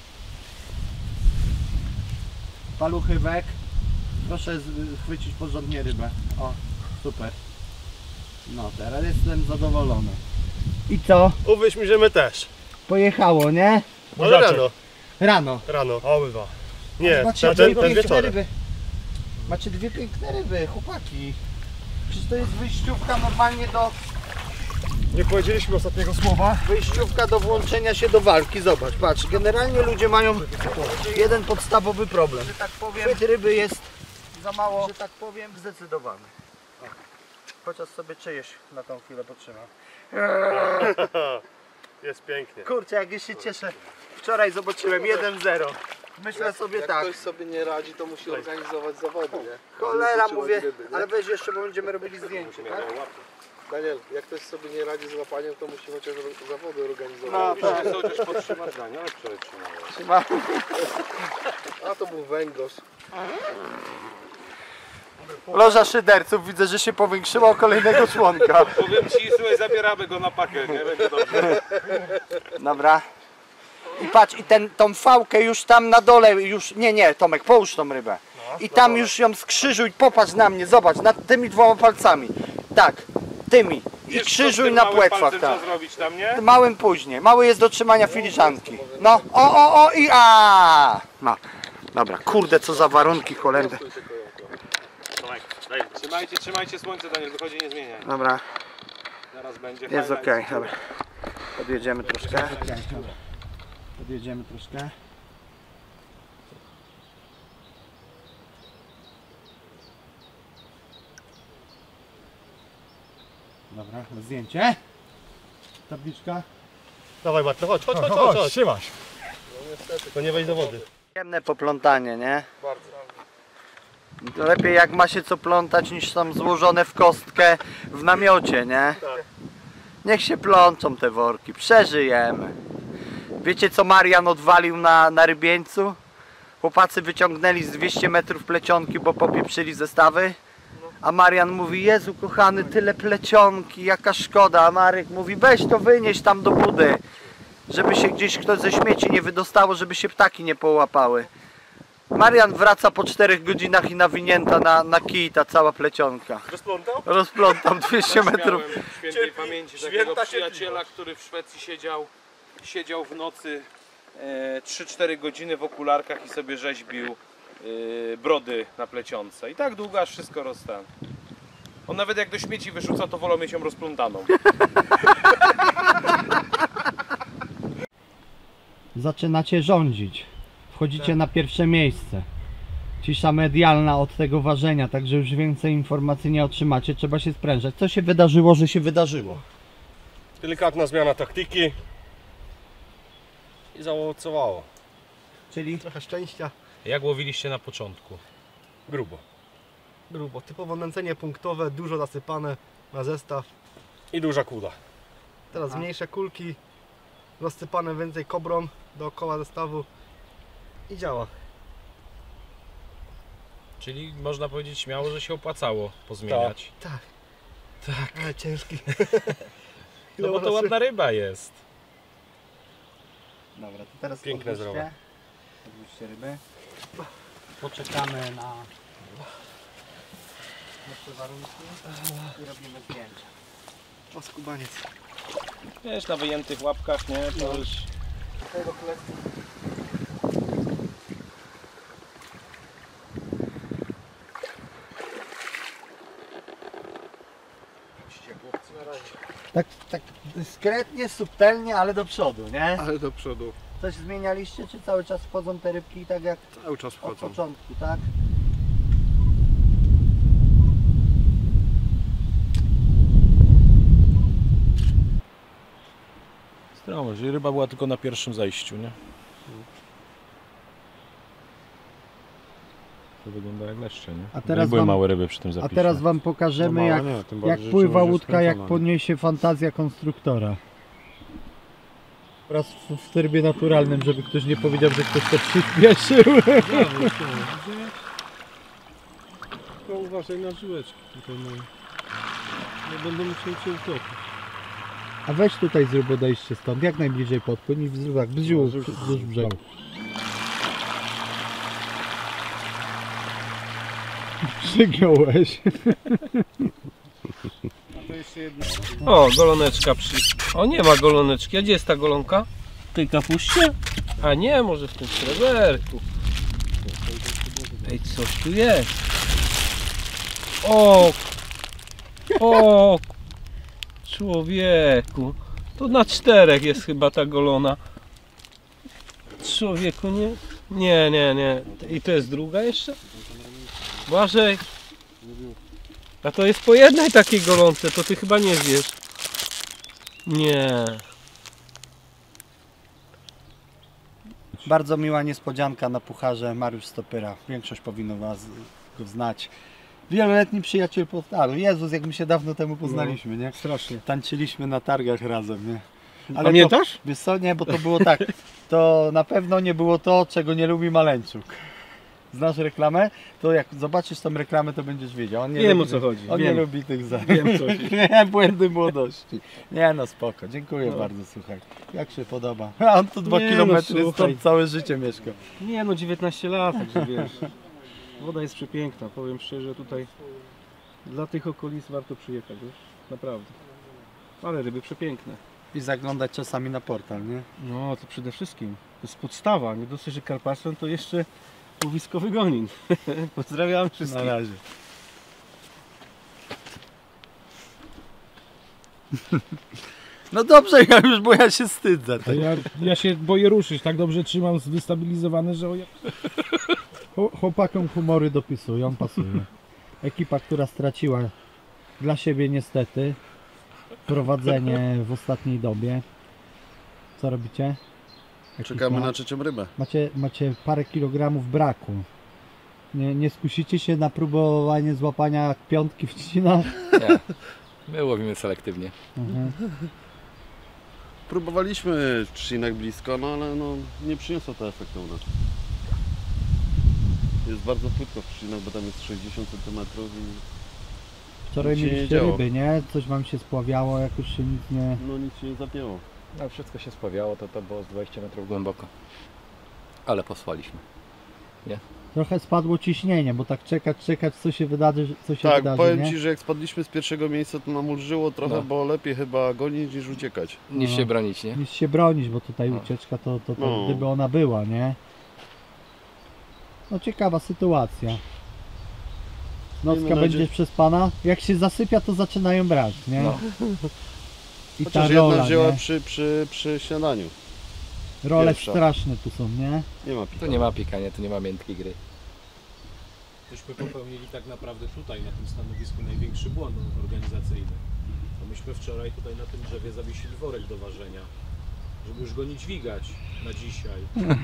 Paluchywek. Proszę chwycić porządnie rybę. O, super. No, teraz jestem zadowolony. I co? Uwierz mi, że my też. Pojechało, nie? Ale rano. Rano. Rano. Obydwa. Nie, Macie ten piękne wieczorem. ryby. Macie 2 piękne ryby, chłopaki. Przecież to jest wyjściówka normalnie do... Nie powiedzieliśmy ostatniego słowa. Wyjściówka do włączenia się do walki. Zobacz, patrz. Generalnie ludzie mają jeden podstawowy problem. Że tak powiem, chwyt ryby jest za mało, że tak powiem, zdecydowany. O. Chociaż sobie czyjeś na tą chwilę potrzymam. Jest pięknie. Kurczę, jak ja się cieszę. Wczoraj zobaczyłem 1-0. Myślę sobie jak tak. ktoś sobie nie radzi, to musi organizować zawody, nie? Cholera, Żeby mówię, ryby, nie? ale weź jeszcze, bo będziemy robili zdjęcie, tak? Daniel, jak ktoś sobie nie radzi z łapaniem, to musi chociaż zawody organizować. No, tak. Chociaż podtrzymać Daniel, ale przetrzymałeś. A to był węgorz. Loża szyderców, widzę, że się powiększyła o kolejnego członka. Powiem ci, słuchaj, zabieramy go na pakę, nie? Będzie dobrze. Dobra. I patrz, i tą fałkę już tam na dole, już, nie, Tomek, połóż tą rybę. I tam już ją skrzyżuj, popatrz na mnie, zobacz, nad tymi dwoma palcami. Tak, tymi. I krzyżuj na płetwach, tak. Zrobić tam, nie? Małym później, mały jest do trzymania filiżanki. No, o i a. No, dobra, kurde, co za warunki cholerne. Trzymajcie słońce, Daniel, wychodzi, nie zmieniaj. Dobra. Zaraz będzie. Jest okej, dobra. Podjedziemy troszkę. Podjedziemy troszkę. Dobra, zdjęcie. Tabliczka. Dawaj Bartek, chodź, trzymasz. To nie wejdź do wody. Przyjemne poplątanie, nie? Bardzo. To lepiej jak ma się co plątać niż są złożone w kostkę w namiocie, nie? Tak. Niech się plączą te worki, przeżyjemy. Wiecie co Marian odwalił na rybieńcu? Chłopacy wyciągnęli z 200 metrów plecionki, bo popieprzyli zestawy. A Marian mówi, Jezu kochany, tyle plecionki, jaka szkoda. A Marek mówi, weź to wynieś tam do budy, żeby się gdzieś ktoś ze śmieci nie wydostało, żeby się ptaki nie połapały. Marian wraca po 4 godzinach i nawinięta na kij ta cała plecionka. Rozplątał? Rozplątał 200 metrów. Świętej pamięci takiego przyjaciela, który w Szwecji siedział w nocy 3-4 godziny w okularkach i sobie rzeźbił brody na plecionce. I tak długo aż wszystko rozstał. On nawet jak do śmieci wyrzuca, to wolą mieć ją rozplątaną. Zaczynacie rządzić. Wchodzicie na pierwsze miejsce. Cisza medialna od tego ważenia, także już więcej informacji nie otrzymacie. Trzeba się sprężać. Co się wydarzyło, że się wydarzyło? Delikatna zmiana taktyki. I zaowocowało. Czyli? Trochę szczęścia. Jak łowiliście na początku? Grubo. Grubo. Typowo nęcenie punktowe, dużo zasypane na zestaw. I duża kula. Teraz mniejsze kulki, rozsypane więcej kobrą dookoła zestawu i działa. Czyli można powiedzieć śmiało, że się opłacało pozmieniać. Tak. Tak. Ale ciężki. No bo to ładna ryba jest. Dobra, to teraz piękne zdrowe. Odwróćcie ryby. Poczekamy na lepsze warunki i robimy zdjęcia. O, skubaniec. Wiesz, na wyjętych łapkach, nie? To już... Tak dyskretnie, subtelnie, ale do przodu, nie? Ale do przodu. Coś zmienialiście, czy cały czas wchodzą te rybki tak jak Cały czas od wchodzą. początku, tak? Zdrowo, że ryba była tylko na pierwszym zejściu, nie? To wygląda jak leszcze, nie? A teraz nie były wam, małe ryby przy tym zapisie. A teraz wam pokażemy No jak, małe nie, tym bardziej, jak że pływa może łódka, jak skręcona, nie? podniesie fantazja konstruktora. Teraz w trybie naturalnym, żeby ktoś nie powiedział, że ktoś to przyspieszył. No uważaj na żyłeczki tutaj mają. Nie będą musieli cię utopić. A weź tutaj zrób odejście stąd, jak najbliżej podpłyń i zrób tak, wzdłuż brzegu. Przygiąłeś. O, goloneczka O, nie ma goloneczki. A gdzie jest ta golonka? W tej kapuście? A nie, może w tym sreberku. Ej, coś tu jest. O, człowieku. To na 4 jest chyba ta golona. Człowieku, nie? Nie. I to jest druga jeszcze? Błażej. A to jest po jednej takiej golonce, to ty chyba nie wiesz. Nie. Bardzo miła niespodzianka na pucharze, Mariusz Stopyra. Większość powinno was go znać. Wieloletni przyjaciel Powtaru. Jezus, jak my się dawno temu poznaliśmy, nie? Strasznie. Tańczyliśmy na targach razem, nie? Pamiętasz? To, wiesz co, nie, bo to było tak. To na pewno nie było to, czego nie lubi Maleńczuk. Znasz reklamę? To jak zobaczysz tą reklamę, to będziesz wiedział. On nie Wiem, lubi, o co chodzi. On Wiem. nie lubi tych za. Wiem, co chodzi. Nie, błędy młodości. Nie no, spoko. Dziękuję No. bardzo, słuchaj. Jak się podoba? A on tu 2 Nie, kilometry, no, słuchaj. stąd całe życie mieszka. Nie no, 19 lat, także wiesz. Woda jest przepiękna, powiem szczerze, tutaj dla tych okolic warto przyjechać, wiesz? Naprawdę. Ale ryby przepiękne. I zaglądać czasami na portal, nie? No, to przede wszystkim. To jest podstawa, nie dosyć, że karpaszon, to jeszcze łowiskowy gonin. Pozdrawiam wszystkich. Na razie. No dobrze, ja już, bo ja się wstydzę. To ja się boję ruszyć, tak dobrze trzymam zdestabilizowany, że Chłopakom humory dopisują, pasuje. Ekipa, która straciła dla siebie niestety prowadzenie w ostatniej dobie. Co robicie? Czekamy na trzecią rybę. Macie parę kilogramów braku. Nie skusicie się na próbowanie złapania piątki w Trzcinach? Nie, my łowimy selektywnie. Próbowaliśmy w Trzcinach blisko, no ale no, nie przyniosło to efektu u nas. Jest bardzo płytko w Trzcinach, bo tam jest 60 cm i Wczoraj nic się nie mieliście działo. ryby, nie? Coś wam się spławiało, jakoś się nic nie... No nic się nie zapięło. No wszystko się spławiało, to było z 20 metrów głęboko. Ale posłaliśmy. Nie? Trochę spadło ciśnienie, bo tak czekać, co się wydarzy, Tak, wydarzy, powiem nie? Ci, że jak spadliśmy z pierwszego miejsca, to nam ulżyło trochę, No. bo lepiej chyba gonić niż uciekać. Niż się bronić, nie? Niż się bronić, bo tutaj ucieczka to No. gdyby ona była, nie? No ciekawa sytuacja. Nocka Miejmy będzie nadzieję- przez pana. Jak się zasypia, to zaczynają brać, nie? No. I Chociaż ta jedna rola, wzięła nie? przy śniadaniu. Role Pierwsza. straszne tu są, nie? Nie ma Tu pikania. nie ma pikania, tu nie ma miętkiej gry. Myśmy popełnili tak naprawdę tutaj, na tym stanowisku, największy błąd organizacyjny. Bo myśmy wczoraj tutaj na tym drzewie zawiesili worek do ważenia, żeby już go nie dźwigać na dzisiaj.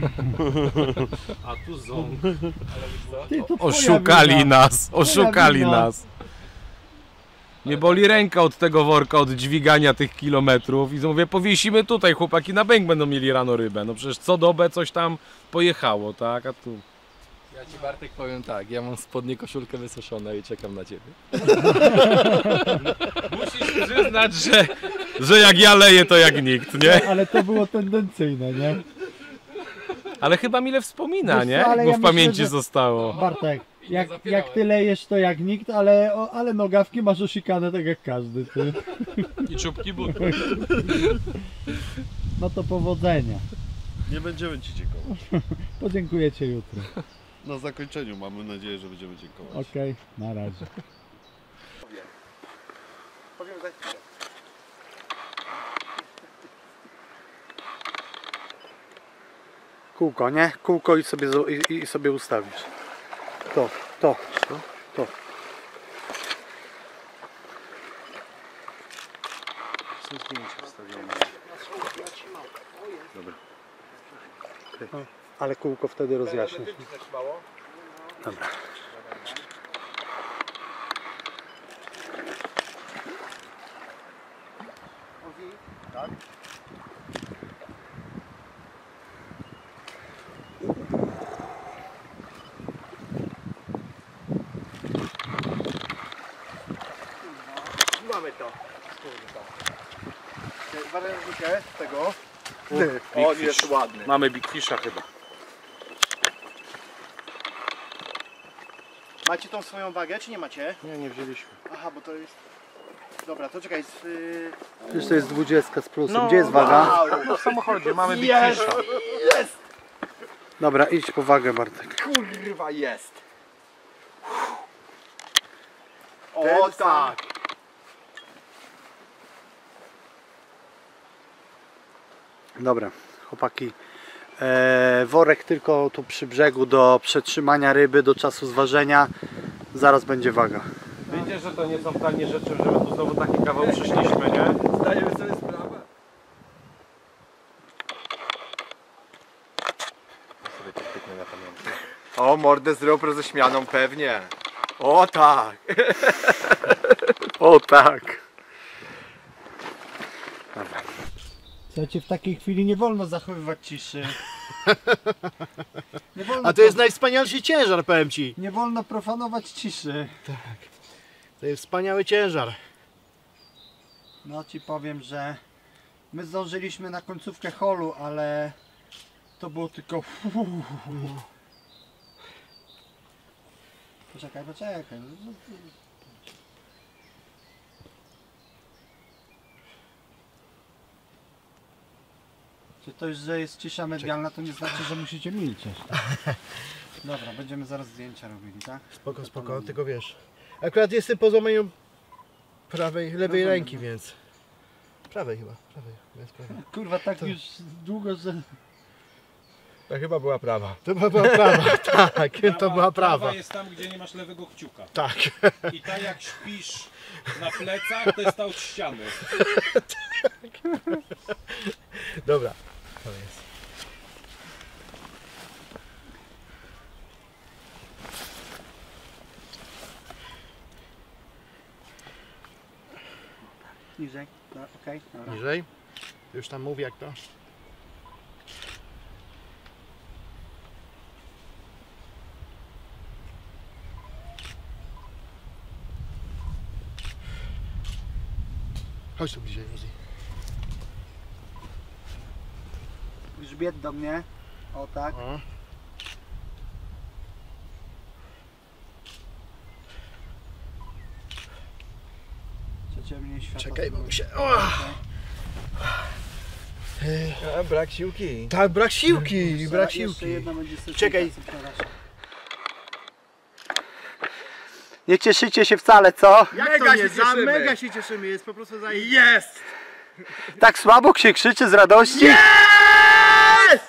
A tu ząb. Ty, to twoja Oszukali wina. nas, oszukali wina. nas. Mnie boli ręka od tego worka, od dźwigania tych kilometrów i mówię, powiesimy tutaj, chłopaki na bęk będą mieli rano rybę. No przecież co dobę coś tam pojechało, tak? A tu... Ja Ci, Bartek, powiem tak, ja mam spodnie, koszulkę wysuszone i czekam na Ciebie. Musisz przyznać, że jak ja leję, to jak nikt, nie? Ale to było tendencyjne, nie? Ale chyba Mile wspomina, Wiesz nie? co, ale Bo ja w myślę, pamięci że- zostało. Bartek, jak ty lejesz, to jak nikt, ale nogawki masz osikane tak jak każdy, ty. I czubki but. No to powodzenia. Nie będziemy Ci dziękować. Podziękuję Ci jutro. Na zakończeniu mamy nadzieję, że będziemy dziękować. Okej, na razie. Powiem za chwilę. Kółko, nie? Kółko i sobie ustawisz. To. Są zdjęcia wstawione. Dobra. Okay. Ale kółko wtedy rozjaśnisz. Dobra. Tak? Mamy to. Wariantkę tego. O, jest ładny. Mamy Big Fisha chyba. Macie tą swoją wagę, czy nie macie? Nie, nie wzięliśmy. Aha, bo to jest... Dobra, to czekaj. Przecież to jest 20 z plusem. No, Gdzie jest waga? wow. W samochodzie mamy Big Jest! Fisha. Jest! Dobra, idź po wagę, Bartek. Kurwa, jest! O tak! Dobra, chłopaki. Worek tylko tu przy brzegu do przetrzymania ryby, do czasu zważenia. Zaraz będzie waga. Wiecie, że to nie są tanie rzeczy, że my tu znowu taki kawał przyszliśmy, nie? Zdajemy sobie sprawę. mordę zrób roześmianą pewnie. O tak. O tak. Dobra. Słuchajcie, w takiej chwili nie wolno zachowywać ciszy. Nie wolno A to jest najwspanialszy ciężar, powiem ci. Nie wolno profanować ciszy. Tak. To jest wspaniały ciężar. No ci powiem, że my zdążyliśmy na końcówkę holu, ale to było tylko... Poczekaj. Czy to już, że jest cisza medialna, to nie znaczy, że musicie milczeć. Dobra, będziemy zaraz zdjęcia robili, tak? Spoko, tylko wiesz. Akurat jestem po złamaniu lewej ręki, więc... Prawej chyba, więc prawej. Kurwa, tak to... już długo, że... To chyba była prawa. To była prawa, tak, to była prawa. Prawa jest tam, gdzie nie masz lewego kciuka. Tak. I tak jak śpisz na plecach, to jest ta od ściany. Dobra, to jest. Niżej, no, okej. Okay, niżej. Już tam mówię jak to. Chodź tu bliżej, Rozi. Grzbiet do mnie. O tak. O. Czekaj, bo mi się... Brak siłki. Tak, brak siłki, brak siłki. Czekaj. Nie cieszycie się wcale, co? Mega się cieszymy, jest po prostu za... Jest! Tak słabo się krzyczy z radości? Jest!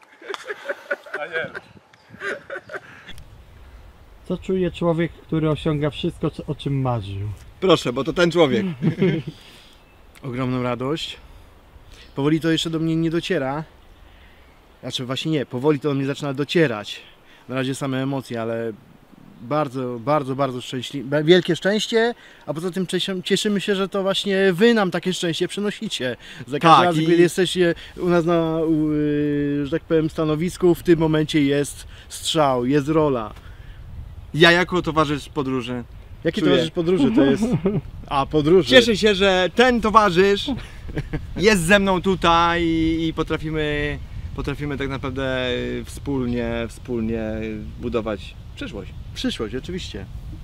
Co czuje człowiek, który osiąga wszystko, o czym marzył? Proszę, bo to ten człowiek. Ogromną radość. Powoli to jeszcze do mnie nie dociera. Znaczy właśnie nie, powoli to do mnie zaczyna docierać. Na razie same emocje, ale bardzo szczęśliwe, wielkie szczęście, a poza tym cieszymy się, że to właśnie wy nam takie szczęście przenosicie. Za każdym razem, kiedy jesteście u nas na, że tak powiem, stanowisku, w tym momencie jest strzał, jest rola. Ja jako towarzysz podróży. Jaki towarzysz podróży to jest? A, podróży. Cieszę się, że ten towarzysz jest ze mną tutaj i potrafimy tak naprawdę wspólnie budować przyszłość. Przyszłość, oczywiście.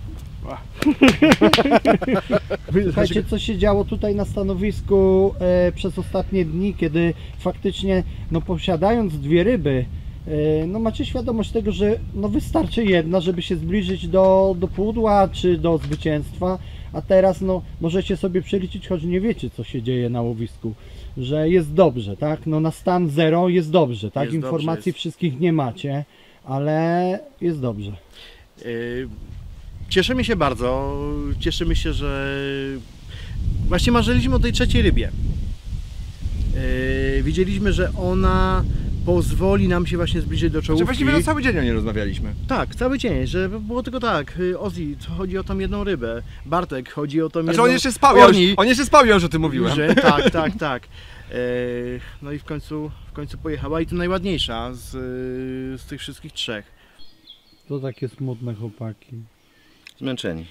Słuchajcie, co się działo tutaj na stanowisku przez ostatnie dni, kiedy faktycznie, no posiadając dwie ryby, no macie świadomość tego, że no wystarczy jedna, żeby się zbliżyć do pudła czy do zwycięstwa, a teraz no możecie sobie przeliczyć, choć nie wiecie, co się dzieje na łowisku, że jest dobrze, tak? No na stan 0 jest dobrze, tak? Jest Informacji dobrze, wszystkich nie macie, ale jest dobrze. Cieszymy się bardzo, cieszymy się, że właśnie marzyliśmy o tej trzeciej rybie. Widzieliśmy, że ona pozwoli nam się właśnie zbliżyć do czołówki. Właściwie to cały dzień o niej rozmawialiśmy. Tak, cały dzień, że było tylko tak, Ozzy, chodzi o tą jedną rybę, Bartek, chodzi o tą jedną... on jeszcze spał, on jeszcze spał, już o tym mówiłem. Tak. No i w końcu pojechała i to najładniejsza z tych wszystkich trzech. To takie smutne chłopaki. Zmęczeni.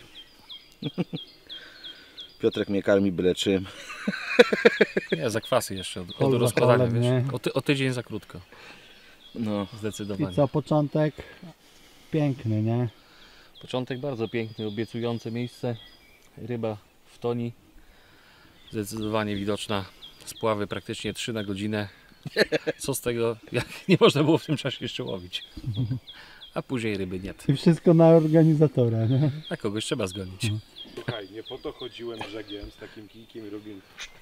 Piotrek mnie karmi byle czym. Nie, zakwasy jeszcze od rozkładania, wiesz? O tydzień za krótko. No. Zdecydowanie. I co, początek piękny, nie? Początek bardzo piękny, obiecujące miejsce. Ryba w toni. Zdecydowanie widoczna. Spławy praktycznie 3 na godzinę. Co z tego, jak nie można było w tym czasie jeszcze łowić. A później ryby nie. I wszystko na organizatora, nie? A kogoś trzeba zgonić. Słuchaj, nie po to chodziłem brzegiem z takim kijkiem i robiłem...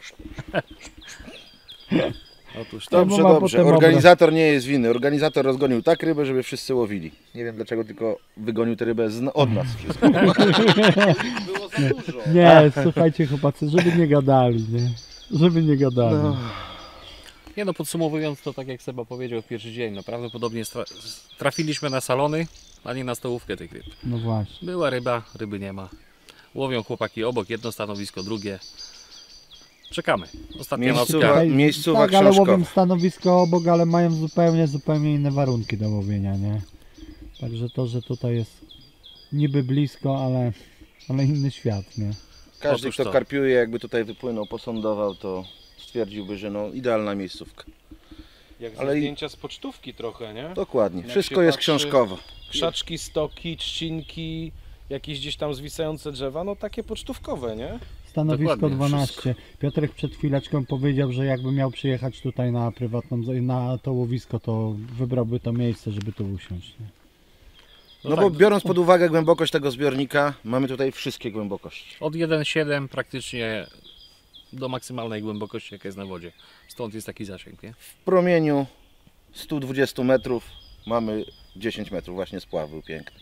Otóż Dobrze. Organizator nie jest winny. Organizator rozgonił tak rybę, żeby wszyscy łowili. Nie wiem dlaczego, tylko wygonił tę rybę od nas wszystko. Było za dużo. Nie, słuchajcie chłopacy, żeby nie gadali, nie? Żeby nie gadali. No. Nie no, podsumowując to, tak jak Seba powiedział, pierwszy dzień, no prawdopodobnie trafiliśmy na salony, a nie na stołówkę tych ryb. No właśnie. Była ryba, ryby nie ma. Łowią chłopaki obok, jedno stanowisko, drugie. Czekamy. Ostatnia nocka. Miejscówek tak, ale książkowych. łowią stanowisko obok, ale mają zupełnie inne warunki do łowienia, nie? Także to, że tutaj jest niby blisko, ale inny świat, nie? Każdy, Otóż kto to. karpiuje, jakby tutaj wypłynął, posądował, to stwierdziłby, że no idealna miejscówka. Jak Ale zdjęcia z pocztówki trochę, nie? Dokładnie. Jak Wszystko się jest patrzy, książkowo. Krzaczki, stoki, trzcinki, jakieś gdzieś tam zwisające drzewa, no takie pocztówkowe, nie? Stanowisko Dokładnie, 12. wszystko. Piotrek przed chwileczką powiedział, że jakby miał przyjechać tutaj na prywatną, na to łowisko, to wybrałby to miejsce, żeby tu usiąść. Nie? No bo biorąc pod uwagę głębokość tego zbiornika, mamy tutaj wszystkie głębokości. Od 1,7 praktycznie do maksymalnej głębokości, jaka jest na wodzie. Stąd jest taki zasięg, nie? W promieniu 120 metrów mamy 10 metrów właśnie spław był piękny.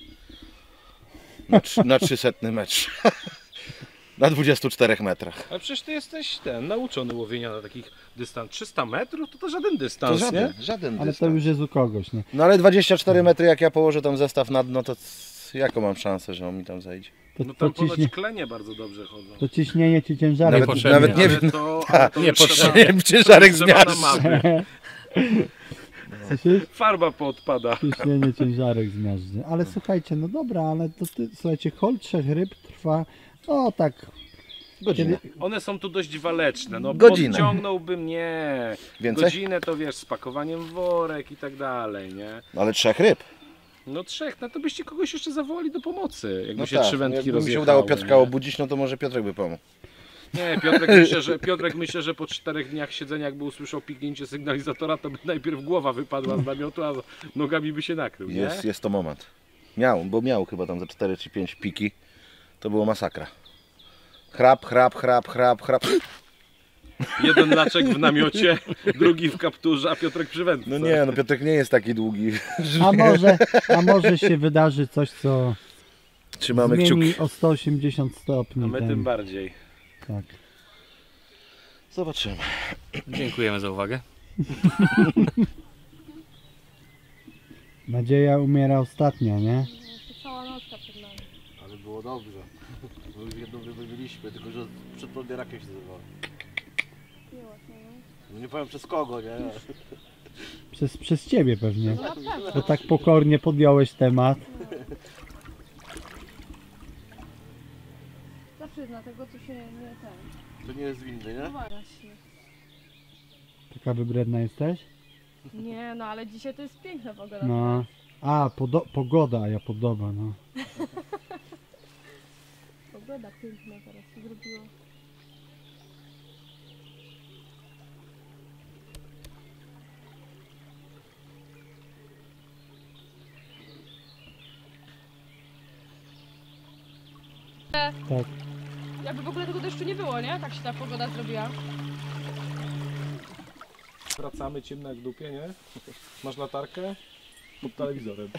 Na 300 metrze. Na 24 metrach. Ale przecież ty jesteś nauczony łowienia na takich dystansach. 300 metrów to żaden dystans, To nie? żaden Ale dystans. to już jest u kogoś, nie? No ale 24 metry, jak ja położę tam zestaw na dno, to jaką mam szansę, że on mi tam zajdzie? No tam ponoć klenie bardzo dobrze chodzą. To ciśnienie ci ciężarek. Nawet nie wiem. Nie potrzebnie. Ciężarek zmiażdży. Farba poodpada. Ciśnienie ciężarek zmiażdży. Ale słuchajcie, no dobra, ale to słuchajcie, hol 3 ryb trwa, no tak... Godzinę. One są tu dość waleczne. No, Godzinę. podciągnąłbym nie. Więcej? Godzinę to wiesz, z pakowaniem w worek i tak dalej, nie? Ale 3 ryb. No 3, no to byście kogoś jeszcze zawołali do pomocy, jakby No się tak, 3 wędki jakby mi rozjechały. się udało Piotrka nie? obudzić, no to może Piotrek by pomógł. Nie, Piotrek myślę, że po 4 dniach siedzenia, jakby usłyszał piknięcie sygnalizatora, to by najpierw głowa wypadła z namiotu, a nogami by się nakrył, nie? Jest to moment. Miał chyba tam za 4 czy 5 piki. To było masakra. Chrap. Jeden laczek w namiocie, drugi w kapturze, a Piotrek przy wędce. No nie, no Piotrek nie jest taki długi. A może się wydarzy coś, co Trzymamy zmieni kciuki. o 180 stopni. A my ten- tym bardziej. Tak. Zobaczymy. Dziękujemy za uwagę. Nadzieja umiera ostatnia, nie? Cała nocka przed nami. Ale było dobrze. Bo już jedną rybę mieliśmy, tylko że przed podbierakiem się zerwało. No nie powiem przez kogo, nie? Przez ciebie pewnie. No na pewno. Bo tak pokornie podjąłeś temat. Zawsze dlatego to się nie ten. To nie jest winny, nie? No właśnie. Taka wybredna jesteś? Nie, no ale dzisiaj to jest piękna pogoda. No. A, pogoda, a ja podoba, no. Pogoda piękna teraz się zrobiła. Tak. Jakby w ogóle tego deszczu nie było, nie? Tak się ta pogoda zrobiła. Wracamy ciemno jak w dupie, nie? Masz latarkę? Pod telewizorem.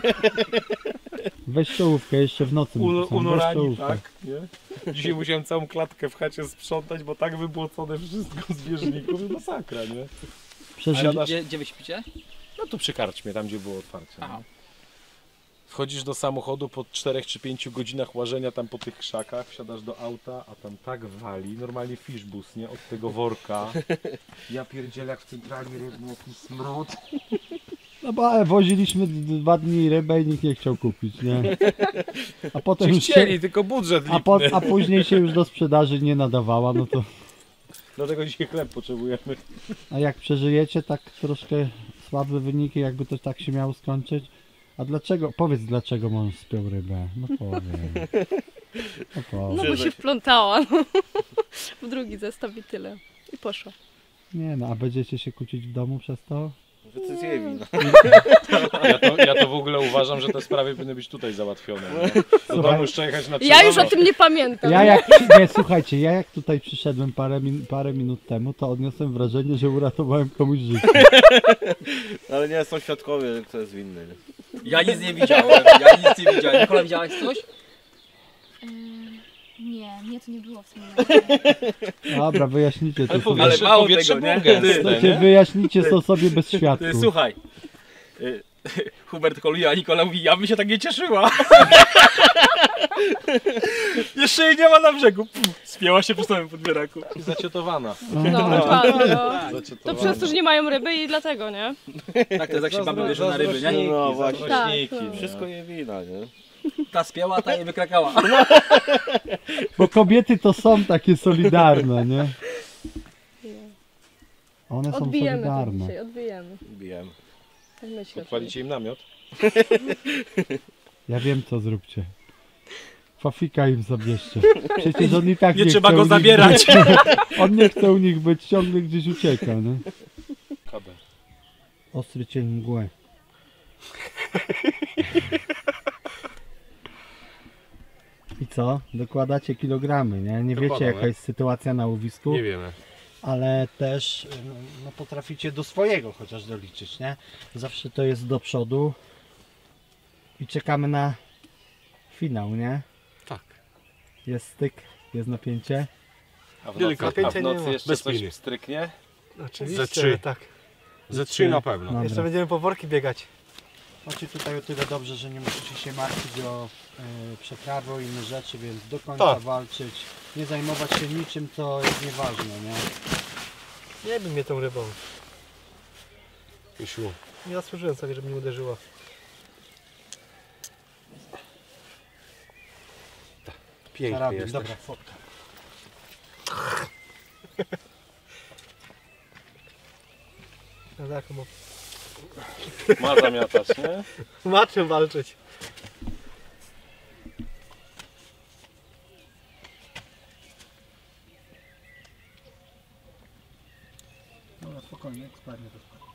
Weź czołówkę, jeszcze w nocy. Weź Unorani, czołówkę. tak? Nie? Dzisiaj musiałem całą klatkę w chacie sprzątać, bo tak wybłocone wszystko z bieżników, że masakra, nie? Gdzie wy śpicie? No tu przy karczmie, tam gdzie było otwarcie. Aha. Nie? Wchodzisz do samochodu po 4 czy 5 godzinach łażenia tam po tych krzakach, wsiadasz do auta, a tam tak wali, normalnie fishbus, nie? Od tego worka. Ja pierdzielę jak w centrali rybnej, jakiś smród. No bo woziliśmy 2 dni rybę i nikt nie chciał kupić, nie? A potem Ci już chcieli, tylko budżet lipny. a później się już do sprzedaży nie nadawała, no to... Dlatego dzisiaj chleb potrzebujemy. A jak przeżyjecie tak troszkę słabe wyniki, jakby to tak się miało skończyć? A dlaczego? Powiedz, dlaczego mąż spiął rybę. No powiem. No powiem. No bo się wplątała. No. W drugi zestaw i tyle. I poszło. Nie no, a będziecie się kłócić w domu przez to? Wycycjewi, no. Ja to w ogóle uważam, że te sprawy powinny być tutaj załatwione. Nie? Do domu jeszcze jechać na Ja już o tym nie pamiętam. Nie, słuchajcie, ja jak tutaj przyszedłem parę minut temu, to odniosłem wrażenie, że uratowałem komuś życie. Ale nie są świadkowie, kto jest winny. Nie? Ja nic nie widziałem, Nikola, widziałaś coś? Nie, mnie to nie było w sumie. Dobra, wyjaśnijcie to Ale mało tego, nie? Wyjaśnijcie to sobie bez świadków. Słuchaj, Hubert holuje, a Nikola mówi, ja bym się tak nie cieszyła. Jeszcze jej nie ma na brzegu. Spięła się po samym podbieraku. Zaciotowana. No, dokładnie. Tak. To przez to, że nie mają ryby i dlatego, nie? Tak, to jest jak się baby bierze na ryby, nie? No właśnie, Tak, no. wszystko je wina, nie? Ta spięła, ta je wykrakała. Bo kobiety to są takie solidarne, nie? One są Odbijemy to solidarne. dzisiaj, odbijemy. Bijemy. Tak myślę. Podpalicie im namiot? Ja wiem co zróbcie. Fafika im zabierzcie. Przecież on i tak Nie nie trzeba chce go u nich zabierać. być. On nie chce u nich być, ciągle gdzieś ucieka, nie? Ostry cień mgły. I co? Dokładacie kilogramy, nie? Nie wiecie Dokładamy. jaka jest sytuacja na łowisku. Nie wiemy. Ale też no, potraficie do swojego chociaż doliczyć, nie? Zawsze to jest do przodu i czekamy na finał, nie? Tak. Jest styk, jest napięcie. A w nocy jeszcze Bez coś piny. stryknie? Oczywiście, Ze 3. tak. Ze 3 na pewno. Dobra. Jeszcze będziemy po worki biegać. Macie tutaj o tyle dobrze, że nie musicie się martwić o przeprawy, o inne rzeczy, więc do końca Tak. walczyć. Nie zajmować się niczym, co jest nieważne, nie? Nie bij mnie tą rybą. Misiu. Nie zasłużyłem sobie, żeby mnie uderzyła. Pięknie Karabin, jesteś. dobra, fotka. No tak, bo... Ma zamiatać, nie? Ma czym walczyć. No spokojnie, jak spadnie to spadnie.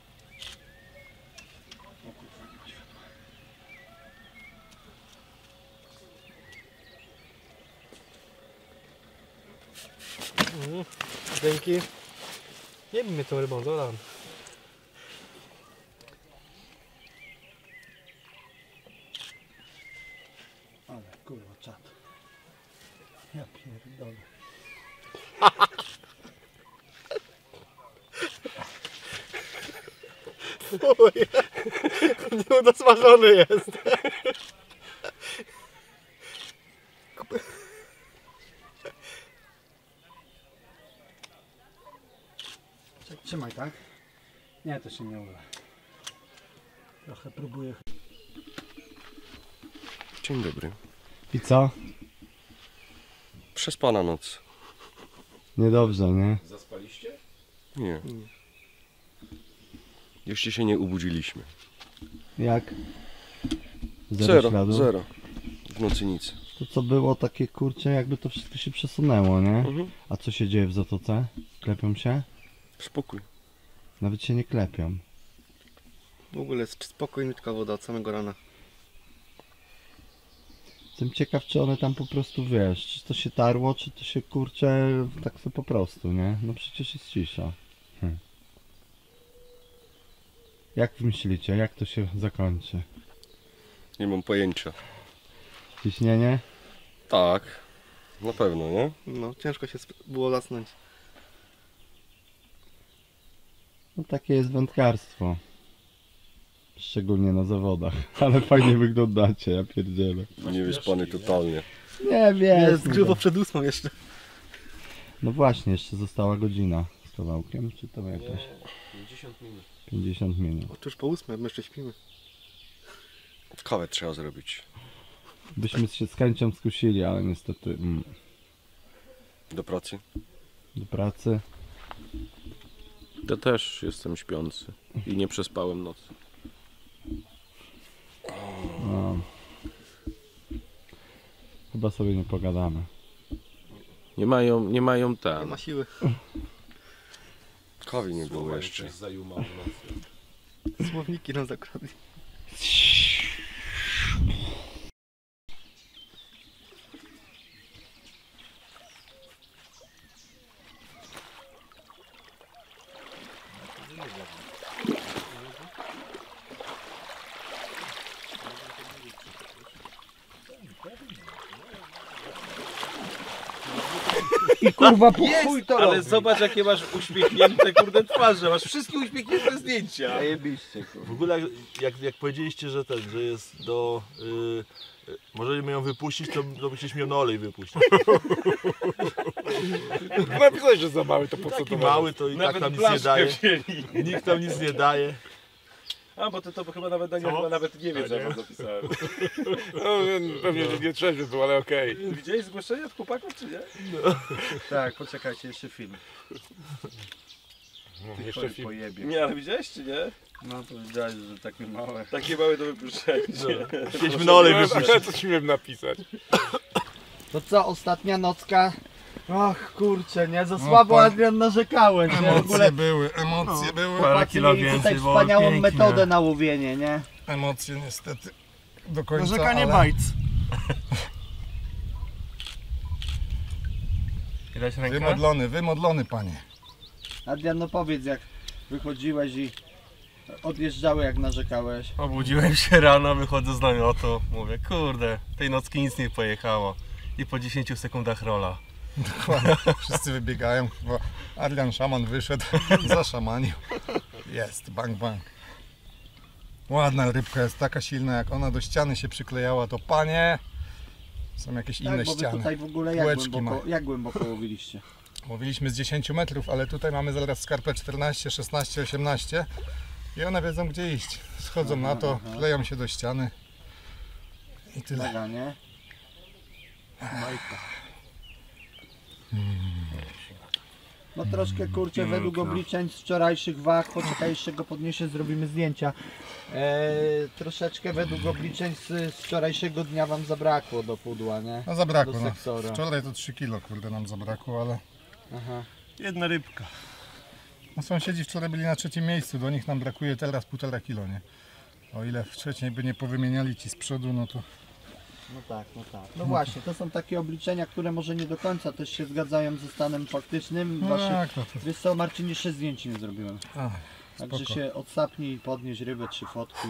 Dzięki. Nie bij mnie tą rybą, dobra. Ale kurwa czad. Ja pierdolę. Fuj. Nieudosmażony jest. Trzymaj, tak? Nie, to się nie uda. Trochę próbuję. Dzień dobry. I co? Przespana noc. Niedobrze, nie? Zaspaliście? Nie. Jeszcze się nie obudziliśmy. Jak? Zero, śladu? zero. W nocy nic. To co było takie kurcze, jakby to wszystko się przesunęło, nie? A co się dzieje w zatoce? Klepią się? Spokój. Nawet się nie klepią. W ogóle jest spokojnie, tylko woda od samego rana. Jestem ciekaw, czy one tam po prostu, wiesz, czy to się tarło, czy to się kurcze tak sobie po prostu, nie? No przecież jest cisza. Jak myślicie, jak to się zakończy? Nie mam pojęcia. Ciśnienie? Tak. Na pewno, nie? No, ciężko się było zasnąć. No takie jest wędkarstwo. Szczególnie na zawodach. Ale fajnie wyglądacie, ja pierdzielę. Niewyspany totalnie. Nie wiem. Jest grubo przed 8 jeszcze. No właśnie, jeszcze została godzina z kawałkiem, czy to jakaś? 50 minut. 50 minut. Otóż po 8, my jeszcze śpimy. Kawę trzeba zrobić. Byśmy się z chęcią skusili, ale niestety Do pracy? do pracy. Ja też jestem śpiący i nie przespałem nocy. No. Chyba sobie nie pogadamy. Nie mają ten. Nie ma siły. Kawy nie było jeszcze. Słowniki nam zakradli. i kurwa po chuj to Ale robi. zobacz jakie masz uśmiechnięte kurde twarze, masz wszystkie uśmiechnięte zdjęcia. Zajebiście, kurwa. W ogóle jak powiedzieliście, że że jest do... możemy ją wypuścić, to byście miał na olej wypuścić. Napisałeś, że za mały, to po co Taki to mały, to i Nawet tak tam nic blaszkę nie daje. wzięli. Nikt tam nic nie daje. A, bo ty to chyba nawet Daniel chyba nawet nie wie, co ja wam zapisałem. No, pewnie, że nie trzeźwy był, ale okej. Widziałeś zgłoszenie od chłopaków, czy nie? No. Tak, poczekajcie, jeszcze film. No, jeszcze film. Pojebie. Nie, ale widziałeś, czy nie? No to widziałeś, że takie małe. Takie małe do wypuszczenia. Chcieliśmy na olej wypuścić. Ale coś miałem napisać. To co, ostatnia nocka? Och kurczę, nie? Za No, słabo pan- Adrian narzekałeś, nie? W Emocje ogóle były, emocje były. chłopacy mieli tutaj wspaniałą metodę na łowienie, nie? Emocje niestety do końca, Narzekanie ale... bajc. Widać rękę? Wymodlony panie. Adrian, no powiedz, jak wychodziłeś i odjeżdżały, jak narzekałeś. Obudziłem się rano, wychodzę z namiotu, mówię, kurde, tej nocki nic nie pojechało. I po 10 sekundach rola. Dokładnie, wszyscy wybiegają, bo Adrian szaman wyszedł, zaszamanił. Jest, bang bang. Ładna rybka, jest taka silna, jak ona do ściany się przyklejała, to panie, są jakieś inne Tak, bo wy ściany. tutaj w ogóle Półeczki ma. jak głęboko łowiliście? Mówiliśmy z 10 metrów, ale tutaj mamy zaraz skarpę 14, 16, 18 i one wiedzą gdzie iść. Schodzą na to, kleją się do ściany i tyle. Mega, nie? No troszkę kurczę, według obliczeń z wczorajszych wag, poczekaj jeszcze go podniesie, zrobimy zdjęcia. Troszeczkę według obliczeń z wczorajszego dnia wam zabrakło do pudła, nie? No zabrakło, Do no. seksora. Wczoraj to 3 kilo kurde nam zabrakło, ale Aha. jedna rybka. No, sąsiedzi wczoraj byli na 3. miejscu, do nich nam brakuje teraz 1,5 kilo, nie? O ile wcześniej by nie powymieniali ci z przodu, no to... No tak, no tak. No właśnie, to są takie obliczenia, które może nie do końca też się zgadzają ze stanem faktycznym. No tak, no to... Wiesz co, Marcin, jeszcze zdjęć nie zrobiłem. A, Także spoko. się odsapnij, podnieś rybę, 3 fotki.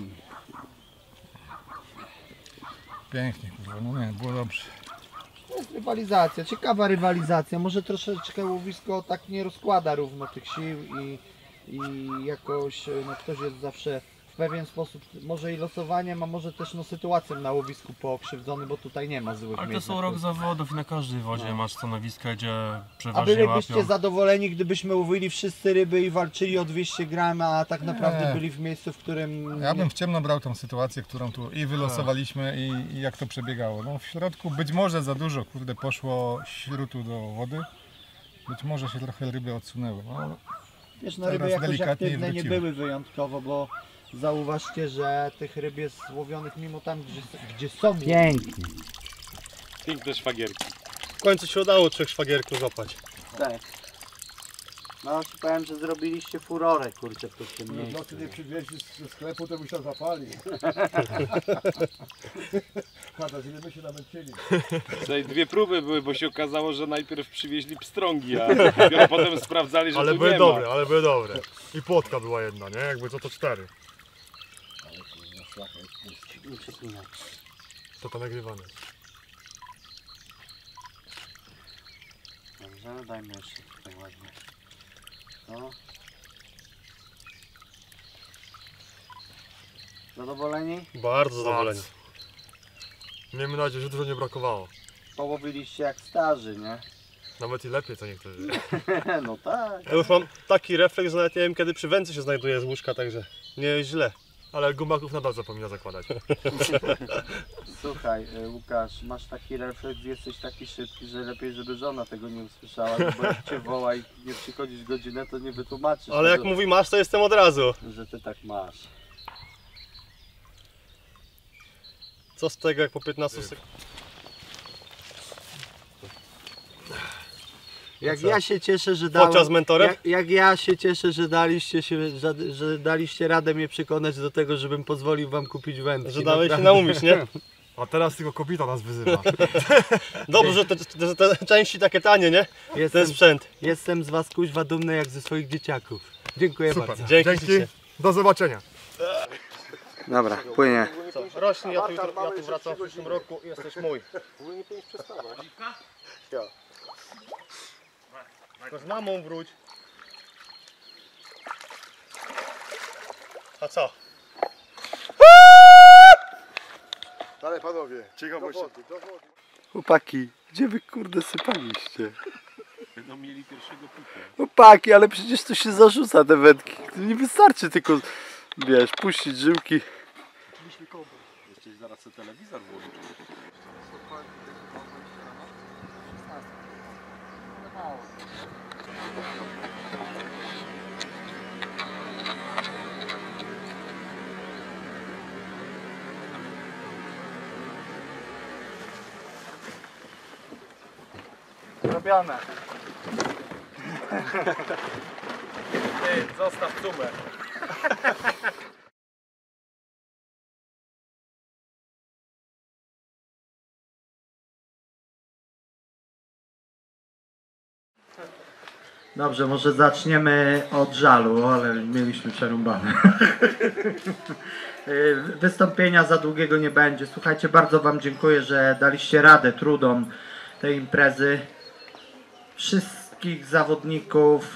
Pięknie, kurwa, no nie, było dobrze. To jest rywalizacja, ciekawa rywalizacja. Może troszeczkę łowisko tak nie rozkłada równo tych sił i jakoś no, ktoś jest zawsze w pewien sposób, może i losowaniem, a może też no, sytuacją na łowisku pokrzywdzony, bo tutaj nie ma złych Ale to miejsc. są rok zawodów i na każdej wodzie No. masz stanowiska, gdzie A przeważnie bylibyście łapią. zadowoleni, gdybyśmy łowili wszyscy ryby i walczyli o 200 gram, a tak naprawdę Nie. byli w miejscu, w którym... Ja bym w ciemno brał tą sytuację, którą tu i wylosowaliśmy i jak to przebiegało. No w środku być może za dużo, kurde, poszło śrutu do wody. Być może się trochę ryby odsunęły. No, Wiesz, no teraz ryby jakoś delikatnie aktywne nie wróciły. były wyjątkowo, bo zauważcie, że tych ryb jest złowionych mimo tam, gdzie są. Pięknie. Piękne szwagierki. W końcu się udało 3 szwagierków złapać. Tak. No ci powiem, że zrobiliście furorę, kurczę, w tym miejscu. No ty nie przywieźli ze sklepu, to byś tam zapalił. Pada, ile my się namęczyli. Tutaj 2 próby były, bo się okazało, że najpierw przywieźli pstrągi, a dopiero potem sprawdzali, że Ale tu były nie dobre, ma. ale były dobre. I płotka była jedna, nie? Jakby co to 4. To nagrywane. Dobrze, dajmy jeszcze tutaj ładnie. No. Zadowoleni? Bardzo zadowoleni. Miejmy nadzieję, że dużo nie brakowało. Połowiliście jak starzy, nie? Nawet i lepiej co niektórzy. No tak. Ja już mam taki refleks, że nawet nie wiem kiedy przy wędce się znajduje z łóżka, także nie jest źle. Ale gumaków nadal zapomina zakładać. Słuchaj, Łukasz, masz taki refleks, jesteś taki szybki, że lepiej, żeby żona tego nie usłyszała, bo jak cię woła i nie przychodzisz godzinę, to nie wytłumaczysz. Ale jak tego, mówi masz, to jestem od razu. że ty tak masz. Co z tego, jak po 15 sekundach... Jak ja się cieszę, że Podczas mentorem? Jak ja się cieszę, że daliście radę mnie przekonać do tego, żebym pozwolił wam kupić wędki. Że dałeś się naprawdę. namówić, nie? A teraz tylko kobieta nas wyzywa. Dobrze, że te części takie tanie, nie? Ten sprzęt. Jestem z was kuźwa dumny jak ze swoich dzieciaków. Dziękuję Super. bardzo. Dzięki. Do zobaczenia. Dobra, płynie. Co? Rośnie, ja tu wracam w przyszłym roku i jesteś mój. W ogóle nie powinieneś przestawać. To z mamą wróć. A co? Dalej panowie, cicho bo się. Chłopaki, gdzie wy kurde sypaliście? Będą mieli pierwszego pika. Chłopaki, ale przecież to się zarzuca te wędki. Nie wystarczy tylko, wiesz, puścić żyłki. Jeszcze zaraz sobie telewizor włożyć. Zrobione. Ty, zostaw cumę. Dobrze, może zaczniemy od żalu, ale mieliśmy przerąbane. Wystąpienia za długiego nie będzie. Słuchajcie, bardzo Wam dziękuję, że daliście radę trudom tej imprezy. Wszystkich zawodników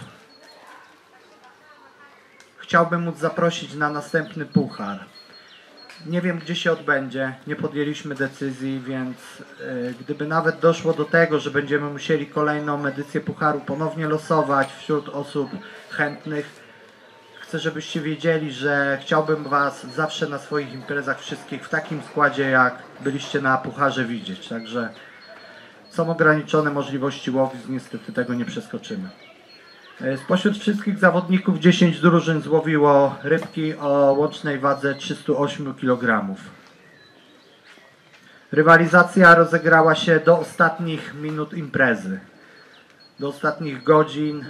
chciałbym móc zaprosić na następny puchar. Nie wiem, gdzie się odbędzie, nie podjęliśmy decyzji, więc gdyby nawet doszło do tego, że będziemy musieli kolejną edycję pucharu ponownie losować wśród osób chętnych, chcę, żebyście wiedzieli, że chciałbym Was zawsze na swoich imprezach wszystkich w takim składzie, jak byliście na pucharze, widzieć. Także są ograniczone możliwości łowisk, niestety tego nie przeskoczymy. Spośród wszystkich zawodników 10 drużyn złowiło rybki o łącznej wadze 308 kg. Rywalizacja rozegrała się do ostatnich minut imprezy, do ostatnich godzin,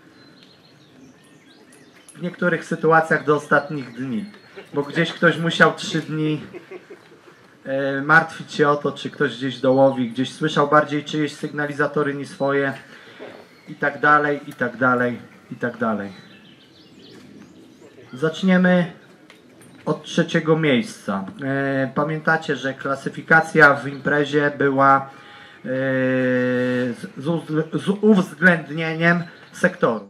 w niektórych sytuacjach do ostatnich dni, bo gdzieś ktoś musiał 3 dni martwić się o to, czy ktoś gdzieś dołowi, gdzieś słyszał bardziej czyjeś sygnalizatory niż swoje. I tak dalej, i tak dalej, i tak dalej. Zaczniemy od 3. miejsca. Pamiętacie, że klasyfikacja w imprezie była z uwzględnieniem sektoru.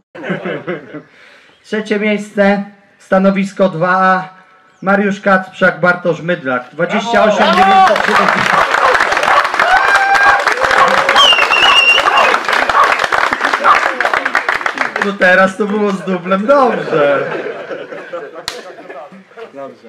3. miejsce, stanowisko 2A, Mariusz Kacprzak, Bartosz Mydlak, 28,9. No teraz to było z dublem dobrze. Dobrze.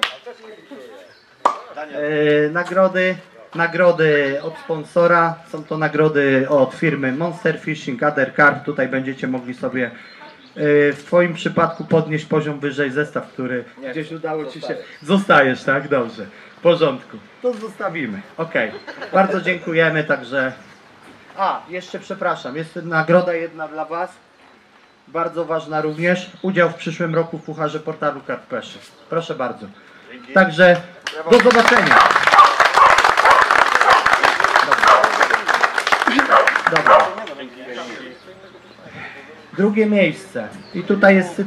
Nagrody od sponsora. Są to nagrody od firmy Monster Fishing, Other Carp. Tutaj będziecie mogli sobie w Twoim przypadku podnieść poziom wyżej zestaw, który gdzieś udało Ci się... Zostajesz, tak? Dobrze. W porządku. To zostawimy. Ok. Bardzo dziękujemy, także... jeszcze przepraszam. Jest nagroda jedna dla Was. Bardzo ważna również. Udział w przyszłym roku w Pucharze Portalu Carp Peszy. Proszę bardzo. Także do zobaczenia. Dobra. 2. miejsce. I tutaj jest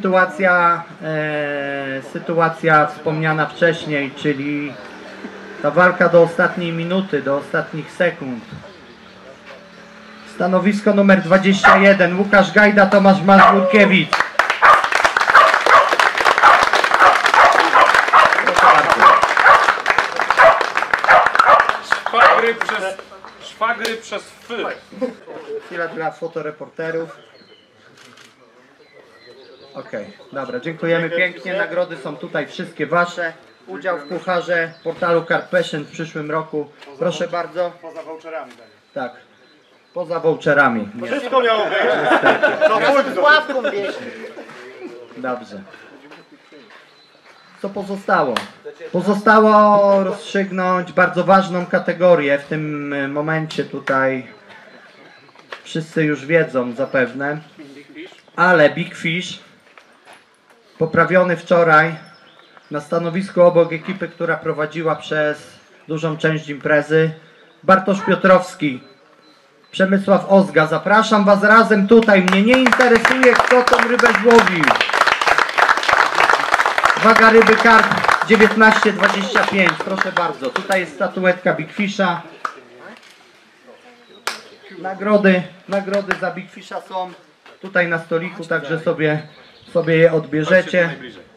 sytuacja wspomniana wcześniej, czyli ta walka do ostatniej minuty, do ostatnich sekund. Stanowisko numer 21. Łukasz Gajda, Tomasz Mazurkiewicz. Szwagry przez F. Chwila dla fotoreporterów. Dobra, dziękujemy pięknie. Nagrody są tutaj wszystkie Wasze. Udział w Pucharze Portalu Carp Passion w przyszłym roku. Proszę bardzo. Poza voucherami. Tak. Poza voucherami. Wszystko miało być. Z ławką Dobrze. Co pozostało? Pozostało rozstrzygnąć bardzo ważną kategorię. W tym momencie tutaj wszyscy już wiedzą zapewne. Ale Big Fish poprawiony wczoraj na stanowisku obok ekipy, która prowadziła przez dużą część imprezy. Bartosz Piotrowski, Przemysław Ozga. Zapraszam Was razem tutaj. Mnie nie interesuje, kto tą rybę złowił. Waga ryby karp 19,25. Proszę bardzo. Tutaj jest statuetka Big Fisha. Nagrody za Big Fisha są. tutaj na stoliku, także sobie je odbierzecie.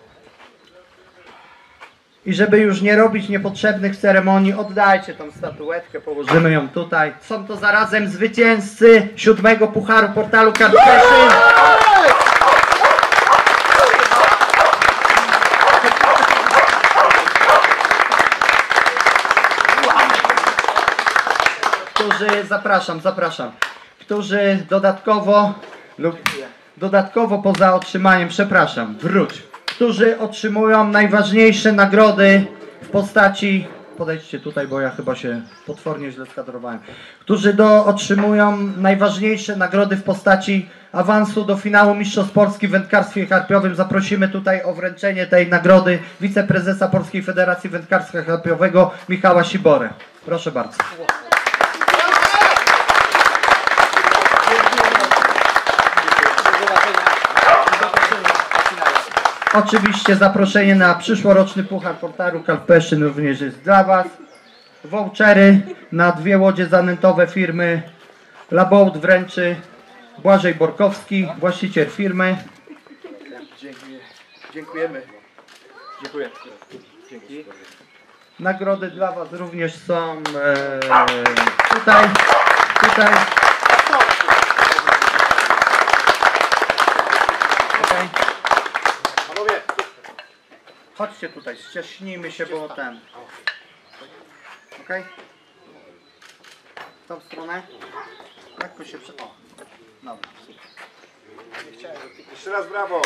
I żeby już nie robić niepotrzebnych ceremonii, oddajcie tą statuetkę, położymy ją tutaj. Są to zarazem zwycięzcy 7. Pucharu Portalu Kart Peszyn. Którzy, zapraszam, którzy dodatkowo poza otrzymaniem, którzy otrzymują najważniejsze nagrody w postaci, podejdźcie tutaj, bo ja chyba się potwornie źle skadrowałem, którzy otrzymują najważniejsze nagrody w postaci awansu do finału Mistrzostw Polski w wędkarstwie karpiowym. Zaprosimy tutaj o wręczenie tej nagrody wiceprezesa Polskiej Federacji Wędkarstwa Karpiowego Michała Siborę. Proszę bardzo. Oczywiście zaproszenie na przyszłoroczny Puchar Portalu Kart Peszyn również jest dla Was. Vouchery na 2 łodzie zanętowe firmy Laboat wręczy Błażej Borkowski, właściciel firmy. Dziękujemy. Dziękuję. Dzięki. Nagrody dla Was również są tutaj. Chodźcie tutaj, ścieśnijmy się, bo ten. Okej? W tą stronę? Lekko się O, dobra, super. Nie chciałem. Jeszcze raz brawo!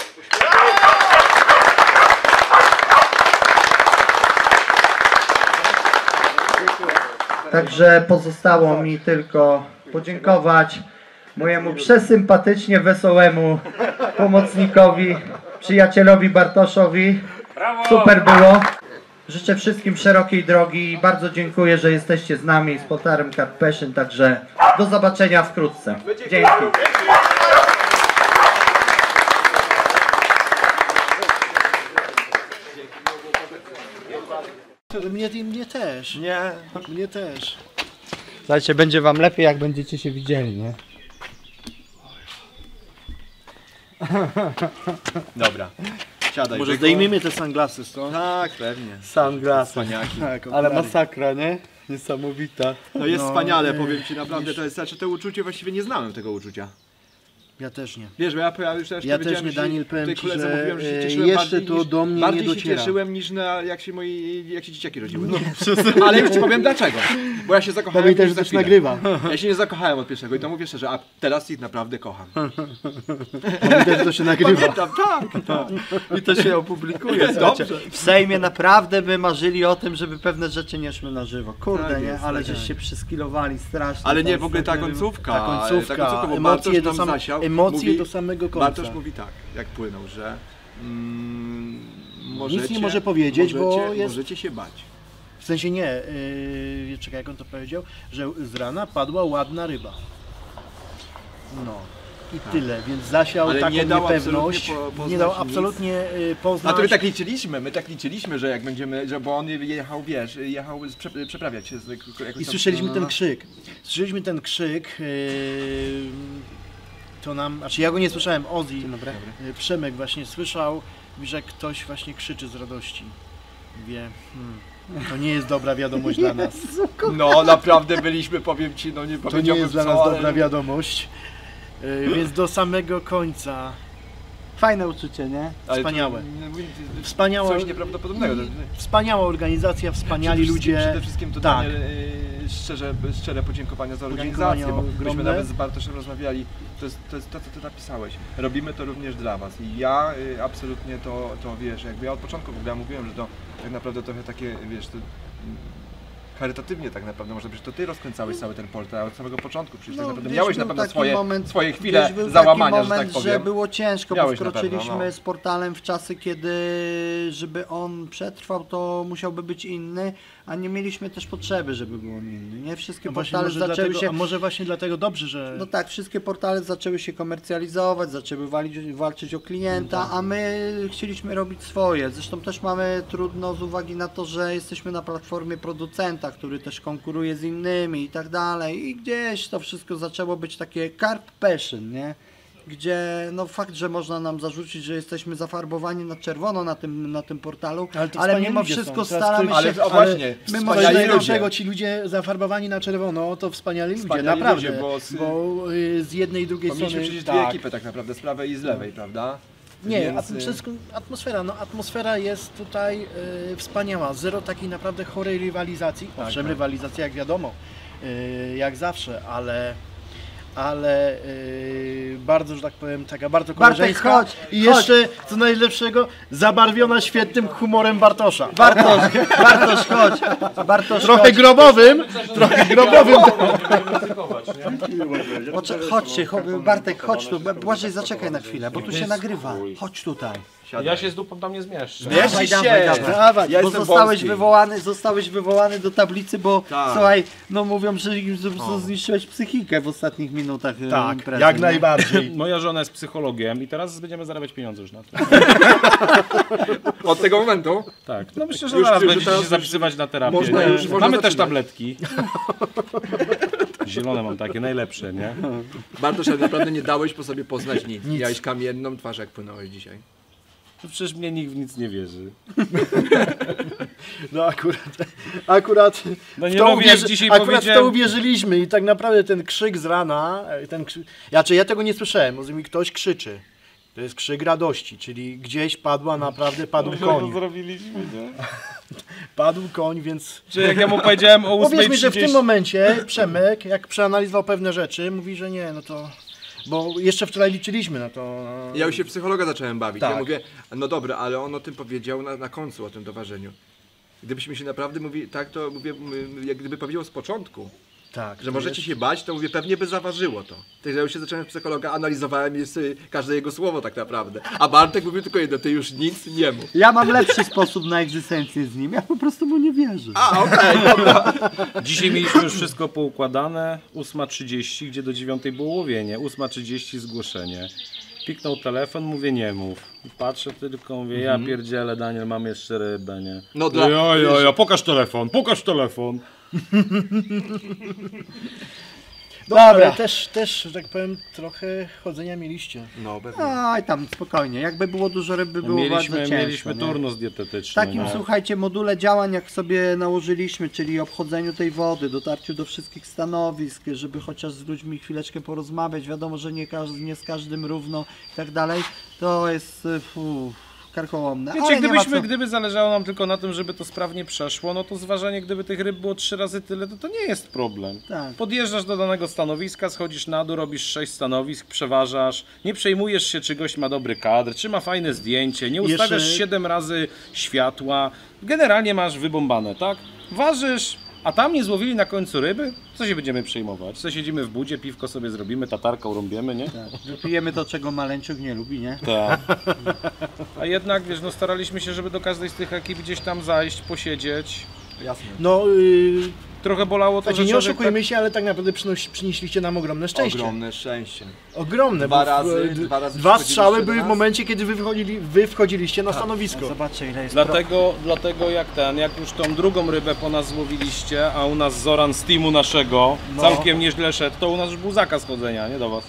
Także pozostało mi tylko podziękować mojemu przesympatycznie wesołemu pomocnikowi, przyjacielowi Bartoszowi. Super było. Życzę wszystkim szerokiej drogi i bardzo dziękuję, że jesteście z nami z Portalem Kart Peszyn, także do zobaczenia wkrótce. Dzięki. Mnie też. Nie. Mnie też. Słuchajcie, będzie Wam lepiej, jak będziecie się widzieli, nie? Dobra. Siadaj. Może zdejmijmy te sunglasy stąd? Tak, pewnie. Sunglasy. Wspaniaki. Tak, ale masakra, nie? Niesamowita. No jest wspaniale, powiem Ci naprawdę, to jest, znaczy to uczucie, właściwie nie znałem tego uczucia. Ja też nie. Wiesz, bo ja już też Ja też nie, Daniel, powiem Ci, że mówiłem, że się cieszyłem jeszcze to do mnie nie bardziej się dociera. cieszyłem niż jak się dzieciaki rodziły. No, ale już Ci powiem dlaczego. Bo ja się zakochałem Tobie też za też chwilę. nagrywa. Ja się nie zakochałem od pierwszego i to mówię szczerze, a teraz ich naprawdę kocham. Pamiętaj, że to się nagrywa. Pamiętam, tak. I to się opublikuje. Dobrze. W Sejmie naprawdę by marzyli o tym, żeby pewne rzeczy nie szły na żywo. Kurde, Tak nie? jest, Ale tak żeś jest. się przyskilowali strasznie. Ale nie, tam w ogóle z ta tym- końcówka. Ta końcówka, bo emocje Bartosz do tam same- zasiał, emocje mówi, do samego końca. Bartosz mówi tak, jak płynął, że Nic nie może powiedzieć, bo jest... Możecie się bać. W sensie nie, czekaj, jak on to powiedział, że z rana padła ładna ryba. No. I tyle, więc zasiał Ale taką nie dał niepewność, absolutnie poznać nie dał nic. absolutnie A poznać. to my tak liczyliśmy, że jak będziemy, że bo on jechał, wiesz, przeprawiać się z jakoś I tam- słyszeliśmy no. ten krzyk. Słyszeliśmy ten krzyk, to nam, znaczy ja go nie słyszałem, Ozzy, Przemek właśnie słyszał, że ktoś właśnie krzyczy z radości. Mówię, to nie jest dobra wiadomość dla nas. No naprawdę byliśmy, powiem Ci, no nie To nie powiedziałbym jest dla co, nas ale- dobra wiadomość. Więc do samego końca. Fajne uczucie, nie? Ale to- Wspaniałe. no, Wspaniała, Coś nieprawdopodobnego. wspaniała organizacja, wspaniali ludzie. Przede wszystkim to tak. Daniel, szczere podziękowania za Podziękowania organizację, bo myśmy ogromne. nawet z Bartoszem rozmawiali, to jest to, co Ty napisałeś. Robimy to również dla Was i ja absolutnie to wiesz, jakby ja od początku w ogóle mówiłem, że to tak naprawdę trochę takie, wiesz, to, charytatywnie tak naprawdę, może być to Ty rozkręcałeś cały ten portal od samego początku, przecież tak naprawdę gdzieś miałeś był na pewno taki swoje chwile gdzieś był załamania, taki że tak moment, powiem. że było ciężko, bo Miałeś na pewno, wkroczyliśmy no. z portalem w czasy, kiedy żeby on przetrwał, to musiałby być inny, a nie mieliśmy też potrzeby, żeby był on inny. Nie wszystkie No właśnie, portale może zaczęły dlatego, się... a może właśnie dlatego dobrze, że... No tak, wszystkie portale zaczęły się komercjalizować, zaczęły walczyć o klienta, a my chcieliśmy robić swoje. Zresztą też mamy trudno z uwagi na to, że jesteśmy na platformie producenta, który też konkuruje z innymi i tak dalej. I gdzieś to wszystko zaczęło być takie Kart Peszyn, nie? gdzie no fakt, że można nam zarzucić, że jesteśmy zafarbowani na czerwono na tym portalu, ale mimo wszystko staramy się... My może ci ludzie zafarbowani na czerwono to wspaniali ludzie, naprawdę, bo z jednej i drugiej strony... Mieliśmy przecież dwie ekipy tak naprawdę, z prawej i z lewej, prawda? Nie, Więc... atmosfera, no atmosfera jest tutaj wspaniała, zero takiej naprawdę chorej rywalizacji, owszem, rywalizacja jak wiadomo, jak zawsze, ale bardzo, że tak powiem, taka bardzo koleżeńska. Bartek, chodź, i jeszcze, co najlepszego, zabarwiona świetnym humorem Bartosza. Bartosz, chodź. Bartosz, trochę grobowym. Chodźcie, Bartek, chodź tu. Błażej, zaczekaj na chwilę, bo tu się nagrywa. Chodź tutaj. Ja się z dupą tam nie zmieszczę. Dawaj. Bo zostałeś wywołany do tablicy, bo słuchaj, no mówią, że zniszczyłeś psychikę w ostatnich minutach imprezy. Jak najbardziej. Moja żona jest psychologiem i teraz będziemy zarabiać pieniądze już na to. Od tego momentu? Tak. No myślę, że zaraz będziecie się zapisywać na terapię. Mamy też tabletki. Zielone mam takie, najlepsze, nie? Bartosz, ale naprawdę nie dałeś po sobie poznać nic. Miałeś kamienną twarz, jak płynąłeś dzisiaj. To przecież mnie nikt w nic nie wierzy. No akurat no nie w to uwierzyliśmy i tak naprawdę ten krzyk z rana, ja tego nie słyszałem, może mi ktoś krzyczy. To jest krzyk radości, czyli gdzieś naprawdę padł koń. To zrobiliśmy, nie? Padł koń, więc... Czy jak ja mu powiedziałem o 8:30... Powiedz mi, że w tym momencie Przemek, jak przeanalizował pewne rzeczy, mówi, że nie, no to... Bo jeszcze wczoraj liczyliśmy na to... Ja już się psychologa zacząłem bawić. Tak. Ja mówię, no dobra, ale on o tym powiedział na końcu, o tym doważeniu. Gdybyśmy się naprawdę mówili tak, to mówię, jak gdyby powiedział z początku. Tak, że możecie się bać, to mówię, pewnie by zaważyło to. Także ja już się zacząłem psychologa, analizowałem każde jego słowo tak naprawdę. A Bartek mówił tylko jedno, ty już nic nie mów. Ja mam lepszy sposób na egzystencję z nim, ja po prostu mu nie wierzę. Okej, dobra. Dzisiaj mieliśmy już wszystko poukładane, 8:30, gdzie do 9:00 było łowienie, 8:30 zgłoszenie. Piknął telefon, mówię nie mów. Patrzę tylko, mówię, ja pierdzielę, Daniel, mam jeszcze rybę, nie? No pokaż telefon. Dobra, też, że tak powiem, trochę chodzenia mieliście. No, pewnie. Aj tam spokojnie, jakby było dużo ryb, by było bardzo ciężko. Mieliśmy turnus dietetyczny. W takim, słuchajcie, module działań, jak sobie nałożyliśmy, czyli obchodzeniu tej wody, dotarciu do wszystkich stanowisk, żeby chociaż z ludźmi chwileczkę porozmawiać, wiadomo, że nie z każdym równo i tak dalej, to jest karkołomne. Wiecie, gdyby zależało nam tylko na tym, żeby to sprawnie przeszło, no to zważanie, gdyby tych ryb było 3 razy tyle, to nie jest problem. Tak. Podjeżdżasz do danego stanowiska, schodzisz na dół, robisz 6 stanowisk, przeważasz, nie przejmujesz się, czy gość ma dobry kadr, czy ma fajne zdjęcie, nie ustawiasz 7 razy światła, generalnie masz wybombane, tak? Ważysz, a tam nie złowili na końcu ryby? Co się będziemy przejmować? Co siedzimy w budzie, piwko sobie zrobimy, tatarkę urąbiemy, nie? Tak. Wypijemy to, czego Maleńczuk nie lubi, nie? Tak. A jednak, wiesz, no staraliśmy się, żeby do każdej z tych ekip gdzieś tam zajść, posiedzieć. Jasne. No, trochę bolało to, że nie oszukujmy się, ale tak naprawdę przynieśliście nam ogromne szczęście. Ogromne szczęście. Ogromne, Dwa dwa strzały były w momencie, kiedy wy wchodziliście na stanowisko. No zobaczcie, ile jest Dlatego jak już tą drugą rybę po nas złowiliście, a u nas Zoran z teamu naszego całkiem nieźle szedł, to u nas już był zakaz chodzenia, nie do was.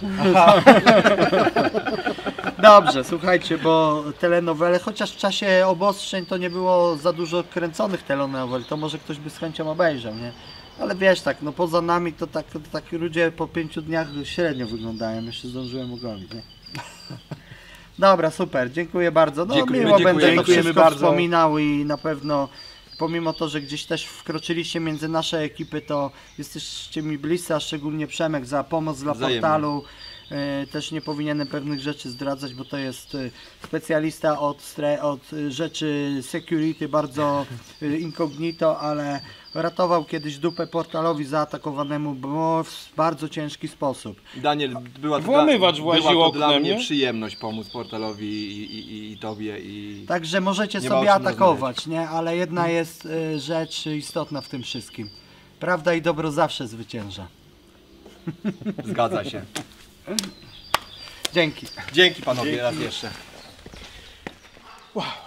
Dobrze, słuchajcie, bo telenowele, chociaż w czasie obostrzeń to nie było za dużo kręconych telenowel, to może ktoś by z chęcią obejrzał, nie? Ale wiesz, tak, no poza nami to tak ludzie po 5 dniach średnio wyglądają, jeszcze zdążyłem ogolić, nie? Dobra, super, dziękuję bardzo. No miło będę to wszystko wspominał i na pewno pomimo to, że gdzieś też wkroczyliście między nasze ekipy, to jesteście mi bliscy, a szczególnie Przemek za pomoc dla portalu. Też nie powinienem pewnych rzeczy zdradzać, bo to jest specjalista od rzeczy security, bardzo incognito, ale ratował kiedyś dupę portalowi zaatakowanemu w bardzo ciężki sposób. Daniel, była to dla mnie przyjemność pomóc portalowi i tobie. Także możecie sobie atakować, nie? Ale jedna jest rzecz istotna w tym wszystkim. Prawda i dobro zawsze zwycięża. Zgadza się. Dzięki. Dzięki panowie, raz jeszcze. Wow.